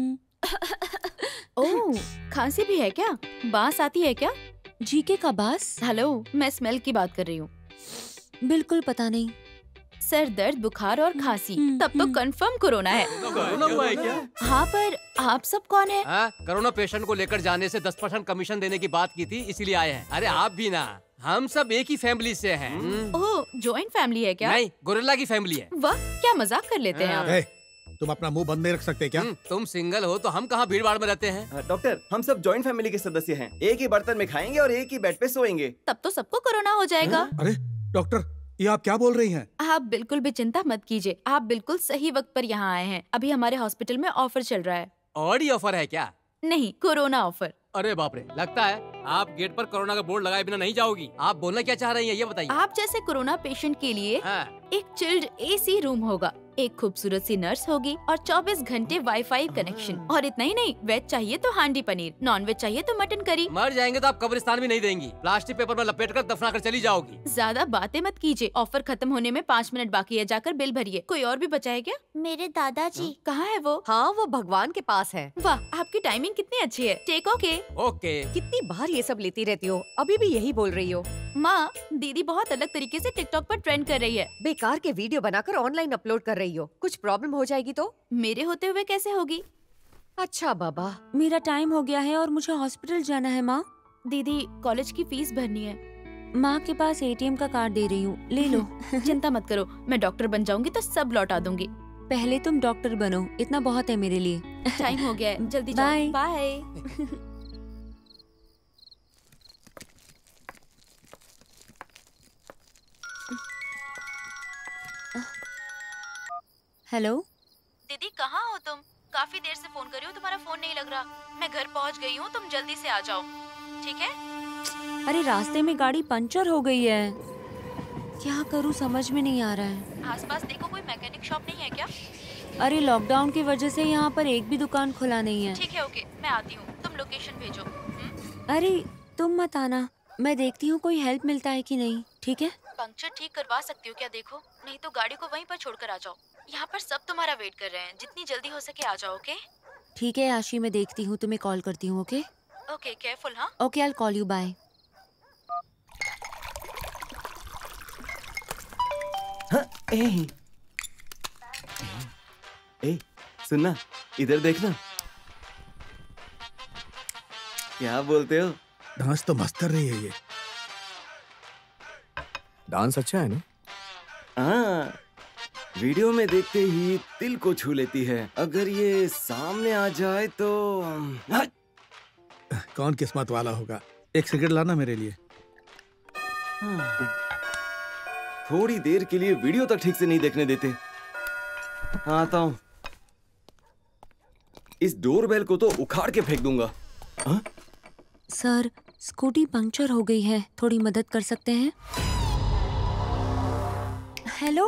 ओह, खांसी भी है क्या? बांस आती है क्या? जीके का बांस? हेलो, मैं स्मेल की बात कर रही हूँ। बिल्कुल पता नहीं। सर दर्द, बुखार और खांसी, तब तो कंफर्म कोरोना है। कोरोना हुआ है क्या? हाँ, पर आप सब कौन है? हाँ, कोरोना पेशेंट को लेकर जाने से दस परसेंट कमीशन देने की बात की थी, इसीलिए आए हैं। अरे आप भी ना, हम सब एक ही फैमिली से हैं। ओह, जॉइंट फैमिली है क्या? नहीं, गोरिल्ला की फैमिली है। वाह, क्या मजाक कर लेते हैं आप। hey, तुम अपना मुंह बंद नहीं रख सकते क्या? तुम सिंगल हो तो हम कहाँ भीड़ भाड़ में रहते हैं? डॉक्टर, हम सब जॉइंट फैमिली के सदस्य हैं। एक ही बर्तन में खाएंगे और एक ही बेड पे सोएंगे। तब तो सबको कोरोना हो जाएगा। अरे डॉक्टर, ये आप क्या बोल रही हैं? आप बिल्कुल भी चिंता मत कीजिए, आप बिल्कुल सही वक्त पर यहाँ आए हैं। अभी हमारे हॉस्पिटल में ऑफर चल रहा है। ऑडी ऑफर है क्या? नहीं, कोरोना ऑफर। अरे बाप रे, लगता है आप गेट पर कोरोना का बोर्ड लगाए बिना नहीं जाओगी। आप बोलना क्या चाह रही हैं ये बताइए। आप जैसे कोरोना पेशेंट के लिए हाँ। एक चिल्ड एसी रूम होगा, एक खूबसूरत सी नर्स होगी और चौबीस घंटे वाईफाई कनेक्शन। और इतना ही नहीं, वेज चाहिए तो हांडी पनीर, नॉन वेज चाहिए तो मटन करी। मर जाएंगे तो आप कब्रिस्तान भी नहीं देंगी, प्लास्टिक पेपर में लपेट कर दफना कर चली जाओगी। ज्यादा बातें मत कीजिए, ऑफर खत्म होने में पाँच मिनट बाकी है, जाकर बिल भरिए। कोई और भी बचा है क्या? मेरे दादाजी। कहाँ है वो? हाँ, वो भगवान के पास है। वाह, आपकी टाइमिंग कितनी अच्छी है। Take okay. ओके। कितनी बार ये सब लेती रहती हो, अभी भी यही बोल रही हो। माँ, दीदी बहुत अलग तरीके से टिकटॉक पर ट्रेंड कर रही है। बेकार के वीडियो बनाकर ऑनलाइन अपलोड कर रही हो, कुछ प्रॉब्लम हो जाएगी तो? मेरे होते हुए कैसे होगी? अच्छा बाबा, मेरा टाइम हो गया है और मुझे हॉस्पिटल जाना है। माँ, दीदी कॉलेज की फीस भरनी है। माँ के पास एटीएम का कार्ड दे रही हूँ, ले लो। चिंता मत करो, मैं डॉक्टर बन जाऊंगी तो सब लौटा दूंगी। पहले तुम डॉक्टर बनो, इतना बहुत है मेरे लिए। टाइम हो गया है, जल्दी बाय बाय। हेलो दीदी, कहाँ हो तुम? काफी देर से फोन कर रही हूँ, तुम्हारा फोन नहीं लग रहा। मैं घर पहुँच गई हूँ, तुम जल्दी से आ जाओ, ठीक है? अरे रास्ते में गाड़ी पंचर हो गई है। क्या करूँ समझ में नहीं आ रहा है। आसपास देखो, कोई मैकेनिक शॉप नहीं है क्या? अरे लॉकडाउन की वजह से यहाँ पर एक भी दुकान खुला नहीं है। ठीक है, ओके, मैं आती हूँ, तुम लोकेशन भेजो। हुँ? अरे तुम मत आना, मैं देखती हूँ कोई हेल्प मिलता है कि नहीं। ठीक है? पंक्चर ठीक करवा सकती हो क्या? देखो, नहीं तो गाड़ी को वहीं पर छोड़कर आ जाओ। यहाँ पर सब तुम्हारा वेट कर रहे हैं, जितनी जल्दी हो सके आ जाओ। ओके ठीक है आशी, मैं देखती हूँ, तुम्हें कॉल करती हूँ। Okay okay, careful. हाँ okay, I will call you, bye. हाँ, ए, ए, सुनना, इधर देखना। क्या बोलते हो? डांस तो मस्त कर रही है ये। डांस अच्छा है ना? हाँ, वीडियो में देखते ही दिल को छू लेती है। अगर ये सामने आ जाए तो हाँ। कौन किस्मत वाला होगा। एक सिगरेट लाना मेरे लिए। हाँ। थोड़ी देर के लिए वीडियो तक ठीक से नहीं देखने देते। आता हूँ। इस डोरबेल को तो उखाड़ के फेंक दूंगा। हाँ? सर, स्कूटी पंक्चर हो गई है, थोड़ी मदद कर सकते हैं? हेलो,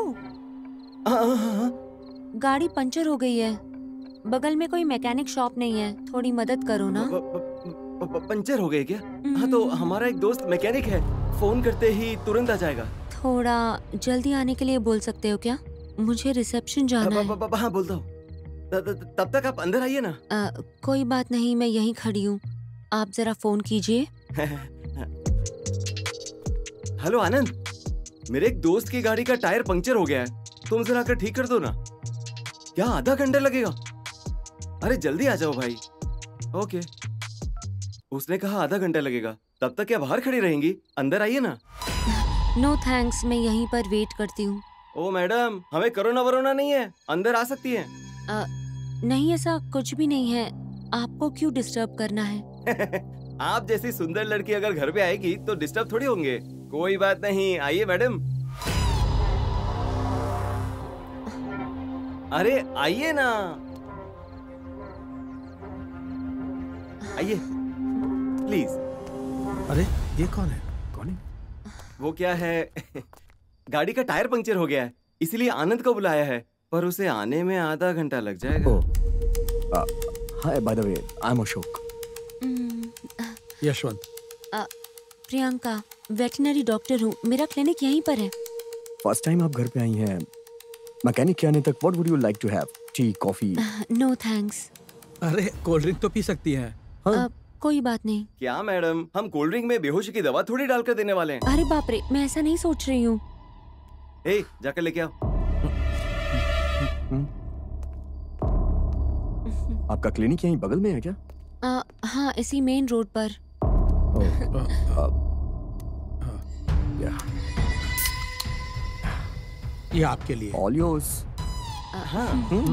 गाड़ी पंचर हो गई है, बगल में कोई मैकेनिक शॉप नहीं है, थोड़ी मदद करो ना। प, प, प, पंचर हो गए क्या? हाँ तो हमारा एक दोस्त मैकेनिक है, फोन करते ही तुरंत आ जाएगा। थोड़ा जल्दी आने के लिए बोल सकते हो क्या? मुझे रिसेप्शन जाना है। हाँ बोलता हूँ। तब तक आप अंदर आइए ना। आ, कोई बात नहीं, मैं यहीं खड़ी हूँ, आप जरा फोन कीजिए। हेलो आनंद, मेरे एक दोस्त की गाड़ी का टायर पंक्चर हो गया है, तुम जरा आकर ठीक कर दो ना। क्या आधा घंटा लगेगा? अरे जल्दी आ जाओ भाई। ओके, उसने कहा आधा घंटा लगेगा। तब तक क्या बाहर खड़ी रहेंगी? अंदर आइए ना। नो थैंक्स, मैं यहीं पर वेट करती हूँ। ओ मैडम, हमें कोरोना वरोना नहीं है, अंदर आ सकती है। आ, नहीं, ऐसा कुछ भी नहीं है, आपको क्यों डिस्टर्ब करना है? आप जैसी सुंदर लड़की अगर घर पे आएगी तो डिस्टर्ब थोड़ी होंगे। कोई बात नहीं, आइए मैडम। अरे आइए ना, आइए प्लीज। अरे ये कौन है? कौन है? वो क्या है, गाड़ी का टायर पंक्चर हो गया है, इसीलिए आनंद को बुलाया है, पर उसे आने में आधा घंटा लग जाएगा। Hi, bye the way, I am Ashok. Yashwant. Priyanka, veterinary doctor हूँ, मेरा क्लिनिक यहीं पर है। फर्स्ट टाइम आप घर पे आई हैं, मैकेनिक के आने तक what would you like to have? Tea, coffee? No thanks. अरे कोल्ड ड्रिंक तो पी सकती हैं। हाँ? कोई बात नहीं। क्या मैडम, हम कोल्ड ड्रिंक में बेहोशी की दवा थोड़ी डालकर देने वाले हैं। अरे बाप रे, मैं ऐसा नहीं सोच रही हूँ। ए, जाकर लेके आओ। आपका क्लिनिक यहीं बगल में है क्या? आ, हाँ, इसी मेन रोड पर। ये आपके लिए। All yours. हाँ।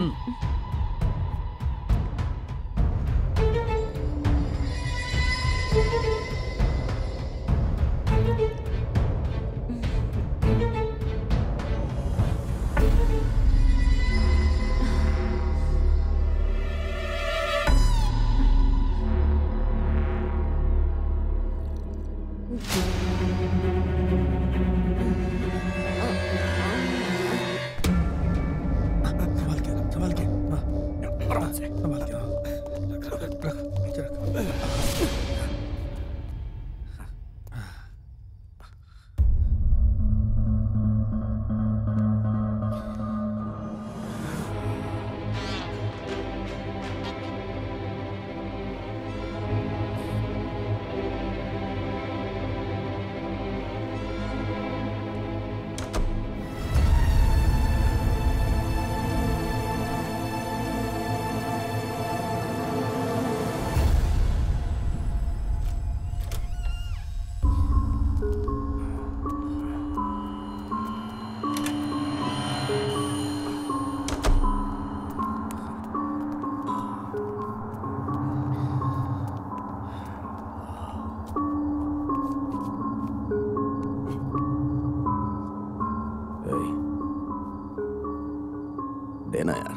देना यार।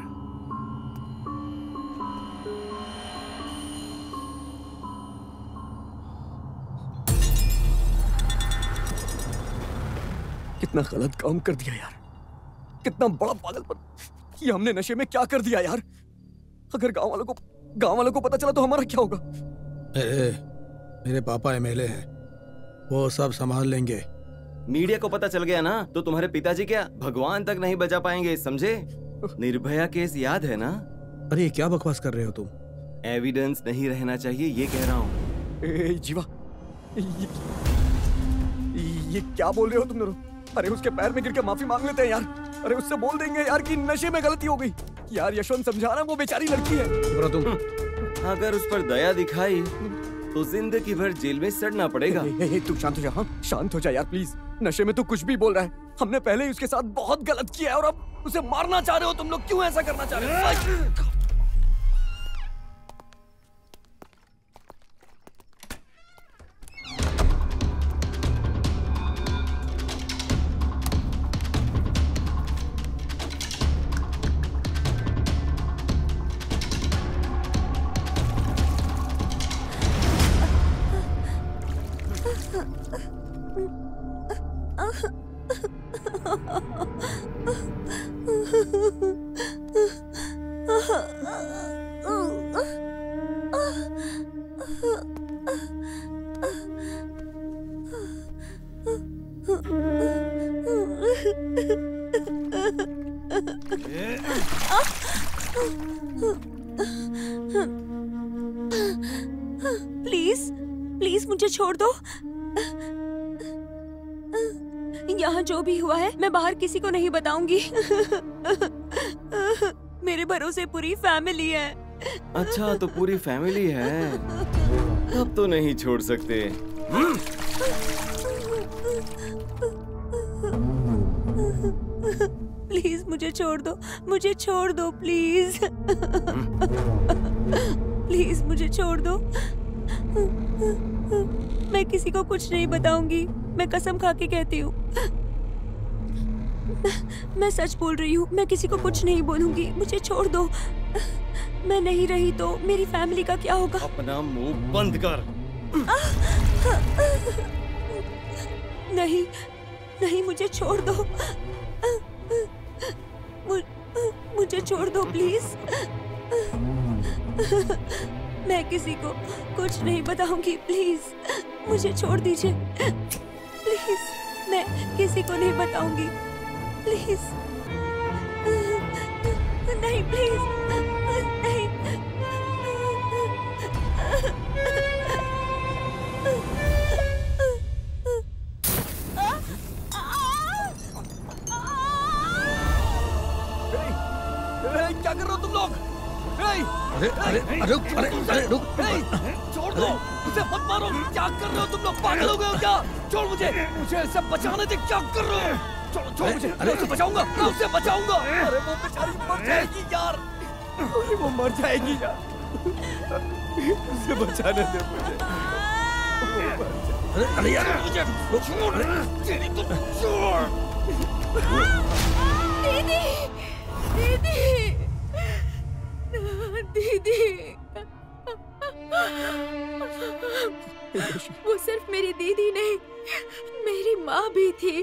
कितना गलत काम कर दिया यार, कितना बड़ा पागलपन। ये हमने नशे में क्या कर दिया यार। अगर गांव वालों को गांव वालों को पता चला तो हमारा क्या होगा? ए, ए, मेरे पापा एमएलए हैं, वो सब संभाल लेंगे। मीडिया को पता चल गया ना तो तुम्हारे पिताजी क्या भगवान तक नहीं बचा पाएंगे, समझे? निर्भया केस याद है ना? अरे क्या बकवास कर रहे हो तुम? एविडेंस नहीं रहना चाहिए ये कह रहा हूँ। जीवा, ये, ये क्या बोल रहे हो तुम दोनों? अरे उसके पैर में गिर के माफी मांग लेते हैं यार। अरे उससे बोल देंगे यार कि नशे में गलती हो गई। यार यशवंत समझा रहा, वो बेचारी लड़की है। तुम अगर उस पर दया दिखाई तो जिंदगी भर जेल में सड़ना पड़ेगा। हे, हे, तू शांत हो जा। हाँ शांत हो जा यार प्लीज। नशे में तू कुछ भी बोल रहा है। हमने पहले ही उसके साथ बहुत गलत किया है और अब उसे मारना चाह रहे हो तुम लोग। क्यों ऐसा करना चाह रहे हो? प्लीज प्लीज मुझे छोड़ दो। यहाँ जो भी हुआ है मैं बाहर किसी को नहीं बताऊंगी। मेरे भरोसे पूरी फैमिली है। अच्छा तो पूरी फैमिली है, अब तो नहीं छोड़ सकते। प्लीज मुझे छोड़ दो, मुझे छोड़ दो प्लीज। प्लीज मुझे छोड़ दो। मैं किसी को कुछ नहीं बताऊंगी, मैं कसम खा के कहती हूँ। मैं सच बोल रही हूँ, मैं किसी को कुछ नहीं बोलूंगी। मुझे छोड़ दो। मैं नहीं रही तो मेरी फैमिली का क्या होगा? अपना मुंह बंद कर। नहीं नहीं मुझे छोड़ दो। मु, मुझे छोड़ दो प्लीज। मैं किसी को कुछ नहीं बताऊंगी, प्लीज मुझे छोड़ दीजिए। प्लीज मैं किसी को नहीं बताऊंगी, प्लीज। नहीं प्लीज नहीं। क्या कर रहे हो तुम लोग? अरे अरे अरे रुक, अरे अरे रुक, छोड़ दो, उसे मत मारो। क्या कर रहे हो तुम लोग? पागल हो गए हो क्या? छोड़ मुझे, मुझे इससे बचाने दे। क्या कर रहे हो? छोड़ छोड़ मुझे, मैं उसे बचाऊंगा, मैं उसे बचाऊंगा। अरे वो बेचारी मर जाएगी यार, अरे वो मर जाएगी यार। उसे बचाने दे मुझे। अरे अरे यार मुझे छोड़, तेरी तो छोड़। दीदी दीदी दीदी, वो सिर्फ मेरी दीदी नहीं, मेरी माँ भी थी।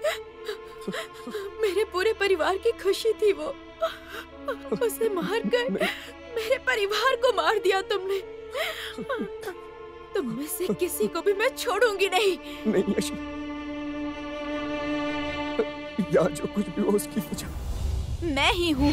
मेरे पूरे परिवार की खुशी थी वो। उसे मारकर मेरे परिवार को मार दिया तुमने। तुम में से किसी को भी मैं छोड़ूंगी नहीं। नहीं यशी, या जो कुछ भी हो उसकी वजह मैं ही हूँ।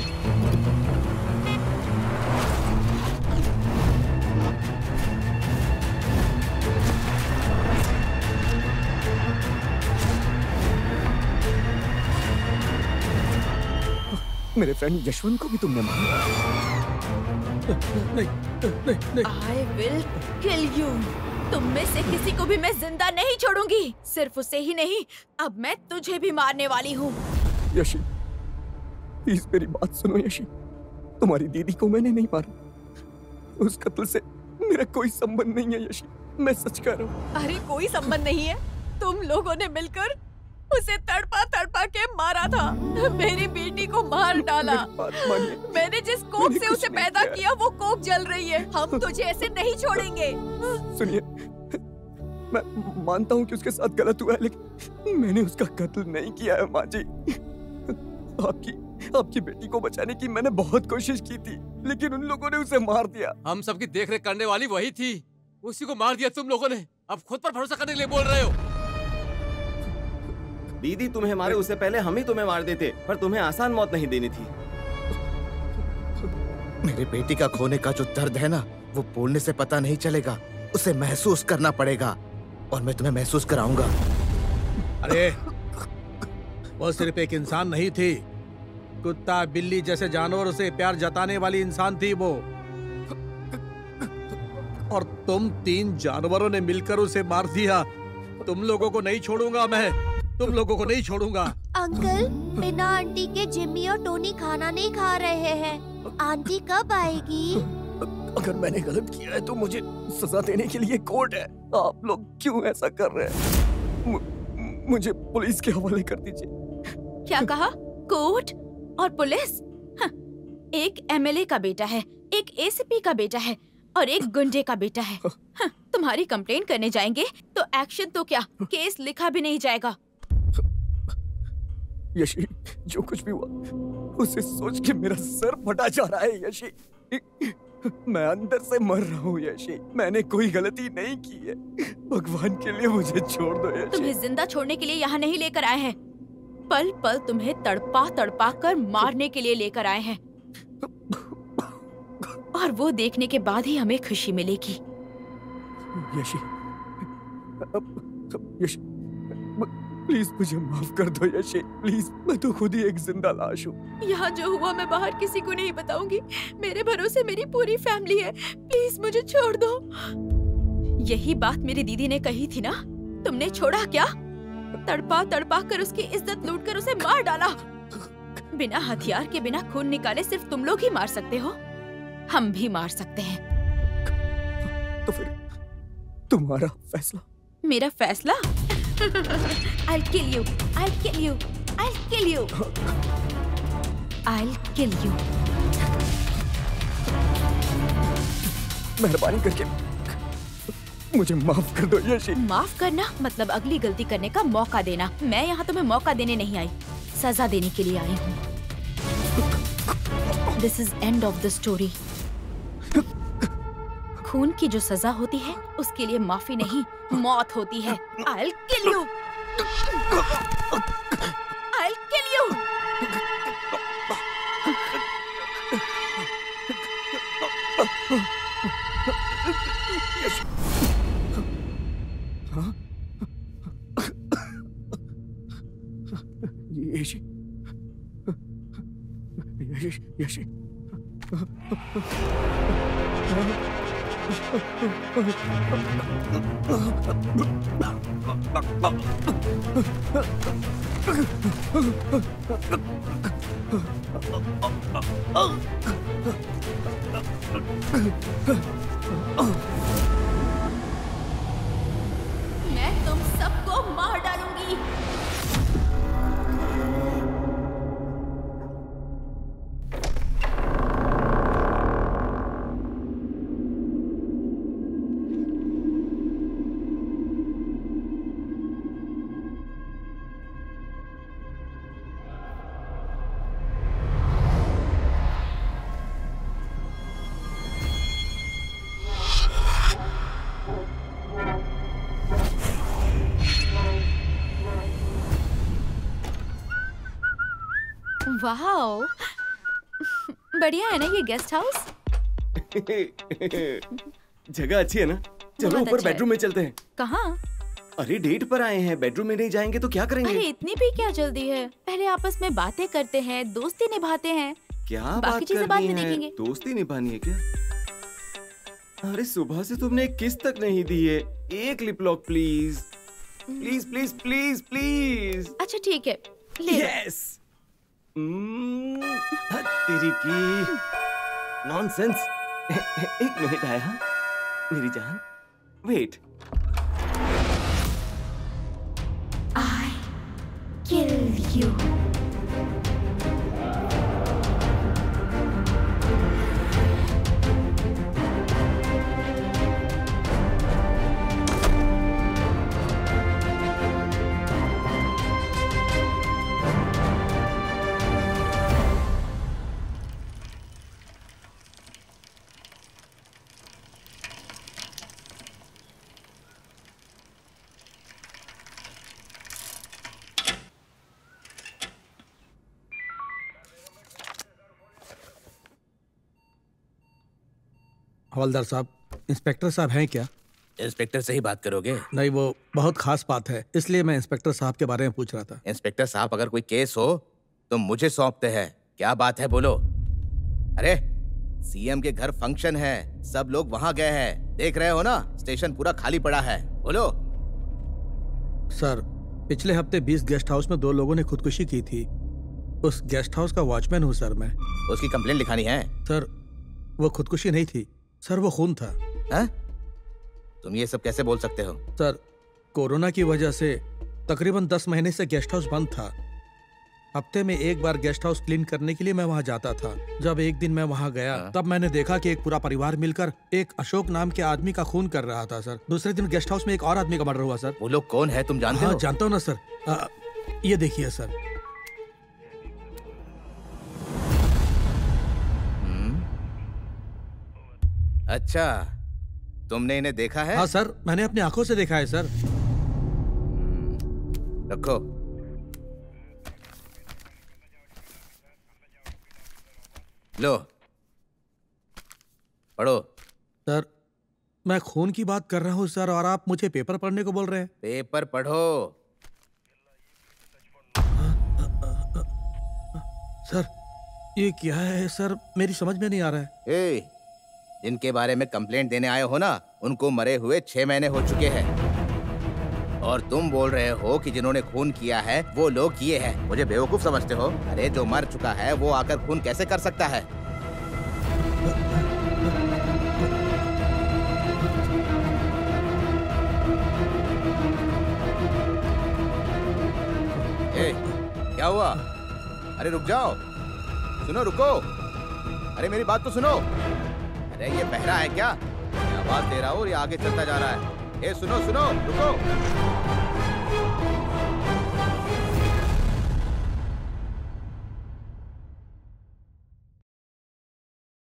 मेरे फ्रेंड यशवंत को भी तुमने मारा। नहीं नहीं नहीं। I will kill you। तुम में से किसी को भी मैं जिंदा नहीं छोड़ूंगी। सिर्फ उसे ही नहीं, अब मैं तुझे भी मारने वाली हूँ। यशी प्लीज मेरी बात सुनो यशी, तुम्हारी दीदी को मैंने नहीं मारा। उस कत्ल से मेरा कोई संबंध नहीं है यशी, मैं सच कह रहा हूँ। अरे कोई संबंध नहीं है, तुम लोगों ने मिलकर उसे तड़पा तड़पा के मारा था। मेरी बेटी को मार डाला। मैंने जिस कोख से उसे पैदा किया वो कोख जल रही है। हम तुझे ऐसे नहीं छोड़ेंगे। सुनिए, मैं मानता हूँ कि उसके साथ गलत हुआ है, लेकिन मैंने उसका कत्ल नहीं किया है माँ जी। आपकी आपकी बेटी को बचाने की मैंने बहुत कोशिश की थी, लेकिन उन लोगों ने उसे मार दिया। हम सबकी देखरेख करने वाली वही थी, उसी को मार दिया तुम लोगों ने। अब खुद पर भरोसा करने के लिए बोल रहे हो? दीदी तुम्हें मारे उससे पहले हम ही तुम्हें मार देते, पर तुम्हें आसान मौत नहीं देनी थी। मेरे बेटी का खोने का जो दर्द है ना, वो बोलने से पता नहीं चलेगा, उसे महसूस करना पड़ेगा, और मैं तुम्हें महसूस कराऊंगा। अरे वो सिर्फ एक इंसान नहीं थी, कुत्ता बिल्ली जैसे जानवरों से प्यार जताने वाली इंसान थी वो। और तुम तीन जानवरों ने मिलकर उसे मार दिया। तुम लोगों को नहीं छोड़ूंगा मैं, तुम लोगों को नहीं छोड़ूंगा। अंकल, बिना आंटी के जिम्मी और टोनी खाना नहीं खा रहे हैं। आंटी कब आएगी? अगर मैंने गलत किया है तो मुझे सजा देने के लिए कोर्ट है। आप लोग क्यों ऐसा कर रहे हैं? मु, मुझे पुलिस के हवाले कर दीजिए। क्या कहा? कोर्ट और पुलिस? हाँ, एक एमएलए का बेटा है, एक एसीपी का बेटा है और एक गुंडे का बेटा है। हाँ, तुम्हारी कंप्लेंट करने जाएंगे तो एक्शन तो क्या, केस लिखा भी नहीं जाएगा। यशी, जो कुछ भी हुआ उसे सोच के मेरा सर फटा जा रहा है। यशी, मैं अंदर से मर रहा हूँ। यशी, मैंने कोई गलती नहीं की है। भगवान के लिए मुझे छोड़ दो यशी। तुम्हें जिंदा छोड़ने के लिए यहाँ नहीं लेकर आए हैं, पल पल तुम्हें तड़पा तड़पा कर मारने के लिए लेकर आए हैं, और वो देखने के बाद ही हमें खुशी मिलेगी। यशी, यशी, प्लीज मुझे माफ कर दो यशी, प्लीज। मैं तो खुद ही एक जिंदा लाश हूँ। यहाँ जो हुआ मैं बाहर किसी को नहीं बताऊंगी। मेरे भरोसे मेरी पूरी फैमिली है, प्लीज मुझे छोड़ दो। यही बात मेरी दीदी ने कही थी ना, तुमने छोड़ा क्या? तड़पा तड़पा कर उसकी इज्जत लूट कर उसे मार डाला। बिना हथियार के, बिना खून निकाले सिर्फ तुम लोग ही मार सकते हो, हम भी मार सकते हैं। तो फिर तुम्हारा फैसला? मेरा फैसला? I'll kill you, I'll kill you, I'll kill you, I'll kill you. मेहरबानी करके मुझे माफ कर दो यशी। माफ करना मतलब अगली गलती करने का मौका देना। मैं यहाँ तुम्हें मौका देने नहीं आई, सजा देने के लिए आई हूँ। This is end of the story. खून की जो सजा होती है उसके लिए माफी नहीं, मौत होती है। I'll kill you. I'll kill you. हाँ? यशी, यशी, यशी। मैं तुम सबको मार डालूंगी। वाओ, बढ़िया है ना ये गेस्ट हाउस? जगह अच्छी है ना? चलो ऊपर अच्छा बेडरूम में चलते हैं। कहाँ? अरे डेट पर आए हैं, बेडरूम में नहीं जाएंगे तो क्या करेंगे? अरे इतनी भी क्या जल्दी है, पहले आपस में बातें करते हैं, दोस्ती निभाते हैं। क्या बाकी बात चीजें बाद में करनी है? देखेंगे। दोस्ती निभानी है क्या? अरे सुबह से तुमने एक किस तक नहीं दी है। एक lip lock please, please please please please. अच्छा ठीक है, ले लो। यस। तेरी की नॉनसेंस। एक मिनट आया मेरी जान, वेट। I kill you. हवलदार साहब, इंस्पेक्टर साहब हैं क्या? इंस्पेक्टर से ही बात करोगे? नहीं, वो बहुत खास बात है, इसलिए मैं इंस्पेक्टर साहब के बारे में पूछ रहा था। इंस्पेक्टर साहब, अगर कोई केस हो तो मुझे सौंपते हैं। क्या बात है, बोलो। अरे सीएम के घर फंक्शन है, सब लोग वहां गए हैं, देख रहे हो ना, स्टेशन पूरा खाली पड़ा है। बोलो। सर, पिछले हफ्ते बीस गेस्ट हाउस में दो लोगों ने खुदकुशी की थी। उस गेस्ट हाउस का वॉचमैन हूँ सर मैं। उसकी कंप्लेंट लिखानी है? सर, वो खुदकुशी नहीं थी सर, वो खून था। है? तुम ये सब कैसे बोल सकते हो? सर, कोरोना की वजह से तकरीबन दस महीने से गेस्ट हाउस बंद था। हफ्ते में एक बार गेस्ट हाउस क्लीन करने के लिए मैं वहां जाता था। जब एक दिन मैं वहां गया, तब मैंने देखा कि एक पूरा परिवार मिलकर एक अशोक नाम के आदमी का खून कर रहा था सर। दूसरे दिन गेस्ट हाउस में एक और आदमी का मर्डर हुआ सर। वो लोग कौन है, तुम जानते हाँ, हो? जानता हूँ ना सर। आ, ये देखिए सर। अच्छा, तुमने इन्हें देखा है? हाँ सर, मैंने अपनी आंखों से देखा है सर। रखो। लो, पढ़ो। सर, मैं खून की बात कर रहा हूँ सर, और आप मुझे पेपर पढ़ने को बोल रहे हैं। पेपर पढ़ो। सर, ये क्या है सर, मेरी समझ में नहीं आ रहा है। ए, जिनके बारे में कंप्लेंट देने आए हो ना, उनको मरे हुए छह महीने हो चुके हैं, और तुम बोल रहे हो कि जिन्होंने खून किया है वो लोग ये हैं। मुझे बेवकूफ समझते हो? अरे जो मर चुका है वो आकर खून कैसे कर सकता है? ए, क्या हुआ? अरे रुक जाओ, सुनो, रुको। अरे मेरी बात तो सुनो। अरे ये बहरा है क्या? मैं आवाज दे रहा हूँ, ये आगे चलता जा रहा है। ए सुनो सुनो, रुको।